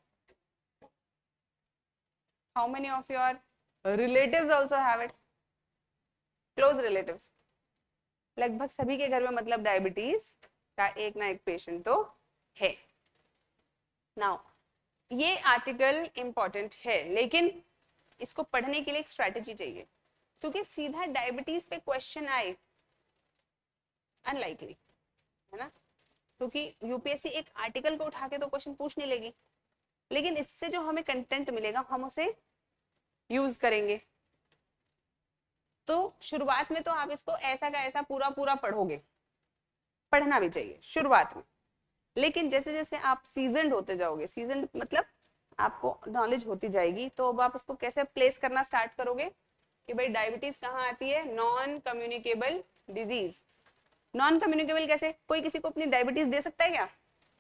How many of your relatives also have it? Close relatives. लगभग सभी के घर में मतलब डायबिटीज का एक ना एक पेशेंट तो है. नाउ ये आर्टिकल इंपॉर्टेंट है, लेकिन इसको पढ़ने के लिए एक स्ट्रैटेजी चाहिए, क्योंकि सीधा डायबिटीज पे क्वेश्चन आए अनलाइकली है ना, क्योंकि यूपीएससी एक आर्टिकल को उठा के तो क्वेश्चन पूछ नहीं लेगी, लेकिन इससे जो हमें कंटेंट मिलेगा हम उसे यूज करेंगे। तो शुरुआत में तो आप इसको ऐसा का ऐसा पूरा पूरा पढ़ोगे, पढ़ना भी चाहिए शुरुआत में, लेकिन जैसे जैसे आप सीजनड होते जाओगे, सीजनड मतलब आपको नॉलेज होती जाएगी, तो अब आप इसको कैसे प्लेस करना स्टार्ट करोगे कि भाई डायबिटीज कहाँ आती है, non communicable disease. Non communicable कैसे, कोई किसी को अपनी डायबिटीज दे सकता है क्या?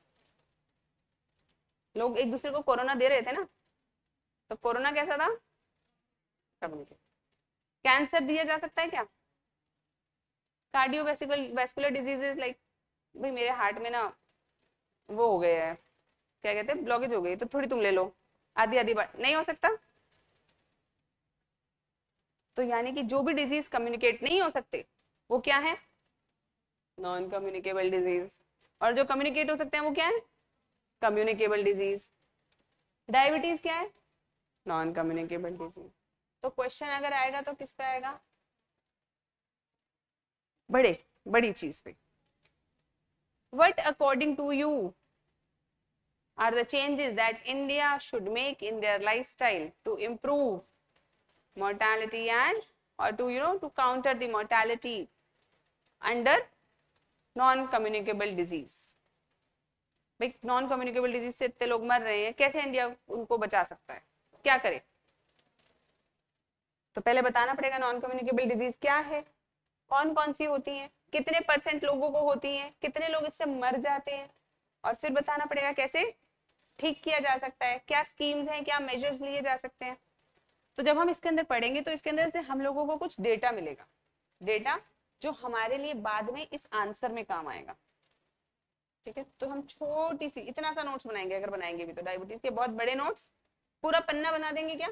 लोग एक दूसरे को कोरोना दे रहे थे ना, तो कोरोना कैसा था, कम्युनिकेबल। कैंसर दिया जा सकता है क्या? कार्डियोवैस्कुलर डिजीजेस लाइक भाई मेरे हार्ट में ना वो हो गया है, क्या कहते हैं, ब्लॉकेज हो गई, तो थोड़ी तुम ले लो, आधी आधी बात नहीं हो सकता। तो यानी कि जो भी डिजीज कम्युनिकेट नहीं हो सकते वो क्या है, नॉन कम्युनिकेबल डिजीज, और जो कम्युनिकेट हो सकते हैं वो क्या है, कम्युनिकेबल डिजीज। डायबिटीज क्या है, नॉन कम्युनिकेबल डिजीज। तो क्वेश्चन अगर आएगा तो किस पे आएगा, बड़ी चीज पे। What according to you are the changes that India should make in their lifestyle to improve mortality and or to to counter the mortality under non-communicable disease? भाई नॉन कम्युनिकेबल डिजीज से इतने लोग मर रहे हैं, कैसे इंडिया उनको बचा सकता है, क्या करे? तो पहले बताना पड़ेगा नॉन कम्युनिकेबल डिजीज क्या है, कौन कौन सी होती हैं, कितने % लोगों को होती हैं, कितने लोग इससे मर जाते हैं, और फिर बताना पड़ेगा कैसे ठीक किया जा सकता है, क्या स्कीम्स हैं, क्या मेजर्स लिए जा सकते हैं। तो जब हम इसके अंदर पढ़ेंगे तो इसके अंदर से हम लोगों को कुछ डेटा मिलेगा, डेटा जो हमारे लिए बाद में इस आंसर में काम आएगा। ठीक है, तो हम छोटी सी इतना सा नोट्स बनाएंगे, अगर बनाएंगे भी तो डायबिटीज के बहुत बड़े नोट्स, पूरा पन्ना बना देंगे क्या,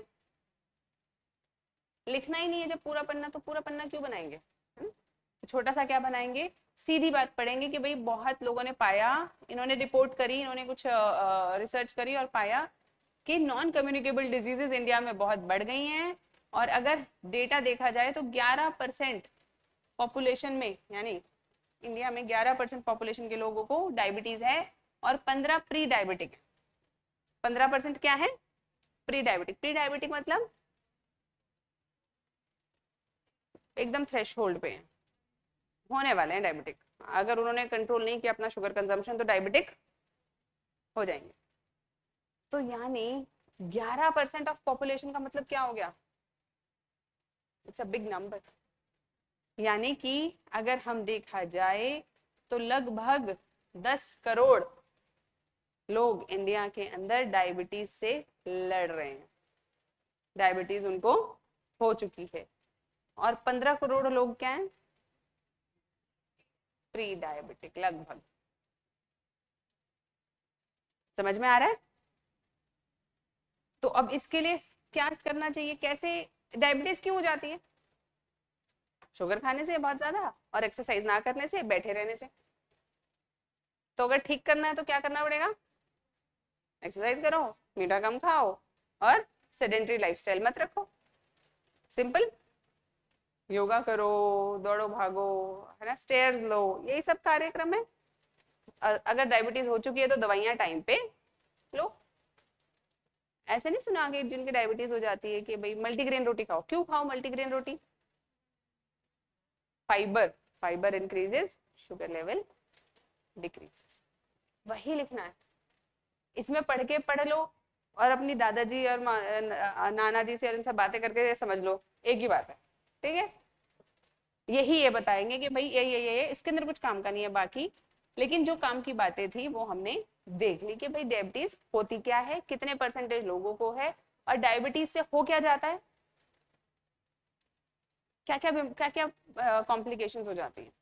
लिखना ही नहीं है जब पूरा पन्ना, तो पूरा पन्ना क्यों बनाएंगे, तो छोटा सा क्या बनाएंगे, सीधी बात पढ़ेंगे कि भाई बहुत लोगों ने पाया, इन्होंने रिपोर्ट करी, इन्होंने कुछ रिसर्च करी और पाया कि नॉन कम्युनिकेबल डिजीजेस इंडिया में बहुत बढ़ गई हैं, और अगर डेटा देखा जाए तो 11% पॉपुलेशन में, यानी इंडिया में 11% पॉपुलेशन के लोगों को डायबिटीज है और 15 प्री डायबिटिक है। 15% क्या है, प्री डायबिटिक। प्री डायबिटिक मतलब एकदम थ्रेशोल्ड पे है, होने वाले हैं डायबिटिक, अगर उन्होंने कंट्रोल नहीं किया अपना शुगर कंजम्पशन तो डायबिटिक हो जाएंगे। तो यानी 11% ऑफ पॉपुलेशन का मतलब क्या हो गया, इट्स अ बिग नंबर। यानी कि अगर हम देखा जाए तो लगभग 10 करोड़ लोग इंडिया के अंदर डायबिटीज से लड़ रहे हैं, डायबिटीज उनको हो चुकी है, और 15 करोड़ लोग क्या हैं, प्री डायबिटिक लगभग। समझ में आ रहा है? तो अब इसके लिए क्या करना चाहिए, कैसे डायबिटीज क्यों हो जाती है, शुगर खाने से बहुत ज्यादा और एक्सरसाइज ना करने से, बैठे रहने से। तो अगर ठीक करना है तो क्या करना पड़ेगा, एक्सरसाइज करो, मीठा कम खाओ और सेडेंटरी लाइफस्टाइल मत रखो, सिंपल। योगा करो, दौड़ो भागो, है ना, स्टेयर्स लो, यही सब कार्यक्रम है। अगर डायबिटीज हो चुकी है तो दवाइयां टाइम पे लो। ऐसे नहीं सुना कि जिनकी डायबिटीज हो जाती है कि भाई मल्टीग्रेन रोटी खाओ, क्यों खाओ मल्टीग्रेन रोटी, fibre, fibre increases, sugar level decreases, वही लिखना है। इसमें पढ़ लो और अपनी दादाजी और नाना जी से इनसे बातें करके समझ लो, एक ही बात है। ठीक है, यही ये बताएंगे कि भाई ये इसके अंदर कुछ काम का नहीं है बाकी, लेकिन जो काम की बातें थी वो हमने देख ली कि भाई डायबिटीज होती क्या है, कितने % लोगों को है, और डायबिटीज से हो क्या जाता है, क्या क्या कॉम्प्लिकेशंस हो जाती हैं।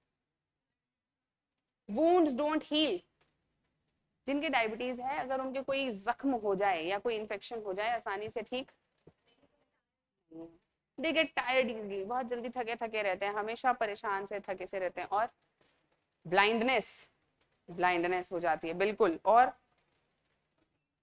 वुंड्स डोंट हील, जिनके डायबिटीज है अगर उनके कोई जख्म हो जाए या कोई इन्फेक्शन हो जाए आसानी से ठीक, दे गेट टायर्ड इजीली, बहुत जल्दी थके थके रहते हैं, हमेशा परेशान से थके से रहते हैं, और ब्लाइंडनेस, ब्लाइंडनेस हो जाती है बिल्कुल, और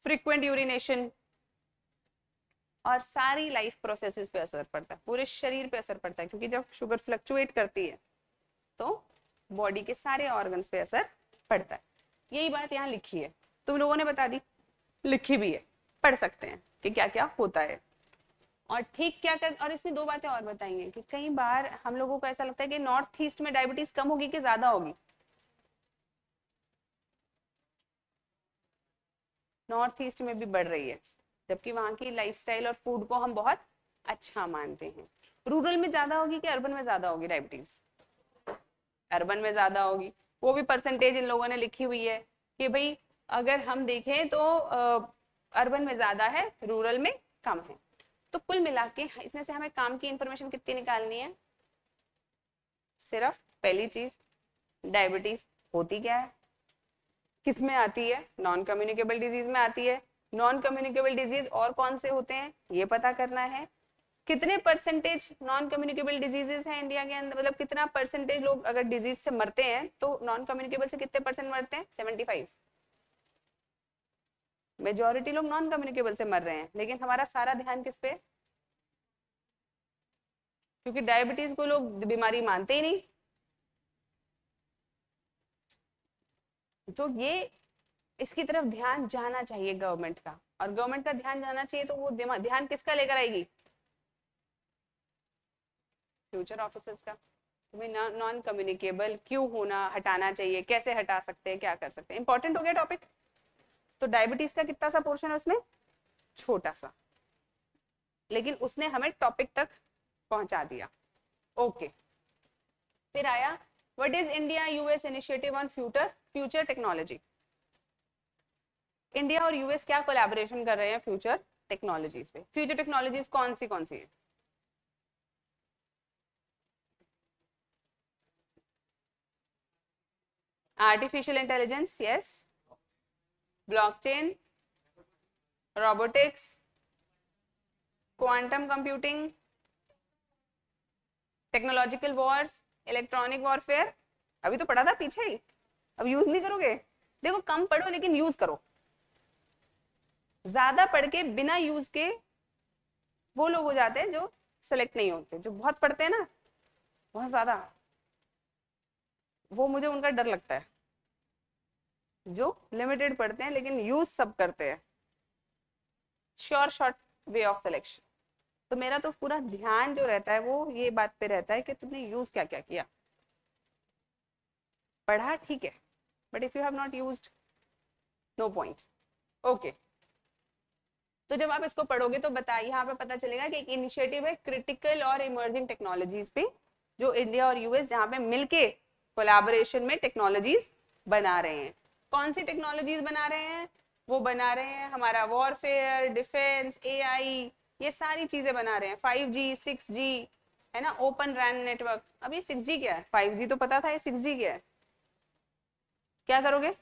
फ्रीक्वेंट यूरिनेशन, और सारी लाइफ प्रोसेसेस पे असर पड़ता है, पूरे शरीर पे असर पड़ता है, क्योंकि जब शुगर फ्लक्चुएट करती है तो बॉडी के सारे ऑर्गन्स पे असर पड़ता है। यही बात यहाँ लिखी है, तुम लोगों ने बता दी, लिखी भी है, पढ़ सकते हैं कि क्या क्या होता है और ठीक क्या कर। और इसमें दो बातें और बताएंगे कि कई बार हम लोगों को ऐसा लगता है कि नॉर्थ ईस्ट में डायबिटीज कम होगी कि ज्यादा होगी। नॉर्थ ईस्ट में भी बढ़ रही है, जबकि वहाँ की लाइफस्टाइल और फूड को हम बहुत अच्छा मानते हैं। रूरल में ज्यादा होगी कि अर्बन में ज्यादा होगी डायबिटीज? अर्बन में ज्यादा होगी। वो भी परसेंटेज इन लोगों ने लिखी हुई है कि भाई अगर हम देखें तो अर्बन में ज्यादा है, रूरल में कम है। तो कुल मिला के इसमें से हमें काम की इंफॉर्मेशन कितनी निकालनी है? सिर्फ पहली चीज, डायबिटीज होती क्या है, किस में आती है? नॉन कम्युनिकेबल डिजीज में आती है। नॉन कम्युनिकेबल डिजीज और कौन से होते हैं ये पता करना है। कितने परसेंटेज नॉन कम्युनिकेबल डिजीजेस हैं इंडिया के अंदर, मतलब कितना परसेंटेज लोग अगर डिजीज से मरते हैं तो नॉन कम्युनिकेबल से कितने परसेंट मरते हैं? 75। मेजॉरिटी लोग नॉन कम्युनिकेबल से मर रहे हैं, लेकिन हमारा सारा ध्यान किस पे? क्योंकि डायबिटीज को लोग बीमारी मानते ही नहीं। तो ये इसकी तरफ ध्यान जाना चाहिए गवर्नमेंट का, और गवर्नमेंट का ध्यान जाना चाहिए तो वो ध्यान किसका लेकर आएगी? फ्यूचर ऑफिसर्स का। तुम्हें नॉन कम्युनिकेबल क्यों होना, हटाना चाहिए, कैसे हटा सकते हैं, क्या कर सकते हैं। इंपॉर्टेंट हो गया टॉपिक। तो डायबिटीज का कितना सा पोर्शन है उसमें? छोटा सा, लेकिन उसने हमें टॉपिक तक पहुंचा दिया। ओके, फिर आया what is India US initiative on future technology. India और यूएस क्या कोलैबोरेशन कर रहे हैं फ्यूचर टेक्नोलॉजीज पे? फ्यूचर टेक्नोलॉजीज कौन सी है? Artificial intelligence, yes. Blockchain, robotics, quantum computing, technological wars, electronic warfare. अभी तो पढ़ा था पीछे ही, अब यूज नहीं करोगे? देखो कम पढ़ो लेकिन यूज करो। ज्यादा पढ़ के बिना यूज के वो लोग हो जाते हैं जो सेलेक्ट नहीं होते। जो बहुत पढ़ते हैं ना, बहुत ज्यादा, वो मुझे उनका डर लगता है। जो लिमिटेड पढ़ते हैं लेकिन यूज सब करते हैं, sure short way of selection. तो मेरा तो पूरा ध्यान जो रहता है वो ये बात पे रहता है कि तुमने यूज क्या क्या किया। पढ़ा ठीक है, but if you have not used, no point. Okay, तो जब आप इसको पढ़ोगे तो बताइए, यहाँ पे पता चलेगा कि एक इनिशिएटिव है क्रिटिकल और इमर्जिंग टेक्नोलॉजीज पे, जो इंडिया और यूएस जहाँ पे मिलके कोलैबोरेशन में टेक्नोलॉजीज बना रहे हैं। कौन सी टेक्नोलॉजीज बना रहे हैं? वो बना रहे हैं हमारा वॉरफेयर, डिफेंस, एआई, ये सारी चीजें बना रहे हैं। 5G, 6G, है ना, ओपन रैन नेटवर्क। अब ये 6G क्या है? 5G तो पता था, ये 6G क्या है? क्या करोगे?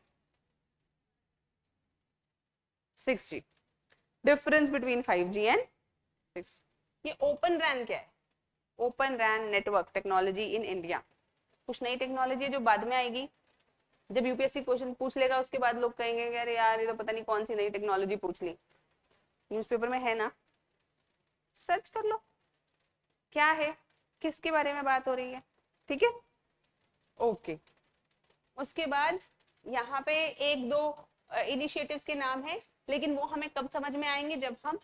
6G, difference between 5G and 6। ये ओपन रैन क्या है? Open RAN network technology in India. कुछ नई टेक्नोलॉजी है जो बाद में आएगी। जब यूपीएससी क्वेश्चन पूछ लेगा उसके बाद लोग कहेंगे कि अरे यार ये तो पता नहीं कौन सी नई टेक्नोलॉजी पूछ ली। न्यूज़पेपर में है ना, सर्च कर लो क्या है, किसके बारे में बात हो रही है। ठीक है, ओके। उसके बाद यहाँ पे एक दो इनिशिएटिव्स के नाम है, लेकिन वो हमें कब समझ में आएंगे? जब हम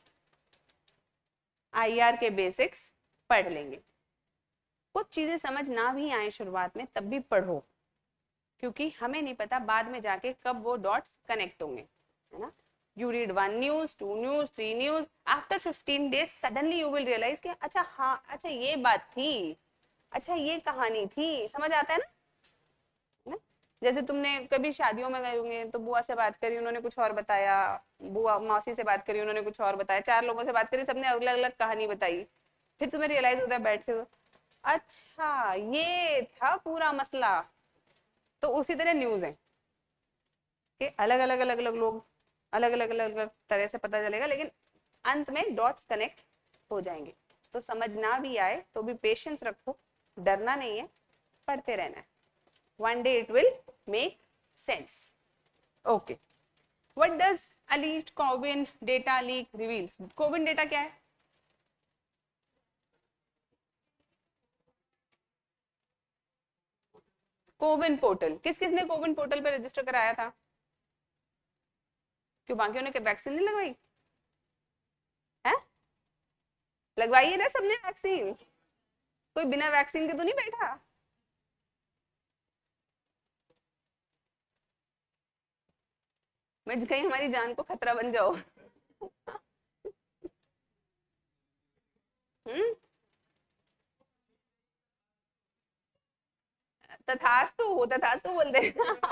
आईआर के बेसिक्स पढ़ लेंगे। कुछ चीजें समझ ना भी आए शुरुआत में तब भी पढ़ो, क्योंकि हमें नहीं पता बाद में जाके कब वो डॉट्स कनेक्ट होंगे, है ना। You read 1 news, 2 news, 3 news. After 15 days, suddenly you will realize कि अच्छा हाँ, अच्छा ये बात थी, अच्छा ये कहानी थी, समझ आता है ना। जैसे तुमने कभी शादियों में गए होंगे तो बुआ से बात करी, उन्होंने कुछ और बताया, बुआ मौसी से बात करी, उन्होंने कुछ और बताया, 4 लोगों से बात करी, सबने अलग अलग कहानी बताई। फिर तुम्हें रियलाइज होता है बैठ के, अच्छा ये था पूरा मसला। तो उसी तरह न्यूज है कि अलग अलग लोग अलग अलग तरह से पता चलेगा, लेकिन अंत में डॉट्स कनेक्ट हो जाएंगे। तो समझ ना भी आए तो भी पेशेंस रखो, डरना नहीं है, पढ़ते रहना है। One day it will make sense. Okay, what does alleged CoWIN data leak reveals? CoWIN data क्या है? कोविन पोर्टल, किस किसने कोविन पोर्टल पे रजिस्टर कराया था? क्यों बाकियों ने वैक्सीन नहीं लगवाई है? लगवाई है ना सबने वैक्सीन, कोई बिना वैक्सीन के तो नहीं बैठा। मैं कहीं हमारी जान को खतरा बन जाओ। हम्म, तथास्तु बोलते हैं।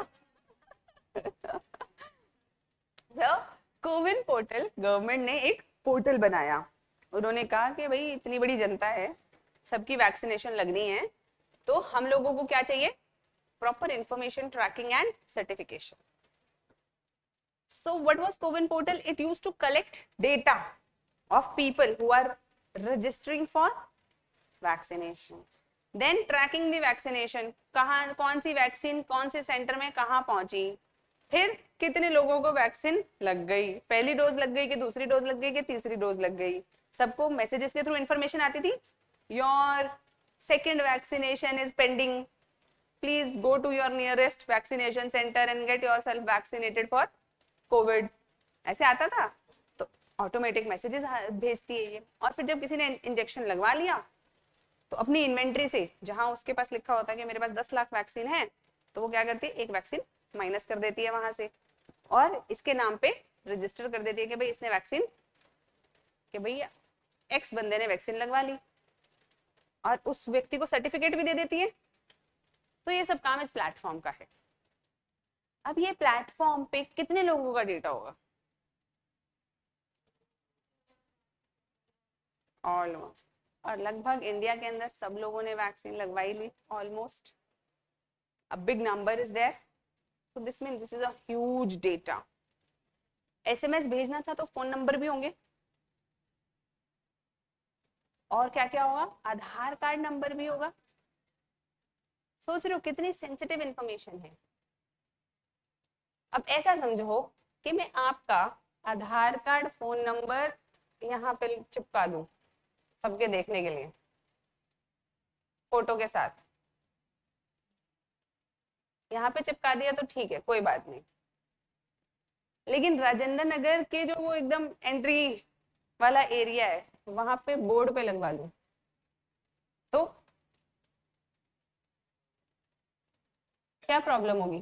कोविन पोर्टल, गवर्नमेंट ने एक पोर्टल बनाया। उन्होंने कहा कि भाई इतनी बड़ी जनता है, सबकी वैक्सीनेशन लगनी है, तो हम लोगों को क्या चाहिए? Proper information, tracking and certification. So what was CoWIN portal? It used to collect data of people who are registering for vaccination. Then tracking the vaccination, कहाँ कौन सी वैक्सीन कौन से सेंटर में कहाँ पहुंची, फिर कितने लोगों को वैक्सीन लग गई, पहली डोज लग गई कि दूसरी डोज लग गई कि तीसरी डोज लग गई, सबको मैसेजेस के थ्रू इंफॉर्मेशन आती थी। Your second vaccination is pending, please go to your nearest vaccination centre and get yourself vaccinated for COVID, ऐसे आता था। तो ऑटोमेटिक मैसेजेस भेजती है ये। और फिर जब किसी ने इंजेक्शन लगवा लिया तो अपनी इन्वेंट्री से, जहां उसके पास लिखा होता है कि मेरे पास 10 लाख वैक्सीन है, तो वो क्या करती है, एक वैक्सीन माइनस कर देती है वहां से और इसके नाम पे रजिस्टर कर देती है कि भाई इसने वैक्सीन, कि भैया एक्स बंदे ने वैक्सीन लगवा ली, और उस व्यक्ति को सर्टिफिकेट भी दे देती है। तो ये सब काम इस प्लेटफॉर्म का है। अब ये प्लेटफॉर्म पे कितने लोगों का डेटा होगा? ऑलमोस्ट, और लगभग इंडिया के अंदर सब लोगों ने वैक्सीन लगवाई ली almost. A big number is there, so this mean this is a huge data. SMS भेजना था तो फोन नंबर भी होंगे, और क्या क्या होगा, आधार कार्ड नंबर भी होगा। सोच रहे हो कितनी सेंसिटिव इंफॉर्मेशन है। अब ऐसा समझो कि मैं आपका आधार कार्ड फोन नंबर यहाँ पे चिपका दूं सबके देखने के लिए फोटो के साथ, यहाँ पे चिपका दिया तो ठीक है, कोई बात नहीं, लेकिन राजेंद्र नगर के जो वो एकदम एंट्री वाला एरिया है वहां पे बोर्ड पे लगवा दूं तो क्या प्रॉब्लम होगी?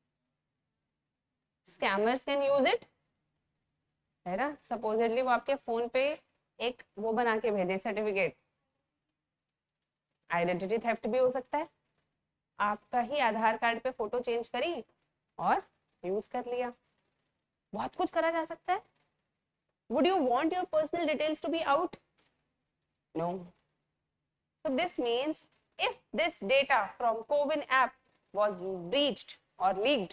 स्कैमर्स कैन यूज इट, है ना। सपोजिटली वो आपके फोन पे एक वो बना के भेजे सर्टिफिकेट, आइडेंटिटी थेफ्ट भी हो सकता है, आपका ही आधार कार्ड पे फोटो चेंज करी और यूज कर लिया, बहुत कुछ करा जा सकता है। Would you want your personal details to be out? No. So this means if this data from CoWIN app was breached or leaked,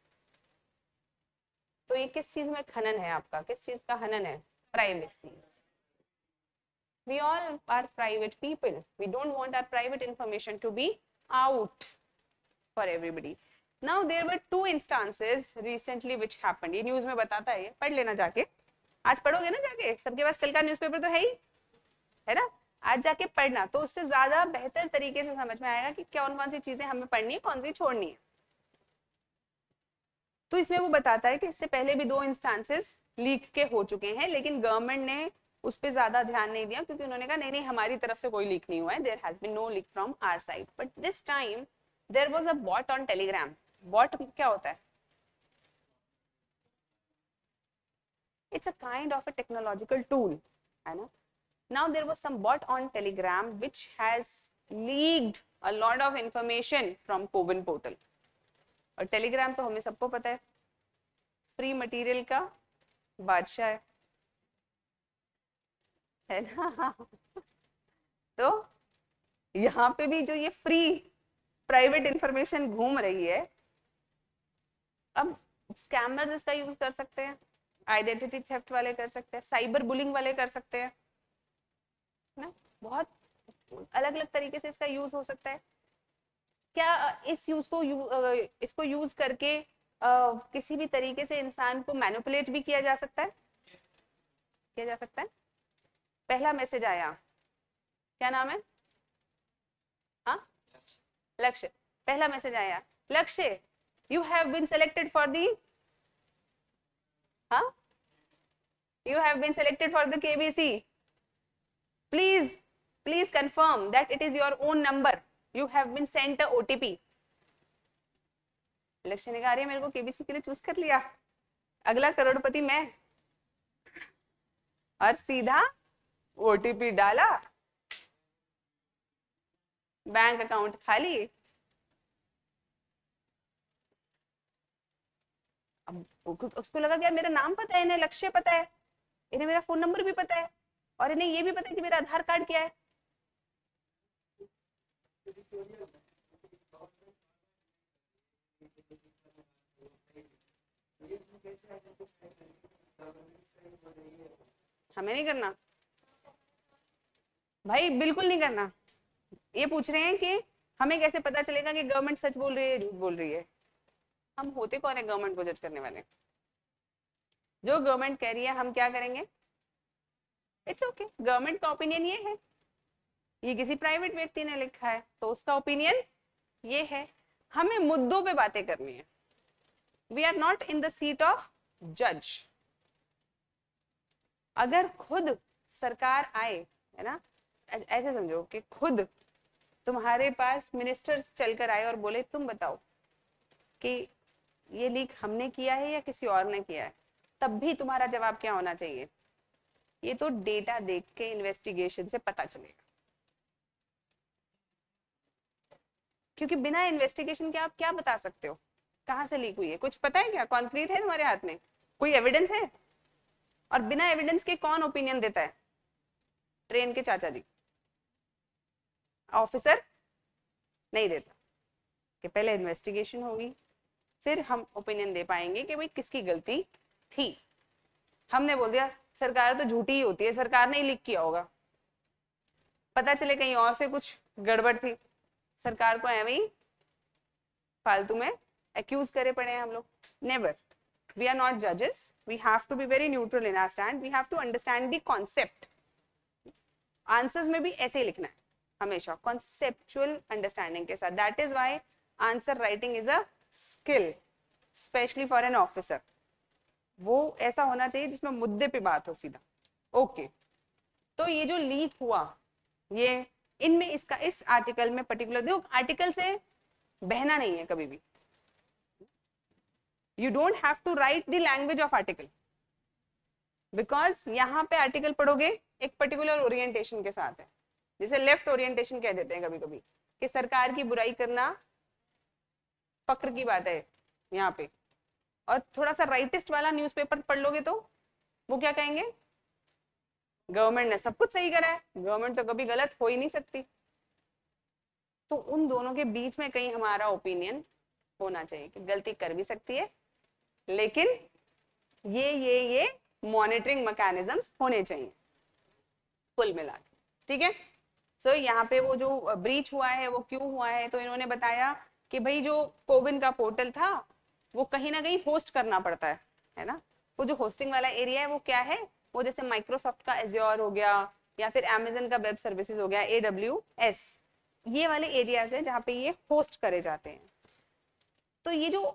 तो ये किस चीज में खनन है आपका, किस चीज का हनन है? Privacy. We all are private people. We don't want our private information to be out for everybody. Now there were two instances recently which happened. ये न्यूज में बताता है, ये पढ़ लेना जाके, आज पढ़ोगे ना जाके, सबके पास कल का न्यूज़पेपर तो है ही, है ना। आज जाके पढ़ना तो उससे ज्यादा बेहतर तरीके से समझ में आएगा कि कौन कौन सी चीजें हमें पढ़नी है, कौन सी छोड़नी है। तो इसमें वो बताता है कि इससे पहले भी 2 इंस्टांसेस लीक के हो चुके हैं, लेकिन गवर्नमेंट ने उस पर ज्यादा ध्यान नहीं दिया क्योंकि उन्होंने कहा नहीं नहीं हमारी तरफ से कोई लीक नहीं हुआ है, there has been no leak from our side. But this time there was a bot on Telegram. Bot क्या होता है? It's a kind of a technological tool, है ना। Now there was some bot on Telegram which has leaked a lot of information from CoWIN portal. और टेलीग्राम तो हमें सबको पता है फ्री मटेरियल का बादशाह है ना। तो यहाँ पे भी जो ये फ्री प्राइवेट इंफॉर्मेशन घूम रही है, अब स्कैमर्स इसका यूज कर सकते हैं, आइडेंटिटी थेफ्ट वाले कर सकते हैं, साइबर बुलिंग वाले कर सकते हैं ना, बहुत अलग अलग तरीके से इसका यूज हो सकता है। क्या इसको यूज करके किसी भी तरीके से इंसान को मैनिपुलेट भी किया जा सकता है, किया जा सकता है। पहला मैसेज आया, क्या नाम है? हाँ, लक्ष्य। पहला मैसेज आया, Lakshya you have been selected for the, हाँ, you have been selected for the KBC, please confirm that it is your own number, you have been sent a OTP। लक्ष्य ने कहा अरे मेरे को केबीसी के लिए चूज कर लिया, अगला करोड़पति मैं, और सीधा OTP डाला, बैंक अकाउंट खाली। अब उसको लगा कि मेरा नाम पता है, इन्हें लक्ष्य पता है, इन्हें मेरा फोन नंबर भी पता है, और इन्हें ये भी पता है कि मेरा आधार कार्ड क्या है। हमें नहीं करना भाई, बिल्कुल नहीं करना। ये पूछ रहे हैं कि हमें कैसे पता चलेगा कि गवर्नमेंट सच बोल रही है झूठ बोल रही है। हम होते कौन है गवर्नमेंट को जज करने वाले? जो गवर्नमेंट कह रही है हम क्या करेंगे, इट्स ओके, गवर्नमेंट का ओपिनियन ये है, ये किसी प्राइवेट व्यक्ति ने लिखा है तो उसका ओपिनियन ये है। हमें मुद्दों पे बातें करनी है, we are not in the seat of जज। अगर खुद सरकार आए, है ना, ऐसे समझो कि खुद तुम्हारे पास मिनिस्टर चलकर आए और बोले तुम बताओ कि ये लीक हमने किया है या किसी और ने किया है, तब भी तुम्हारा जवाब क्या होना चाहिए? ये तो डेटा देख के इन्वेस्टिगेशन से पता चलेगा, क्योंकि बिना इन्वेस्टिगेशन के आप क्या बता सकते हो कहां से लीक हुई है? कुछ पता है क्या? कॉन्क्रीट है तुम्हारे हाथ में? कोई एविडेंस है? और बिना एविडेंस के कौन ओपिनियन देता है? ट्रेन के चाचा जी, ऑफिसर नहीं देता, कि पहले इन्वेस्टिगेशन होगी फिर हम ओपिनियन दे पाएंगे कि भाई किसकी गलती थी। हमने बोल दिया सरकार तो झूठी ही होती है, सरकार ने ही लीक किया होगा, पता चले कहीं और से कुछ गड़बड़ थी, सरकार को ऐਵੇਂ ही फालतू में एक्यूज करे पड़े हैं हम लोग। नेवर, वी आर नॉट जजेस, we have to be very neutral in our stand, we have to understand the concept. Answers में भी ऐसे ही लिखना है हमेशा, कॉन्सेप्चुअल अंडरस्टैंडिंग के साथ। That is why answer writing is a skill, specially for an officer. वो ऐसा होना चाहिए जिसमें मुद्दे पे बात हो सीधा। ओके, तो ये जो लीक हुआ, ये इनमें इसका इस आर्टिकल में पर्टिकुलर, देखो आर्टिकल से बहना नहीं है कभी भी। You don't have to write the language of article, because यहाँ पे आर्टिकल पढ़ोगे एक पर्टिकुलर ओरिएंटेशन के साथ है, जैसे लेफ्ट ओरिएंटेशन कह देते हैं कभी कभी कि सरकार की बुराई करना फक्र की बात है यहाँ पे। और थोड़ा सा राइटिस्ट वाला न्यूज़पेपर पढ़ लोगे तो वो क्या कहेंगे, गवर्नमेंट ने सब कुछ सही करा है, गवर्नमेंट तो कभी गलत हो ही नहीं सकती। तो उन दोनों के बीच में कहीं हमारा ओपिनियन होना चाहिए कि गलती कर भी सकती है, लेकिन ये मॉनिटरिंग मैकेनिज्म्स होने चाहिए कुल मिला के, ठीक है। सो यहाँ पे वो जो ब्रीच हुआ है वो क्यों हुआ है, तो इन्होंने बताया कि भाई जो कोविन का पोर्टल था वो कहीं ना कहीं होस्ट करना पड़ता है ना। वो जो होस्टिंग वाला एरिया है वो क्या है, वो जैसे माइक्रोसॉफ्ट का एज्योर हो गया या फिर अमेजन का वेब सर्विसेज हो गया AWS, ये वाले एरियाज है जहाँ पे ये होस्ट करे जाते हैं। तो ये जो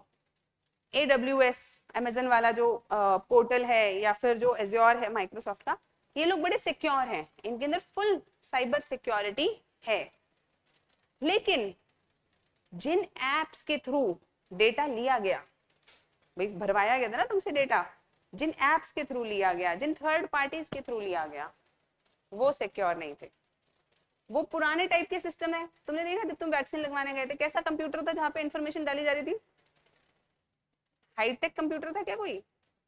AWS अमेजन वाला जो पोर्टल है या फिर जो एज्योर है माइक्रोसॉफ्ट का, ये लोग बड़े सिक्योर हैं, इनके अंदर फुल साइबर सिक्योरिटी है। लेकिन जिन एप्स के थ्रू डेटा लिया गया, भाई भरवाया गया था ना तुमसे डेटा, जिन एप्स के थ्रू लिया गया, जिन थर्ड पार्टीज के थ्रू लिया गया, वो सिक्योर नहीं थे। वो पुराने टाइप के सिस्टम है। तुमने देखा जब तुम वैक्सीन लगवाने गए थे, कैसा कंप्यूटर था जहाँ पे इंफॉर्मेशन डाली जा रही थी? हाईटेक कंप्यूटर था क्या कोई?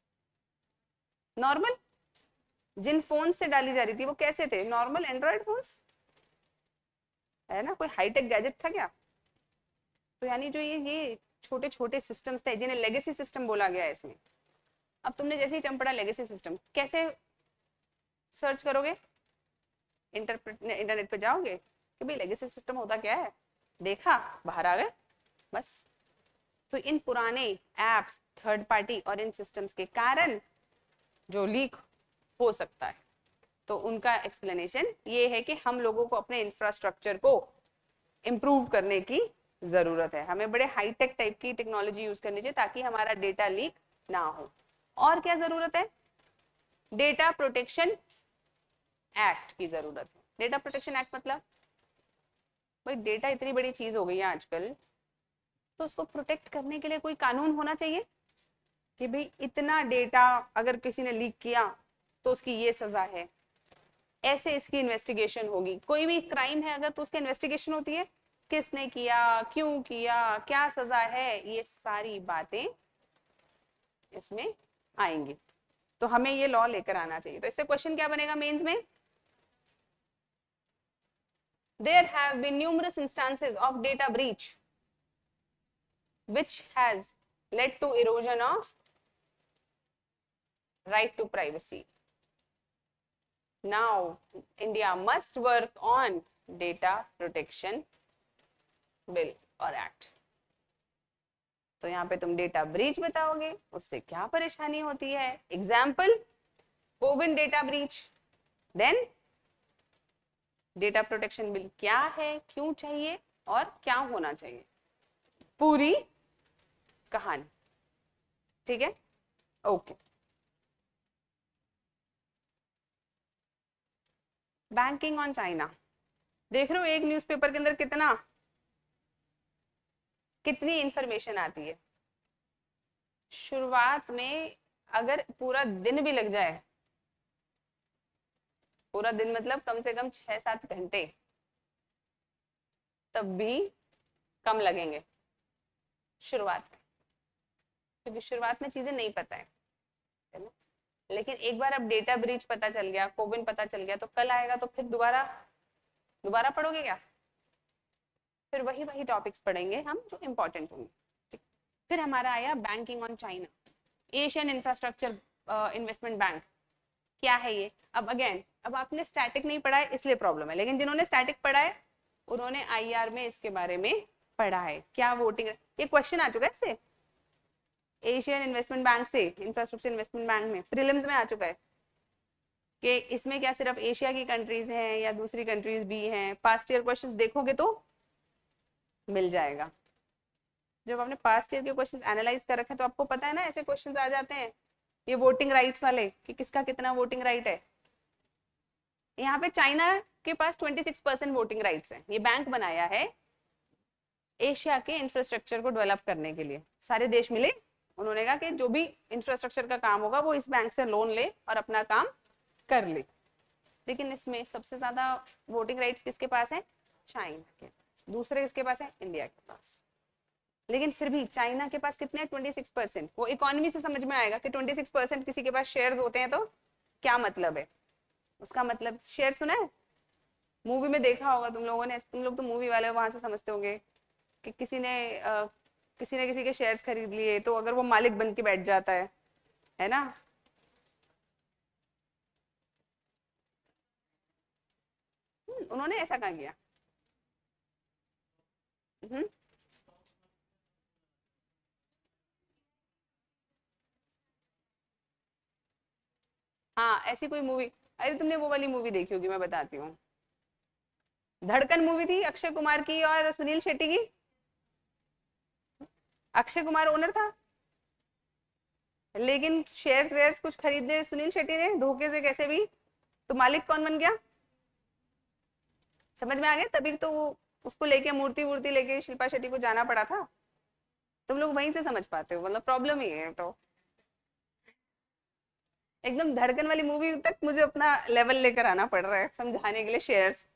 नॉर्मल जिन फोन से डाली जा रही थी वो कैसे थे? नॉर्मल एंड्रॉइड फोन्स है ना, कोई हाईटेक गैजेट था क्या? तो यानी जो ये छोटे छोटे सिस्टम्स थे जिन्हें लेगेसी सिस्टम बोला गया है इसमें। अब तुमने जैसे ही टर्म पढ़ा लेगेसी सिस्टम, कैसे सर्च करोगे? इंटरनेट पे जाओगे कि भाई लेगेसी सिस्टम होता क्या है, देखा, बाहर आ गए, बस। तो इन पुराने एप्स, थर्ड पार्टी और इन सिस्टम्स के कारण जो लीक हो सकता है, तो उनका एक्सप्लेनेशन ये है कि हम लोगों को अपने इंफ्रास्ट्रक्चर को इम्प्रूव करने की जरूरत है, हमें बड़े हाईटेक टाइप की टेक्नोलॉजी यूज करनी चाहिए ताकि हमारा डेटा लीक ना हो। और क्या जरूरत है? डेटा प्रोटेक्शन एक्ट की जरूरत है। डेटा प्रोटेक्शन एक्ट मतलब भाई डेटा इतनी बड़ी चीज हो गई है आजकल, तो उसको प्रोटेक्ट करने के लिए कोई कानून होना चाहिए कि भाई इतना डेटा अगर किसी ने लीक किया तो उसकी ये सजा है, ऐसे इसकी इन्वेस्टिगेशन होगी। कोई भी क्राइम है अगर तो उसकी इन्वेस्टिगेशन होती है, किसने किया, क्यों किया, क्या सजा है, ये सारी बातें इसमें आएंगी। तो हमें ये लॉ लेकर आना चाहिए। तो इससे क्वेश्चन क्या बनेगा मेंस में? There have been numerous instances of data breach which has led to erosion of right to privacy. Now India must work on data protection bill और एक्ट। तो यहाँ पे तुम डेटा ब्रीच बताओगे, उससे क्या परेशानी होती है। Example, CoWIN data breach, then data protection bill क्या है, क्यों चाहिए और क्या होना चाहिए, पूरी कहानी। ठीक है, ओके। बैंकिंग ऑन चाइना, देख रहे हो एक न्यूज़पेपर के अंदर कितनी इंफॉर्मेशन आती है। शुरुआत में अगर पूरा दिन भी लग जाए, पूरा दिन मतलब कम से कम 6-7 घंटे, तब भी कम लगेंगे शुरुआत में, क्योंकि शुरुआत में चीजें नहीं पता है ना। लेकिन एक बार अब डेटा ब्रीच पता चल गया, कोविन पता चल गया, तो कल आएगा तो फिर दोबारा पढ़ोगे क्या? फिर वही वही टॉपिक्स पढ़ेंगे हम जो इम्पोर्टेंट होंगे। फिर हमारा आया banking on China, Asian infrastructure investment bank. क्या है ये? अब अगेन, अब आपने स्टैटिक नहीं पढ़ा है इसलिए प्रॉब्लम है, लेकिन जिन्होंने स्टैटिक पढ़ा है उन्होंने आईआर में इसके बारे में पढ़ा है। क्या वोटिंग, ये क्वेश्चन आ चुका है इससे, एशियन इन्वेस्टमेंट बैंक से, इंफ्रास्ट्रक्चर इन्वेस्टमेंट बैंक में प्रीलिम्स में आ चुका है कि इसमें क्या सिर्फ एशिया की कंट्रीज हैं या दूसरी कंट्रीज भी हैं। पास्ट ईयर क्वेश्चंस देखोगे तो मिल जाएगा। जब आपने पास्ट ईयर के क्वेश्चंस एनालाइज कर रखे हैं तो आपको पता है ना, ऐसे क्वेश्चंस आ जाते हैं ये वोटिंग राइट्स वाले कि किसका कितना वोटिंग राइट है। यहाँ पे चाइना के पास 26% वोटिंग राइट्स है। ये बैंक बनाया है एशिया के इंफ्रास्ट्रक्चर को डेवलप करने के लिए। सारे देश मिले, उन्होंने कहा कि जो भी इंफ्रास्ट्रक्चर का काम होगा वो इस बैंक से लोन ले और अपना काम कर ले। लेकिन इसमें सबसे ज्यादा वोटिंग राइट्स किसके पास है? चाइना के। दूसरे किसके पास है? इंडिया के पास। लेकिन फिर भी चाइना के पास कितने? 26%। वो इकोनॉमी से समझ में आएगा कि 26% किसी के पास शेयर्स होते हैं तो क्या मतलब है उसका। मतलब शेयर सुना है, मूवी में देखा होगा तुम लोगों ने, तुम लोग तो मूवी वाले हो, वहां से समझते होंगे कि किसी ने किसी के शेयर्स खरीद लिए तो अगर वो मालिक बन के बैठ जाता है ना। उन्होंने ऐसा कहा किया। हम्म, हाँ ऐसी कोई मूवी, अरे तुमने वो वाली मूवी देखी होगी, मैं बताती हूँ। धड़कन मूवी थी अक्षय कुमार की और सुनील शेट्टी की। अक्षय कुमार ओनर था, लेकिन शेयर्स वेयर्स कुछ खरीद लिए सुनील शेट्टी ने धोखे से कैसे भी, तो मालिक कौन बन गया? समझ में आ गया? तभी तो उसको लेके मूर्ति वूर्ति लेके शिल्पा शेट्टी को जाना पड़ा था। तुम लोग वहीं से समझ पाते हो, मतलब प्रॉब्लम ही है। तो एकदम धड़कन वाली मूवी तक मुझे अपना लेवल लेकर आना पड़ रहा है समझाने के लिए शेयर्स।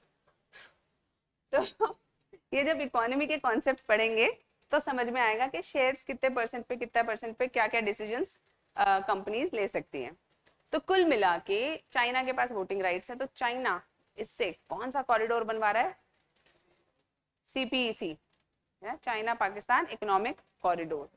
तो ये जब इकोनॉमी के कॉन्सेप्ट्स पढ़ेंगे तो समझ में आएगा कि शेयर्स कितने परसेंट पे, कितना परसेंट पे क्या क्या डिसीजंस कंपनीज ले सकती हैं। तो कुल मिला के चाइना के पास वोटिंग राइट्स है, तो चाइना इससे कौन सा कॉरिडोर बनवा रहा है? CPEC, China Pakistan economic corridor.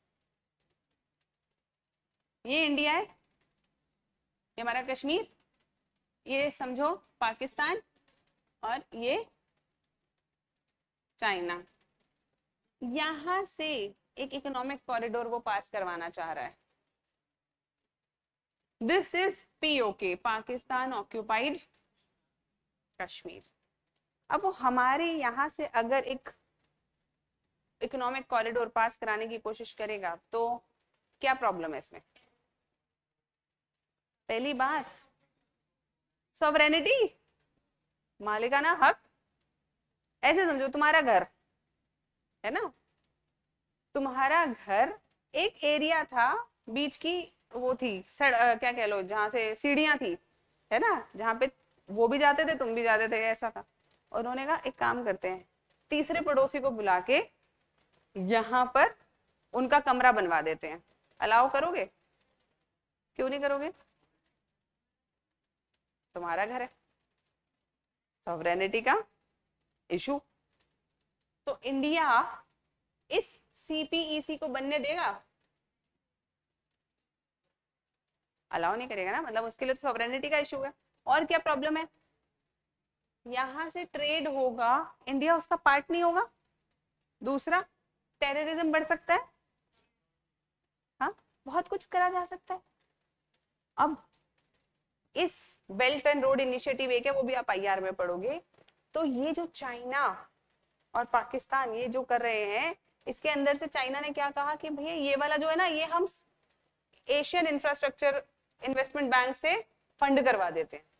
ये इंडिया है, ये हमारा कश्मीर, ये समझो पाकिस्तान, और ये चाइना। यहां से एक इकोनॉमिक कॉरिडोर वो पास करवाना चाह रहा है। This is POK, Pakistan occupied Kashmir. अब वो हमारे यहाँ से अगर एक इकोनॉमिक कॉरिडोर पास कराने की कोशिश करेगा तो क्या प्रॉब्लम है इसमें? पहली बात, सॉवरेनिटी, मालिकाना हक। ऐसे समझो तुम्हारा घर है ना, तुम्हारा घर एक एरिया था, बीच की वो थी क्या कह लो, जहां से सीढ़ियां थी, है ना, जहां पे वो भी जाते थे तुम भी जाते थे, ऐसा था। और उन्होंने कहा एक काम करते हैं, तीसरे पड़ोसी को बुला के यहाँ पर उनका कमरा बनवा देते हैं। अलाउ करोगे? क्यों नहीं करोगे? तुम्हारा घर है, सॉवरेनिटी का इशू। तो इंडिया इस सीपीईसी को बनने देगा? अलाउ नहीं करेगा ना, मतलब उसके लिए तो सॉवरेनिटी का इशू है। और क्या प्रॉब्लम है? यहां से ट्रेड होगा, इंडिया उसका पार्ट नहीं होगा। दूसरा, टेररिज्म बढ़ सकता है। हाँ, बहुत कुछ करा जा सकता है। अब इस बेल्ट एंड रोड इनिशिएटिव एक है, वो भी आप आईआर में पढ़ोगे। तो ये जो चाइना और पाकिस्तान ये जो कर रहे हैं, इसके अंदर से चाइना ने क्या कहा कि भैया ये वाला जो है ना, ये हम एशियन इंफ्रास्ट्रक्चर इन्वेस्टमेंट बैंक से फंड करवा देते हैं।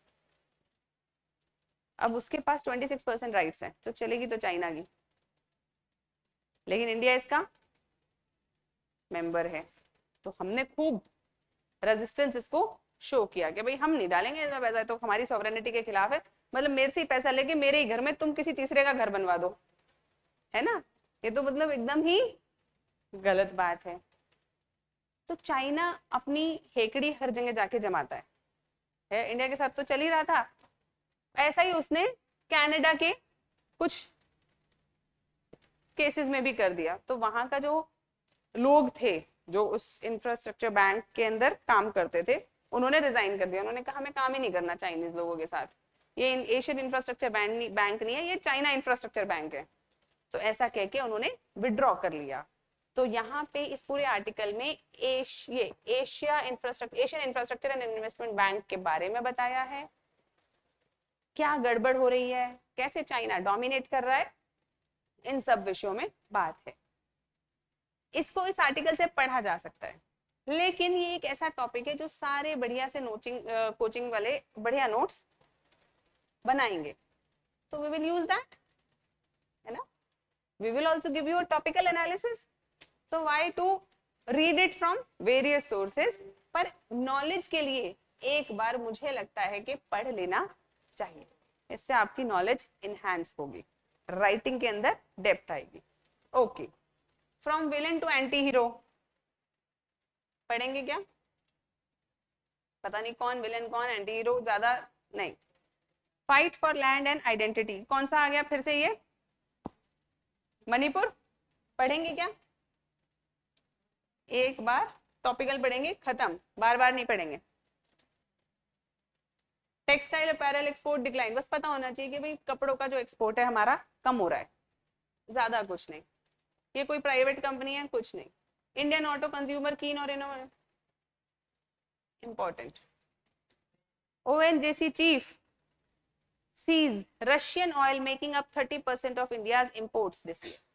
अब उसके पास 26% राइट्स हैं, तो चलेगी तो चाइना की, लेकिन इंडिया इसका मेंबर है। तो हमने खूब रेजिस्टेंस इसको शो किया कि भाई हम नहीं डालेंगे ऐसा पैसा, तो हमारी सॉवरेनिटी के खिलाफ है। मतलब मेरे से ही पैसा लेके मेरे ही घर में तुम किसी तीसरे का घर बनवा दो, है ना, ये तो मतलब एकदम ही गलत बात है। तो चाइना अपनी हेकड़ी हर जगह जाके जमाता है, इंडिया के साथ तो चल ही रहा था। ऐसा ही उसने कनाडा के कुछ केसेस में भी कर दिया। तो वहां का जो लोग थे जो उस इंफ्रास्ट्रक्चर बैंक के अंदर काम करते थे, उन्होंने रिजाइन कर दिया। उन्होंने कहा हमें काम ही नहीं करना चाइनीज लोगों के साथ, ये एशियन इंफ्रास्ट्रक्चर बैंक नहीं है, ये चाइना इंफ्रास्ट्रक्चर बैंक है। तो ऐसा कह के उन्होंने विड्रॉ कर लिया। तो यहाँ पे इस पूरे आर्टिकल में Asian infrastructure and investment bank के बारे में बताया है, क्या गड़बड़ हो रही है, कैसे चाइना डोमिनेट कर रहा है, इन सब विषयों में बात है। इसको इस आर्टिकल से पढ़ा जा सकता है, लेकिन ये एक ऐसा टॉपिक है जो सारे बढ़िया से कोचिंग वाले बढ़िया नोट्स बनाएंगे, तो वी विल यूज दैट, है ना। We will also give you a topical analysis, so why to read it from various sources. पर नॉलेज के लिए एक बार मुझे लगता है कि पढ़ लेना चाहिए, इससे आपकी नॉलेज इनहैंस होगी, राइटिंग के अंदर डेप्थ आएगी। Okay, from villain to anti hero पढ़ेंगे क्या? पता नहीं कौन विलन कौन एंटी हीरो, ज्यादा नहीं। Fight for land and identity कौन सा आ गया फिर से? ये मणिपुर पढ़ेंगे क्या? एक बार टॉपिकल पढ़ेंगे, खत्म, बार बार नहीं पढ़ेंगे। टेक्सटाइल अपैरल एक्सपोर्ट डिक्लाइन, बस पता होना चाहिए कि भाई कपड़ों का जो एक्सपोर्ट है हमारा कम हो रहा है, ज्यादा कुछ नहीं। ये कोई प्राइवेट कंपनी है, कुछ नहीं। इंडियन ऑटो कंज्यूमर कीन और important. ONGC chief sees Russian oil making up 30% of India's imports this year.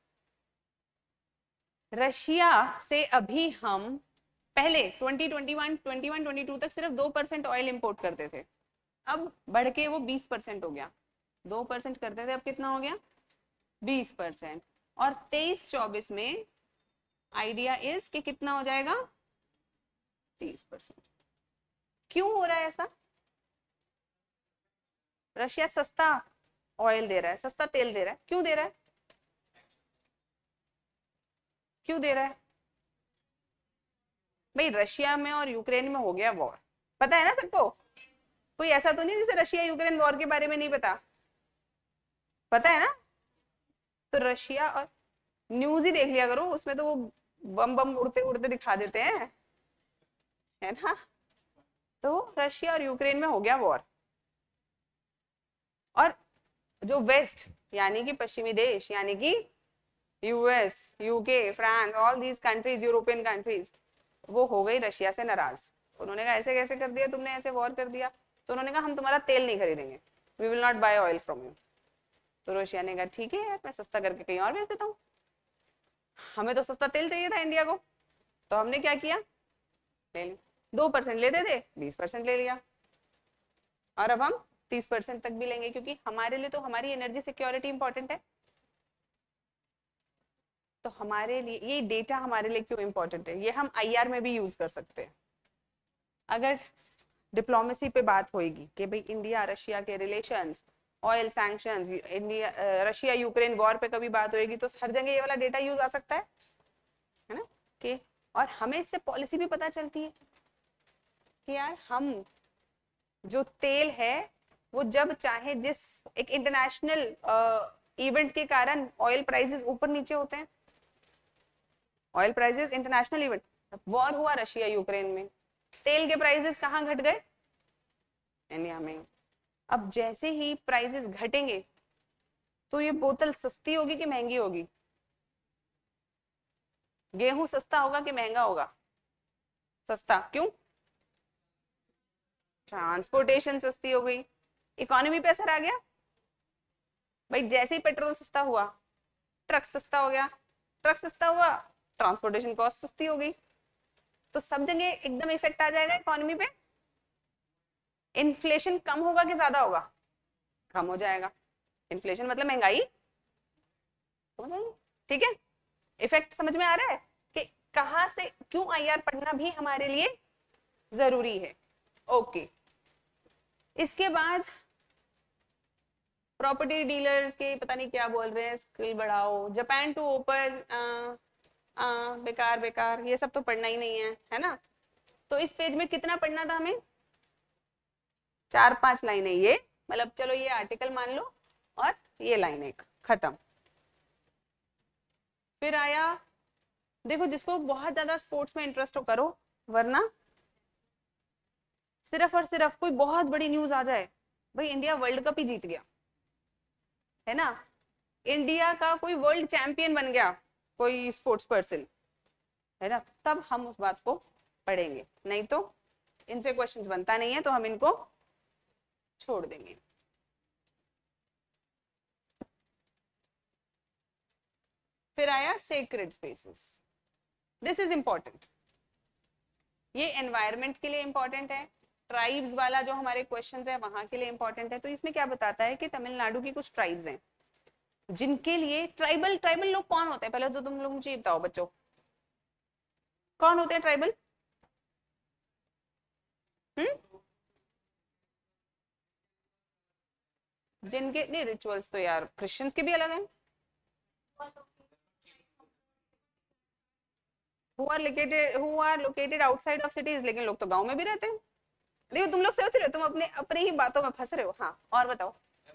Russia से अभी हम पहले 2021-22 तक सिर्फ 2% ऑयल इंपोर्ट करते थे, अब बढ़ के वो 20% हो गया। 2% करते थे, अब कितना हो गया? 20%। और 23-24 में आइडिया इज कि कितना हो जाएगा? 30%। क्यों हो रहा है ऐसा? रशिया सस्ता ऑयल दे रहा है, सस्ता तेल दे रहा है, क्यों दे रहा है? क्यों दे रहा है भाई? रशिया में और यूक्रेन में हो गया वॉर, पता है ना सबको। कोई ऐसा तो नहीं जिसे रशिया यूक्रेन वॉर के बारे में नहीं पता, पता है ना। तो रशिया, और न्यूज ही देख लिया करो, उसमें तो वो बम बम उड़ते उड़ते दिखा देते हैं, है ना। तो रशिया और यूक्रेन में हो गया वॉर, और जो वेस्ट यानी कि पश्चिमी देश यानी कि US, UK, France, all these countries, European countries, वो हो गई रशिया से नाराज। उन्होंने कहा ऐसे कैसे कर दिया तुमने, ऐसे वॉर कर दिया। तो उन्होंने कहा हम तुम्हारा तेल नहीं खरीदेंगे, we will not buy oil from you. तो रशिया ने कहा ठीक है यार, मैं सस्ता करके कहीं और बेच देता हूँ, हमें तो सस्ता तेल चाहिए था इंडिया को। तो हमने क्या किया, ले लिया। 2% लेते थे, 20% ले लिया, और अब हम 30% तक भी लेंगे, क्योंकि हमारे लिए तो हमारी एनर्जी सिक्योरिटी इंपॉर्टेंट है। तो हमारे लिए ये डेटा हमारे लिए क्यों इंपॉर्टेंट है, ये हम आईआर में भी यूज कर सकते हैं। अगर डिप्लोमेसी पे बात होगी कि भाई इंडिया रशिया के relations, oil sanctions, India Russia Ukraine war पे कभी बात होगी, तो हर जगह ये वाला डेटा यूज आ सकता है ना कि, और हमें इससे पॉलिसी भी पता चलती है कि यार हम जो तेल है वो जब चाहे जिस एक इंटरनेशनल इवेंट के कारण ऑयल प्राइसेस ऊपर नीचे होते हैं, oil prices international event, war हुआ रशिया यूक्रेन में, तेल के प्राइसेस कहाँ घट गए, इंडिया में। अब जैसे ही प्राइसेस घटेंगे तो ये बोतल सस्ती होगी कि महंगी होगी, गेहूं सस्ता होगा कि महंगा होगा, सस्ता, क्यों, ट्रांसपोर्टेशन सस्ती हो गई, इकोनॉमी पे असर आ गया। भाई जैसे ही पेट्रोल सस्ता हुआ, ट्रक सस्ता हो गया, ट्रक सस्ता हुआ, ट्रांसपोर्टेशन कॉस्ट सस्ती हो गई, तो सब जगह एकदम इफेक्ट आ जाएगा इकोनॉमी पे। इन्फ्लेशन कम होगा कि ज्यादा होगा, कम हो जाएगा, इन्फ्लेशन मतलब महंगाई हो जाएगी, ठीक है। इफेक्ट समझ में आ रहा है कि कहां से क्यों आईआर पढ़ना भी हमारे लिए जरूरी है। ओके, इसके बाद प्रॉपर्टी डीलर्स के पता नहीं क्या बोल रहे हैं, स्किल बढ़ाओ, जापान टू ओपन, बेकार बेकार, ये सब तो पढ़ना ही नहीं है ना। तो इस पेज में कितना पढ़ना था हमें, 4-5 लाइनें, ये मतलब चलो ये आर्टिकल मान लो और ये लाइन एक खत्म। फिर आया, देखो जिसको बहुत ज्यादा स्पोर्ट्स में इंटरेस्ट हो करो, वरना सिर्फ और सिर्फ कोई बहुत बड़ी न्यूज आ जाए, भाई इंडिया वर्ल्ड कप ही जीत गया है ना, इंडिया का कोई वर्ल्ड चैंपियन बन गया कोई स्पोर्ट्स पर्सन, है ना, तब हम उस बात को पढ़ेंगे, नहीं तो इनसे क्वेश्चंस बनता नहीं है, तो हम इनको छोड़ देंगे। फिर आया sacred spaces, this is important, ये एनवायरमेंट के लिए इंपॉर्टेंट है, ट्राइब्स वाला जो हमारे क्वेश्चंस है वहां के लिए इंपॉर्टेंट है। तो इसमें क्या बताता है कि तमिलनाडु की कुछ ट्राइब्स हैं जिनके लिए ट्राइबल, ट्राइबल लोग कौन होते हैं, पहले तो तुम लोग मुझे बताओ बच्चों, कौन होते हैं ट्राइबल, जिनके नहीं, रिचुअल्स तो यार क्रिश्चियंस के भी अलग हैं, who are located outside of cities, लेकिन लोग तो गांव में भी रहते हैं। देखो तुम लोग सोच रहे हो, तुम अपने अपनी ही बातों में फंस रहे हो। हाँ और बताओ,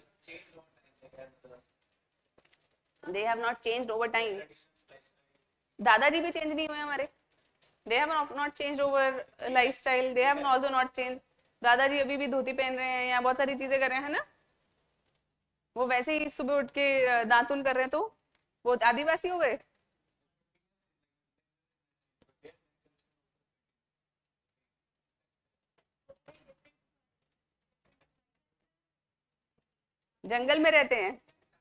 they have not changed over time, दादाजी भी चेंज नहीं हुए हमारे, they have not changed over lifestyle, they have also not changed, दादाजी अभी भी धोती पहन रहे हैं या बहुत सारी चीजें कर रहे हैं ना, वो वैसे ही सुबह उठ के दातुन कर रहे हैं, तो वो आदिवासी हो गए। जंगल में रहते हैं,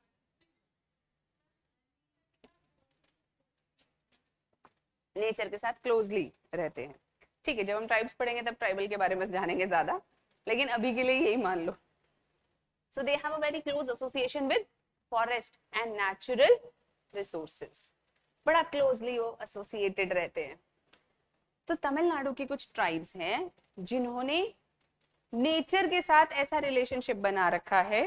नेचर के साथ क्लोजली रहते हैं, ठीक है। जब हम ट्राइब्स पढ़ेंगे तब ट्राइबल के बारे में जानेंगे ज्यादा, लेकिन अभी के लिए यही मान लो। So they have a very close association with forest and natural resources, बड़ा क्लोजली वो एसोसिएटेड रहते हैं। तो तमिलनाडु की कुछ ट्राइब्स हैं जिन्होंने नेचर के साथ ऐसा रिलेशनशिप बना रखा है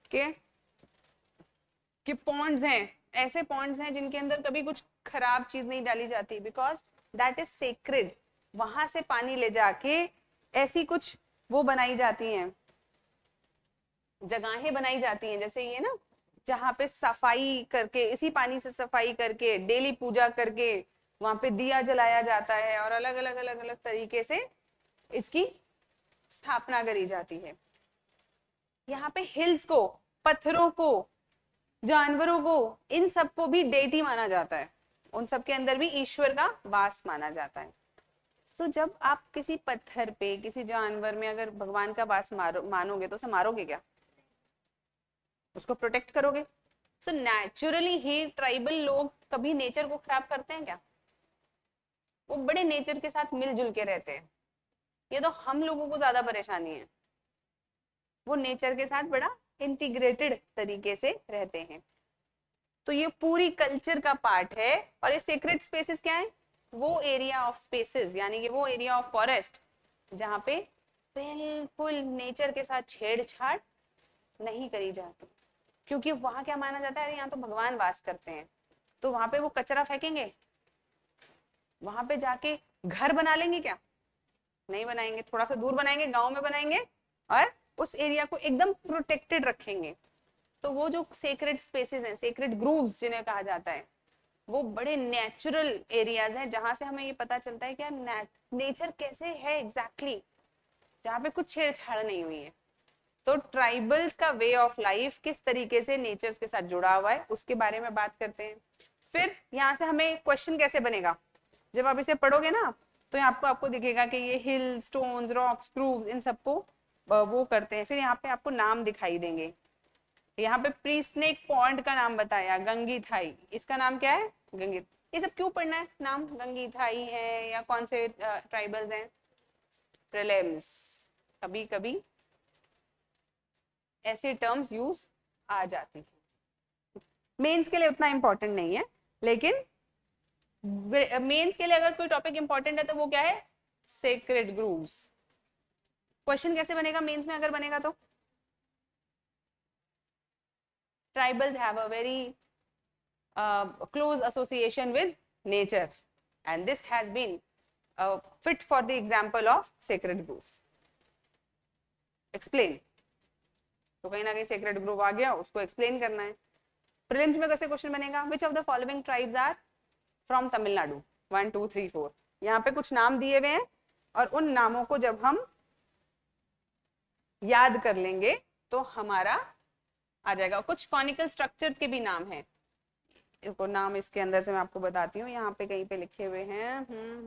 कि पॉन्ड्स हैं, ऐसे पॉन्ड्स हैं जिनके अंदर कभी कुछ खराब चीज नहीं डाली जाती, बिकॉज दैट इज सेक्रेड। वहां से पानी ले जाके ऐसी कुछ वो बनाई जाती हैं, जगहें बनाई जाती हैं, जैसे ये ना, जहाँ पे सफाई करके, इसी पानी से सफाई करके, डेली पूजा करके वहां पे दिया जलाया जाता है, और अलग अलग अलग अलग तरीके से इसकी स्थापना करी जाती है। यहाँ पे हिल्स को, पत्थरों को जानवरों को, इन सबको भी डेटी माना जाता है, उन सब के अंदर भी ईश्वर का वास माना जाता है। तो जब आप किसी पत्थर पे, किसी जानवर में अगर भगवान का वास मानोगे तो उसे मारोगे क्या? उसको प्रोटेक्ट करोगे। सो नेचुरली ही ट्राइबल लोग कभी नेचर को खराब करते हैं क्या? वो बड़े नेचर के साथ मिलजुल के रहते हैं। ये तो हम लोगों को ज्यादा परेशानी है, वो नेचर के साथ बड़ा इंटीग्रेटेड तरीके से रहते हैं। तो ये पूरी कल्चर का पार्ट है। और ये सीक्रेट स्पेसेस क्या है? वो एरिया ऑफ स्पेसेस, यानी कि वो एरिया ऑफ फॉरेस्ट जहाँ पे बिल्कुल नेचर के साथ छेड़छाड़ नहीं करी जाती, क्योंकि वहां क्या माना जाता है, यहाँ तो भगवान वास करते हैं। तो वहां पे वो कचरा फेंकेंगे, वहां पे जाके घर बना लेंगे क्या? नहीं बनाएंगे, थोड़ा सा दूर बनाएंगे, गांव में बनाएंगे और उस एरिया को एकदम प्रोटेक्टेड रखेंगे। तो वो जो सेक्रेड स्पेसेस हैं, सेक्रेड ग्रूव्स जिन्हें कहा जाता है, वो बड़े नेचुरल एरियाज हैं जहां से हमें ये पता चलता है कि नेचर कैसे है एग्जैक्टली, जहाँ पे कुछ छेड़छाड़ नहीं हुई है। तो ट्राइबल्स का वे ऑफ लाइफ किस तरीके से नेचर के साथ जुड़ा हुआ है उसके बारे में बात करते हैं। फिर यहाँ से हमें क्वेश्चन कैसे बनेगा, जब आप इसे पढ़ोगे ना तो आपको दिखेगा कि ये हिल, स्टोन्स, रॉक्स, ग्रूव्स, इन सबको वो करते हैं। फिर यहाँ पे आपको नाम दिखाई देंगे। यहाँ पे प्रीस्ट ने एक पॉन्ड का नाम बताया, गंगीथाई, इसका नाम क्या है? गंगी। ये सब क्यों पढ़ना है नाम? गंगीथाई है या कौन से ट्राइबल्स हैं? प्रेलेम्स। कभी कभी ऐसे टर्म्स यूज आ जाती है, मेंस के लिए उतना इंपॉर्टेंट नहीं है, लेकिन मेंस के लिए अगर कोई टॉपिक इंपॉर्टेंट है तो वो क्या है? Sacred grooves. क्वेश्चन कैसे बनेगा मेंस में अगर बनेगा तो? Tribals have a very close association with nature, and this has been fit for the example of sacred groves. Explain. तो कहीं ना कहीं sacred grove आ गया, उसको explain करना है। प्रीलिम्स में कैसे क्वेश्चन बनेगा? Which of the following tribes are from Tamil Nadu? 1 2 3 4। यहाँ पे कुछ नाम दिए हुए हैं और उन नामों को जब हम याद कर लेंगे तो हमारा आ जाएगा। कुछ कॉनिकल स्ट्रक्चर्स के भी नाम हैं, इनको नाम इसके अंदर से मैं आपको बताती हूँ, यहाँ पे कहीं पे लिखे हुए हैं।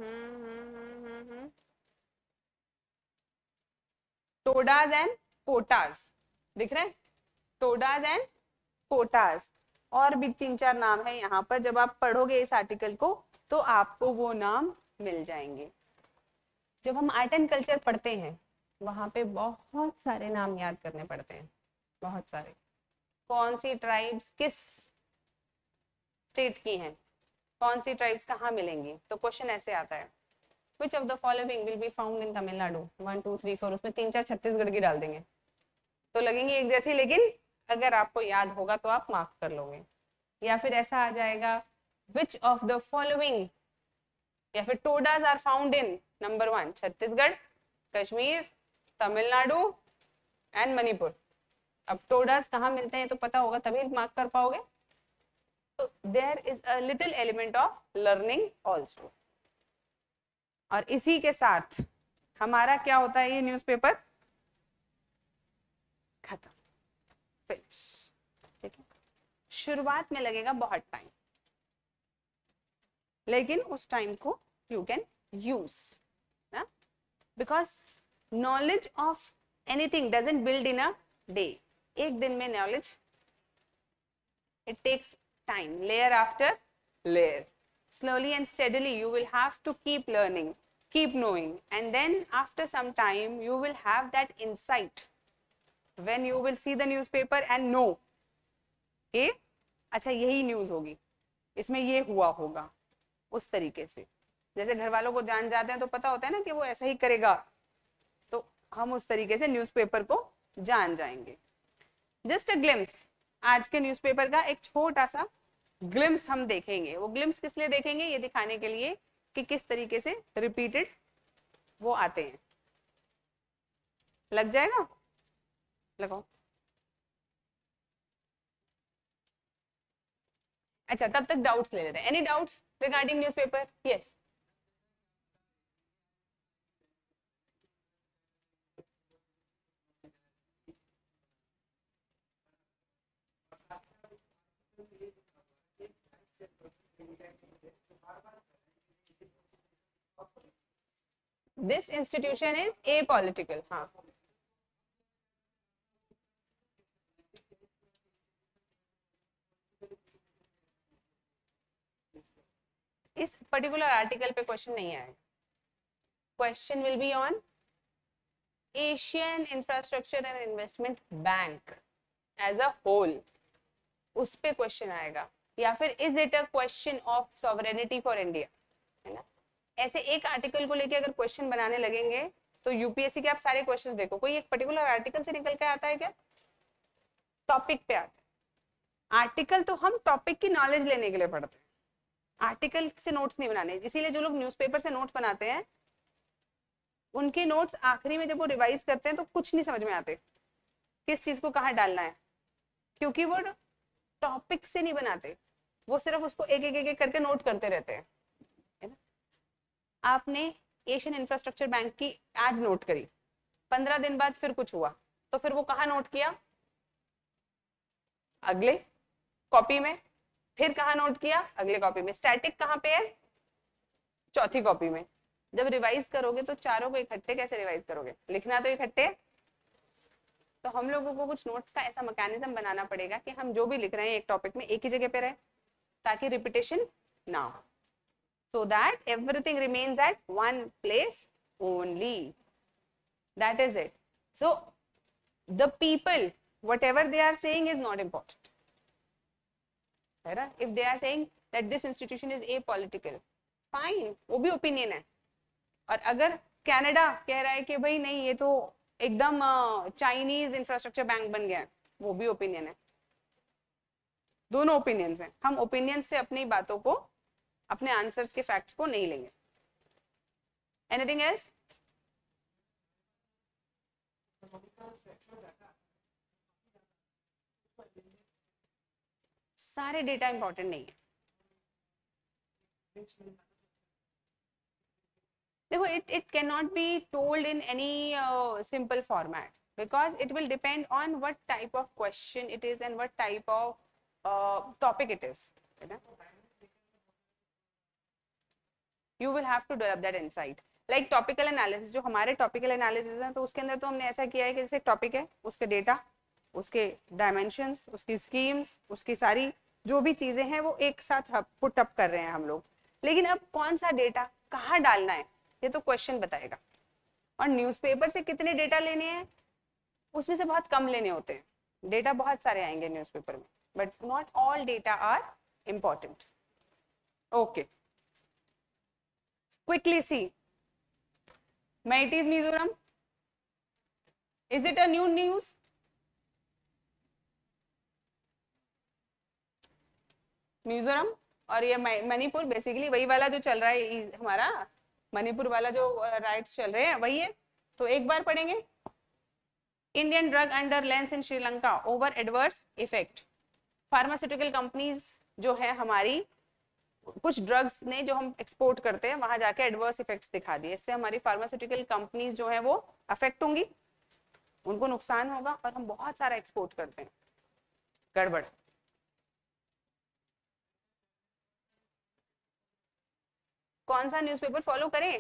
टोडाज एंड पोटाज, दिख रहे हैं? टोडाज एंड पोटाज। और भी 3 4 नाम है यहाँ पर, जब आप पढ़ोगे इस आर्टिकल को तो आपको वो नाम मिल जाएंगे। जब हम आर्ट एंड कल्चर पढ़ते हैं वहां पे बहुत सारे नाम याद करने पड़ते हैं, बहुत सारे। कौन सी ट्राइब्स किस स्टेट की हैं, कौन सी ट्राइब्स कहाँ मिलेंगी, तो क्वेश्चन ऐसे आता है, which of the following will be found in Tamil Nadu? 1 2 3 4, उसमें 3 4 छत्तीसगढ़ की डाल देंगे तो लगेंगे एक जैसी, लेकिन अगर आपको याद होगा तो आप मार्क कर लोगे। या फिर ऐसा आ जाएगा, विच ऑफ द फॉलोइंग, या फिर Todas are found in number 1 Chhattisgarh, Kashmir, Tamil Nadu and Manipur. अब टोडाज कहाँ मिलते हैं तो पता होगा तभी मार्क कर पाओगे। तो there is a little element of learning also. और इसी के साथ हमारा क्या होता है, ये न्यूज़पेपर खत्म, फिनिश। ठीक है, शुरुआत में लगेगा बहुत टाइम, लेकिन उस टाइम को यू कैन यूज ना, because knowledge of anything doesn't build in a day. एक दिन में knowledge, it takes time, layer after layer. Slowly and steadily you will have to keep learning, keep knowing, and then after some time you will have that insight when you will see the newspaper and know कि अच्छा यही न्यूज़ होगी, इसमें ये हुआ होगा, उस तरीके से। जैसे घर वालों को जान जाते हैं तो पता होता है ना कि वो ऐसा ही करेगा, तो हम उस तरीके से न्यूज़पेपर को जान जाएंगे। जस्ट अ ग्लिम्स, आज के न्यूज़पेपर का एक छोटा सा ग्लिम्स हम देखेंगे। वो ग्लिम्स किस लिए देखेंगे? ये दिखाने के लिए कि किस तरीके से रिपीटेड वो आते हैं। लग जाएगा? लगाओ। अच्छा, तब तक डाउट्स ले लेते हैं। Any doubts regarding newspaper? Yes. This institution is apolitical. हाँ, इस पर्टिकुलर आर्टिकल पे क्वेश्चन नहीं आएगा। Question will be on Asian infrastructure and investment bank as a whole, उस पे क्वेश्चन आएगा। या फिर is it a question of sovereignty for India, है ना। ऐसे एक आर्टिकल को लेके अगर क्वेश्चन बनाने लगेंगे तो यूपीएससी के आप सारे क्वेश्चंस देखो, कोई एक पर्टिकुलर आर्टिकल से निकल के आता है क्या? टॉपिक पे आता है। आर्टिकल तो हम टॉपिक की नॉलेज लेने के लिए पढ़ते हैं, आर्टिकल से नोट्स नहीं बनाने। इसीलिए जो लोग न्यूज़पेपर से नोट्स बनाते हैं उनके नोट्स आखिरी में जब वो रिवाइज करते हैं तो कुछ नहीं समझ में आते किस चीज को कहाँ डालना है, क्योंकि वो टॉपिक से नहीं बनाते, वो सिर्फ उसको एक एक एक करके नोट करते रहते हैं, है ना। आपने एशियन इंफ्रास्ट्रक्चर बैंक की आज नोट करी, 15 दिन बाद फिर कुछ हुआ तो फिर वो कहाँ नोट किया? अगले कॉपी में। फिर कहाँ नोट किया? अगले कॉपी में। स्टैटिक कहाँ पे है? चौथी कॉपी में। जब रिवाइज करोगे तो चारों को इकट्ठे कैसे रिवाइज करोगे? लिखना तो इकट्ठे। तो हम लोगों को कुछ नोट्स का ऐसा मैकेनिज्म बनाना पड़ेगा कि हम जो भी लिख रहे हैं एक टॉपिक में एक ही जगह पे रहे, ताकि रिपीटेशन ना हो, so that everything remains at one place only. That is it. So the people, whatever they are saying is not important, है ना। if they are saying that this institution is apolitical, fine, वो भी ओपिनियन है। और अगर कनाडा कह रहा है कि भाई नहीं ये तो एकदम चाइनीज इंफ्रास्ट्रक्चर बैंक बन गया है, वो भी ओपिनियन है। दोनों ओपिनियंस हैं। हम ओपिनियंस से अपनी बातों को, अपने आंसर्स के फैक्ट्स को नहीं लेंगे। Anything else? सारे डेटा इंपॉर्टेंट नहीं है। देखो, it cannot be told in any simple format because it will depend on what type of question it is and what type of topic it is, है ना। You will have to develop that insight. Like topical analysis, जो हमारे topical analysis हैं तो उसके अंदर तो हमने ऐसा किया है कि जैसे टॉपिक है, उसके डेटा, उसके डायमेंशंस, उसकी स्कीम्स, उसकी सारी जो भी चीजें हैं वो एक साथ पुट अप कर रहे हैं हम लोग। लेकिन अब कौन सा डेटा कहाँ डालना है ये तो क्वेश्चन बताएगा। और न्यूज़पेपर से कितने डेटा लेने हैं उसमें से बहुत कम लेने होते हैं। डेटा बहुत सारे आएंगे न्यूज़पेपर में, but not all data are important. Okay, quickly see, Meiteis Mizoram, is it a new news? Mizoram और ये मणिपुर बेसिकली वही वाला जो चल रहा है हमारा, मणिपुर वाला जो राइट्स चल रहे हैं वही है। तो एक बार पढ़ेंगे। Indian drug under lens in Sri Lanka over adverse effect. Pharmaceutical companies जो है हमारी, कुछ ड्रग्स ने जो हम एक्सपोर्ट करते हैं वहां जाके एडवर्स इफेक्ट्स दिखा दिए। इससे हमारी फार्मास्यूटिकल कंपनीज जो है वो अफेक्ट होंगी, उनको नुकसान होगा। और हम बहुत सारा एक्सपोर्ट करते हैं, गड़बड़। कौन सा न्यूज़पेपर फॉलो करें?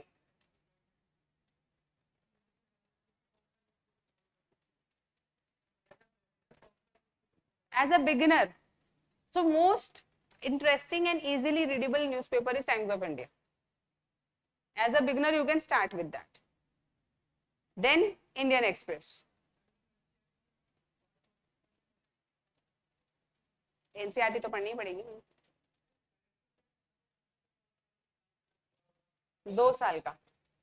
As a beginner, so most interesting and easily readable newspaper is Times of India. As a beginner you can start with that. Then Indian Express. NCERT तो पढ़नी पड़ेगी। 2 साल का,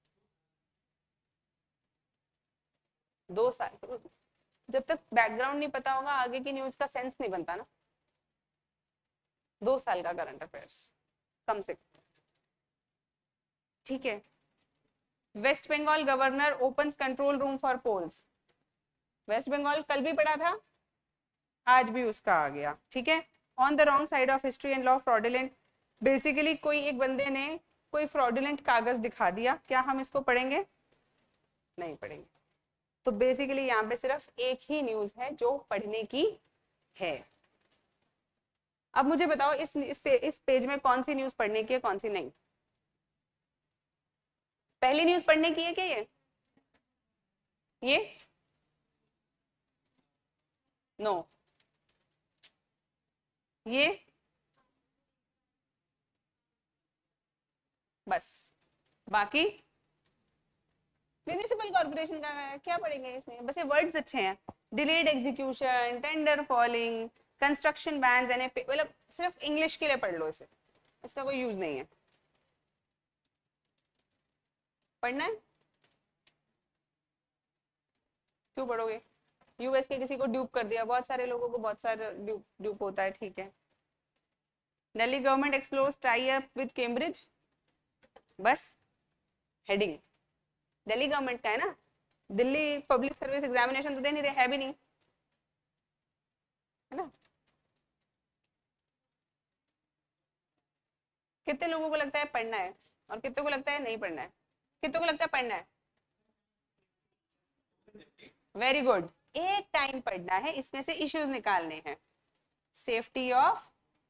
2 साल। जब तक बैकग्राउंड नहीं पता होगा आगे की न्यूज का सेंस नहीं बनता ना। 2 साल का करंट अफेयर्स कम से कम, ठीक है। West Bengal governor opens control room for polls. West Bengal कल भी पढ़ा था, आज भी उसका आ गया, ठीक है। On the wrong side of history and law fraudulent. Basically कोई एक बंदे ने कोई फ्रॉडुलेंट कागज दिखा दिया, क्या हम इसको पढ़ेंगे? नहीं पढ़ेंगे। तो बेसिकली यहाँ पे सिर्फ एक ही न्यूज है जो पढ़ने की है। अब मुझे बताओ इस पेज में कौन सी न्यूज पढ़ने की है, कौन सी नहीं? पहली न्यूज पढ़ने की है क्या ये नो ये बस, बाकी म्यूनिसिपल कॉर्पोरेशन का क्या पढ़ेंगे इसमें? बस ये वर्ड्स अच्छे हैं, delayed execution, tender falling, construction bans, NFP, मतलब सिर्फ इंग्लिश के लिए पढ़ लो इसे, इसका कोई यूज नहीं है। पढ़ना है? क्यों पढ़ोगे? यूएस के किसी को ड्यूप कर दिया, बहुत सारे लोगों को बहुत सारे ड्यूप होता है, ठीक है। Delhi government explores tie up with Cambridge, बस हेडिंग दिल्ली गवर्नमेंट का है ना, दिल्ली पब्लिक सर्विस एग्जामिनेशन तो दे नहीं रहे, है भी नहीं, है ना। कितने लोगों को लगता है पढ़ना है और कितने को लगता है नहीं पढ़ना है? कितने को लगता है पढ़ना है? वेरी गुड, एक टाइम पढ़ना है, इसमें से इश्यूज निकालने हैं। सेफ्टी ऑफ,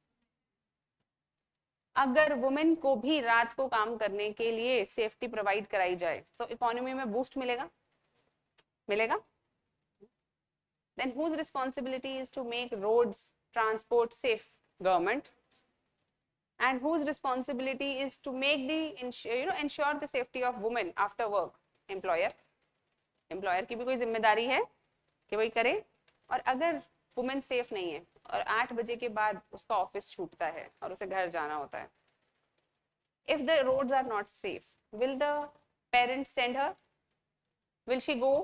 अगर वुमेन को भी रात को काम करने के लिए सेफ्टी प्रोवाइड कराई जाए तो इकोनॉमी में बूस्ट मिलेगा, मिलेगा। Then whose responsibility is to make roads transport safe? Government. And whose responsibility is to make the ensure the safety of women after work? Employer. Employer की भी कोई जिम्मेदारी है कि वही करे। और अगर वुमेन सेफ नहीं है और 8 बजे के बाद उसका ऑफिस छूटता है और उसे घर जाना होता है, if the roads are not safe, will the parents send her? Will she go?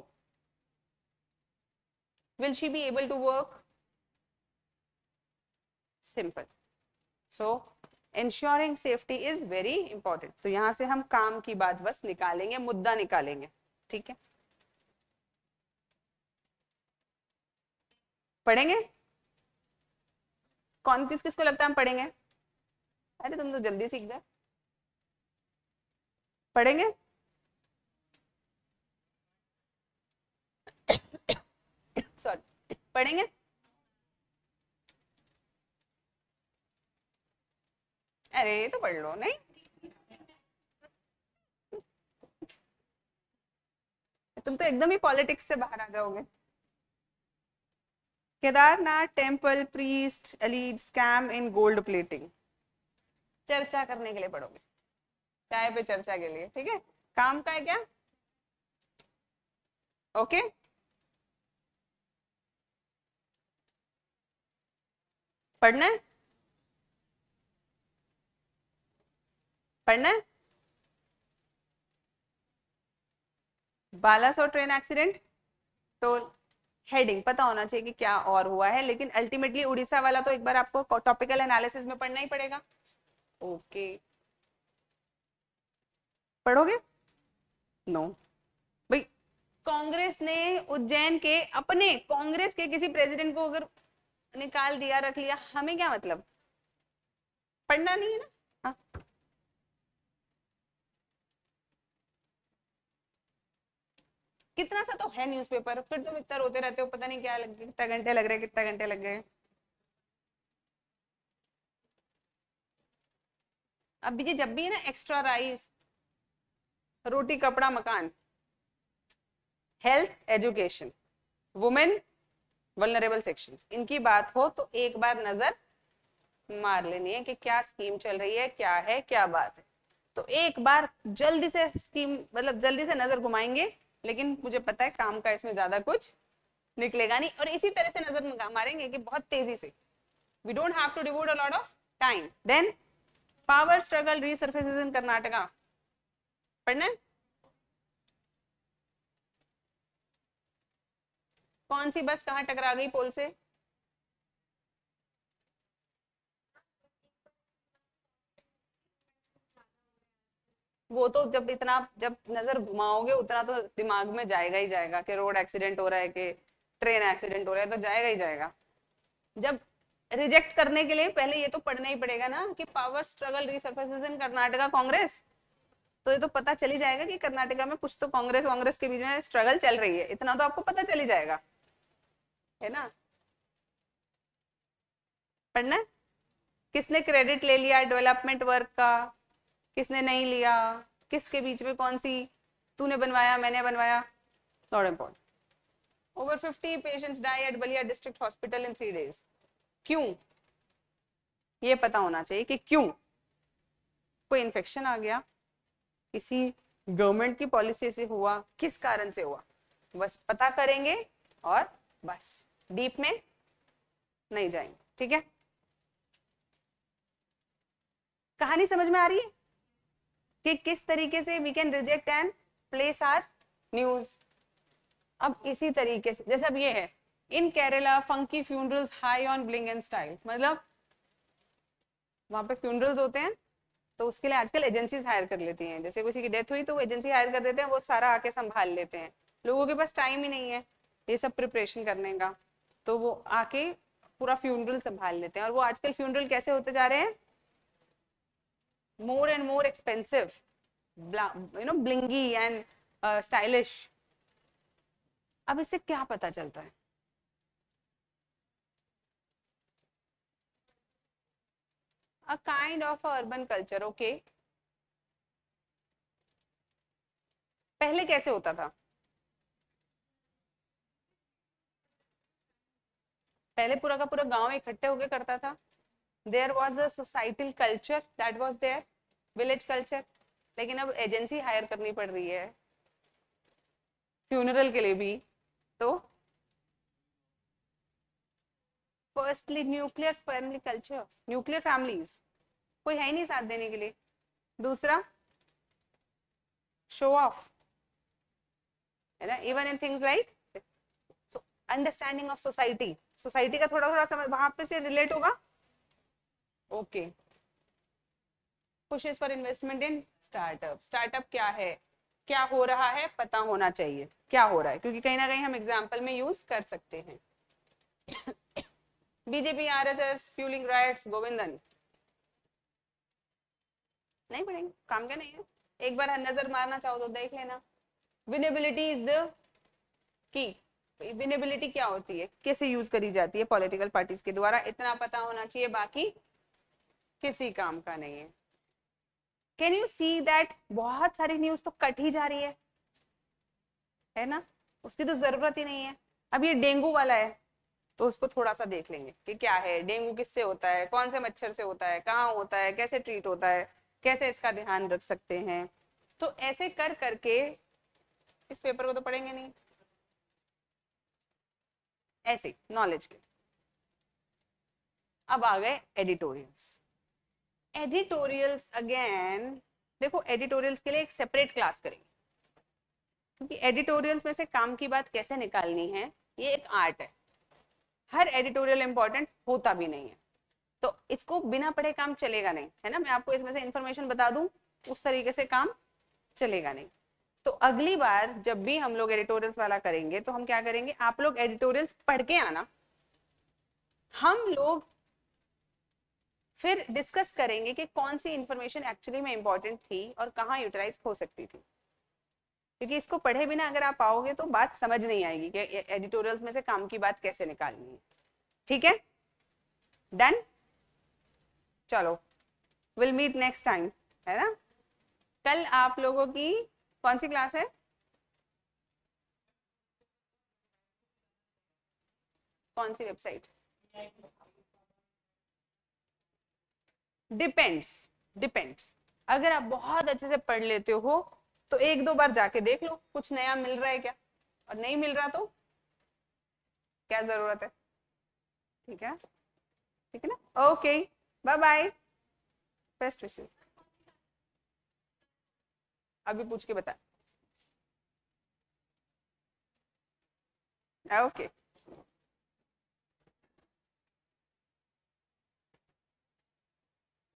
Will she be able to work? Simple. So ensuring safety is very important. तो यहां से हम काम की बात बस निकालेंगे, मुद्दा निकालेंगे, ठीक है। पढ़ेंगे? कौन किस किस को लगता है हम पढ़ेंगे? अरे तुम तो जल्दी सीख गए। पढ़ेंगे? सॉरी, पढ़ेंगे? अरे तो पढ़ लो, नहीं तुम तो एकदम ही पॉलिटिक्स से बाहर आ जाओगे। Kedarnath temple priest alleged scam in gold plating, चर्चा करने के लिए पढ़ोगे, चाय पे चर्चा के लिए, ठीक है। काम का है क्या? ओके पढ़ना है? पढ़ना है? बालासोर ट्रेन एक्सीडेंट, तो हेडिंग पता होना चाहिए कि क्या और हुआ है, लेकिन अल्टीमेटली उड़ीसा वाला तो एक बार आपको टॉपिकल एनालिसिस में पढ़ना ही पड़ेगा। ओके पढ़ोगे? नो भाई, कांग्रेस ने उज्जैन के अपने कांग्रेस के किसी प्रेसिडेंट को अगर निकाल दिया, रख लिया, हमें क्या मतलब? पढ़ना नहीं है ना। हाँ कितना सा तो है न्यूज़पेपर, फिर तुम इतना रोते रहते हो, पता नहीं क्या लग, कितना घंटे लग रहे, कितना घंटे लग गए। अब ये जब भी है ना, एक्स्ट्रा राइस, रोटी कपड़ा मकान, health education, women, vulnerable sections, इनकी बात हो तो एक बार नजर मार लेनी है कि क्या स्कीम चल रही है, क्या है, क्या बात है। तो एक बार जल्दी से स्कीम, मतलब जल्दी से नजर घुमाएंगे, लेकिन मुझे पता है काम का इसमें ज्यादा कुछ निकलेगा नहीं, और इसी तरह से नजर मारेंगे कि बहुत तेजी से, we don't have to devote a lot of time. Then power struggle resurfaces in Karnataka, पढ़ना है? कौन सी बस कहाँ टकरा गई पोल से? वो तो जब इतना, जब नजर घुमाओगे उतना तो दिमाग में जाएगा ही जाएगा कि रोड एक्सीडेंट हो रहा है कि ट्रेन एक्सीडेंट हो रहा है, तो जाएगा ही जाएगा। जब रिजेक्ट करने के लिए पहले ये तो पढ़ना ही पड़ेगा ना कि power struggle resurfaces in Karnataka Congress, तो ये तो पता चल ही जाएगा कि कर्नाटका में कुछ तो कांग्रेस के बीच में स्ट्रगल चल रही है, इतना तो आपको पता चल ही जाएगा, है ना। पढ़ना है? किसने क्रेडिट ले लिया डेवलपमेंट वर्क का, किसने नहीं लिया, किसके बीच में कौन सी, तूने बनवाया मैंने बनवाया, not important. Over 50 patients die at Ballia district hospital in 3 days। क्यों, ये पता होना चाहिए कि क्यों, कोई इन्फेक्शन आ गया, किसी गवर्नमेंट की पॉलिसी से हुआ, किस कारण से हुआ, बस पता करेंगे और बस डीप में नहीं जाएंगे। ठीक है, कहानी समझ में आ रही है कि किस तरीके से we can reject and place our news. अब इसी तरीके से जैसे अब ये है, in Kerala funky funerals high on bling and style, मतलब वहां पे फ्यूनरल्स होते हैं तो उसके लिए आजकल एजेंसीज हायर कर लेती हैं, जैसे किसी की डेथ हुई तो वो एजेंसी हायर कर देते हैं, वो सारा आके संभाल लेते हैं। लोगों के पास टाइम ही नहीं है ये सब प्रिपरेशन करने का, तो वो आके पूरा फ्यूनरल संभाल लेते हैं। और वो आजकल फ्यूनरल कैसे होते जा रहे हैं, more and more expensive, blingy and stylish. अब इससे क्या पता चलता है, a kind of a urban culture। okay, पहले कैसे होता था, पहले पूरा का पूरा गांव इकट्ठे होके करता था। There was a societal culture that was there, village culture. लेकिन अब एजेंसी हायर करनी पड़ रही है फ्यूनरल के लिए भी। तो firstly nuclear family culture, nuclear families, कोई है ही नहीं साथ देने के लिए। दूसरा शो ऑफ, है ना, even in things like understanding of society, society का थोड़ा थोड़ा समझ वहां पे से रिलेट होगा। Okay, pushes for investment in startup. Startup क्या है, क्या हो रहा है, पता होना चाहिए क्या हो रहा है, क्योंकि कहीं ना कहीं हम एग्जाम्पल में यूज कर सकते हैं। BJP RSS fuelling riots, Govindan नहीं पढ़ेंगे, काम क्या नहीं है, एक बार नजर मारना चाहो तो देख लेना। Winnability is the key, winnability क्या होती है, कैसे यूज करी जाती है पॉलिटिकल पार्टीज के द्वारा, इतना पता होना चाहिए, बाकी किसी काम का नहीं है। कैन यू सी दैट बहुत सारी न्यूज तो कट ही जा रही है ना, उसकी तो जरूरत ही नहीं है। अब ये डेंगू वाला है तो उसको थोड़ा सा देख लेंगे कि क्या है, डेंगू किससे होता है, कौन से मच्छर से होता है, कहाँ होता है, कैसे ट्रीट होता है, कैसे इसका ध्यान रख सकते हैं। तो ऐसे कर करके इस पेपर को तो पढ़ेंगे नहीं, ऐसे नॉलेज के। अब आ गए एडिटोरियल्स। एडिटोरियल्स अगेन देखो, एडिटोरियल्स के लिए एक सेपरेट क्लास करेंगे, क्योंकि एडिटोरियल्स में से काम की बात कैसे निकालनी है ये एक आर्ट है। हर एडिटोरियल इंपॉर्टेंट होता भी नहीं है, तो इसको बिना पढ़े काम चलेगा नहीं, है ना। मैं आपको इसमें से इंफॉर्मेशन बता दूं, उस तरीके से काम चलेगा नहीं। तो अगली बार जब भी हम लोग एडिटोरियल्स वाला करेंगे तो हम क्या करेंगे, आप लोग एडिटोरियल्स पढ़ के आना, हम लोग फिर डिस्कस करेंगे कि कौन सी इंफॉर्मेशन एक्चुअली में इंपॉर्टेंट थी और कहाँ यूटिलाइज हो सकती थी। क्योंकि इसको पढ़े बिना अगर आप आओगे तो बात समझ नहीं आएगी कि एडिटोरियल्स में से काम की बात कैसे निकालनी है। ठीक है, डन, चलो विल मीट नेक्स्ट टाइम, है ना। कल आप लोगों की कौन सी क्लास है, कौन सी वेबसाइट, डिपेंड्स, डिपेंड्स। अगर आप बहुत अच्छे से पढ़ लेते हो तो एक दो बार जाके देख लो कुछ नया मिल रहा है क्या, और नहीं मिल रहा तो क्या जरूरत है। ठीक है, ठीक है ना, okay, bye bye, best wishes. अभी पूछ के बता, ओके।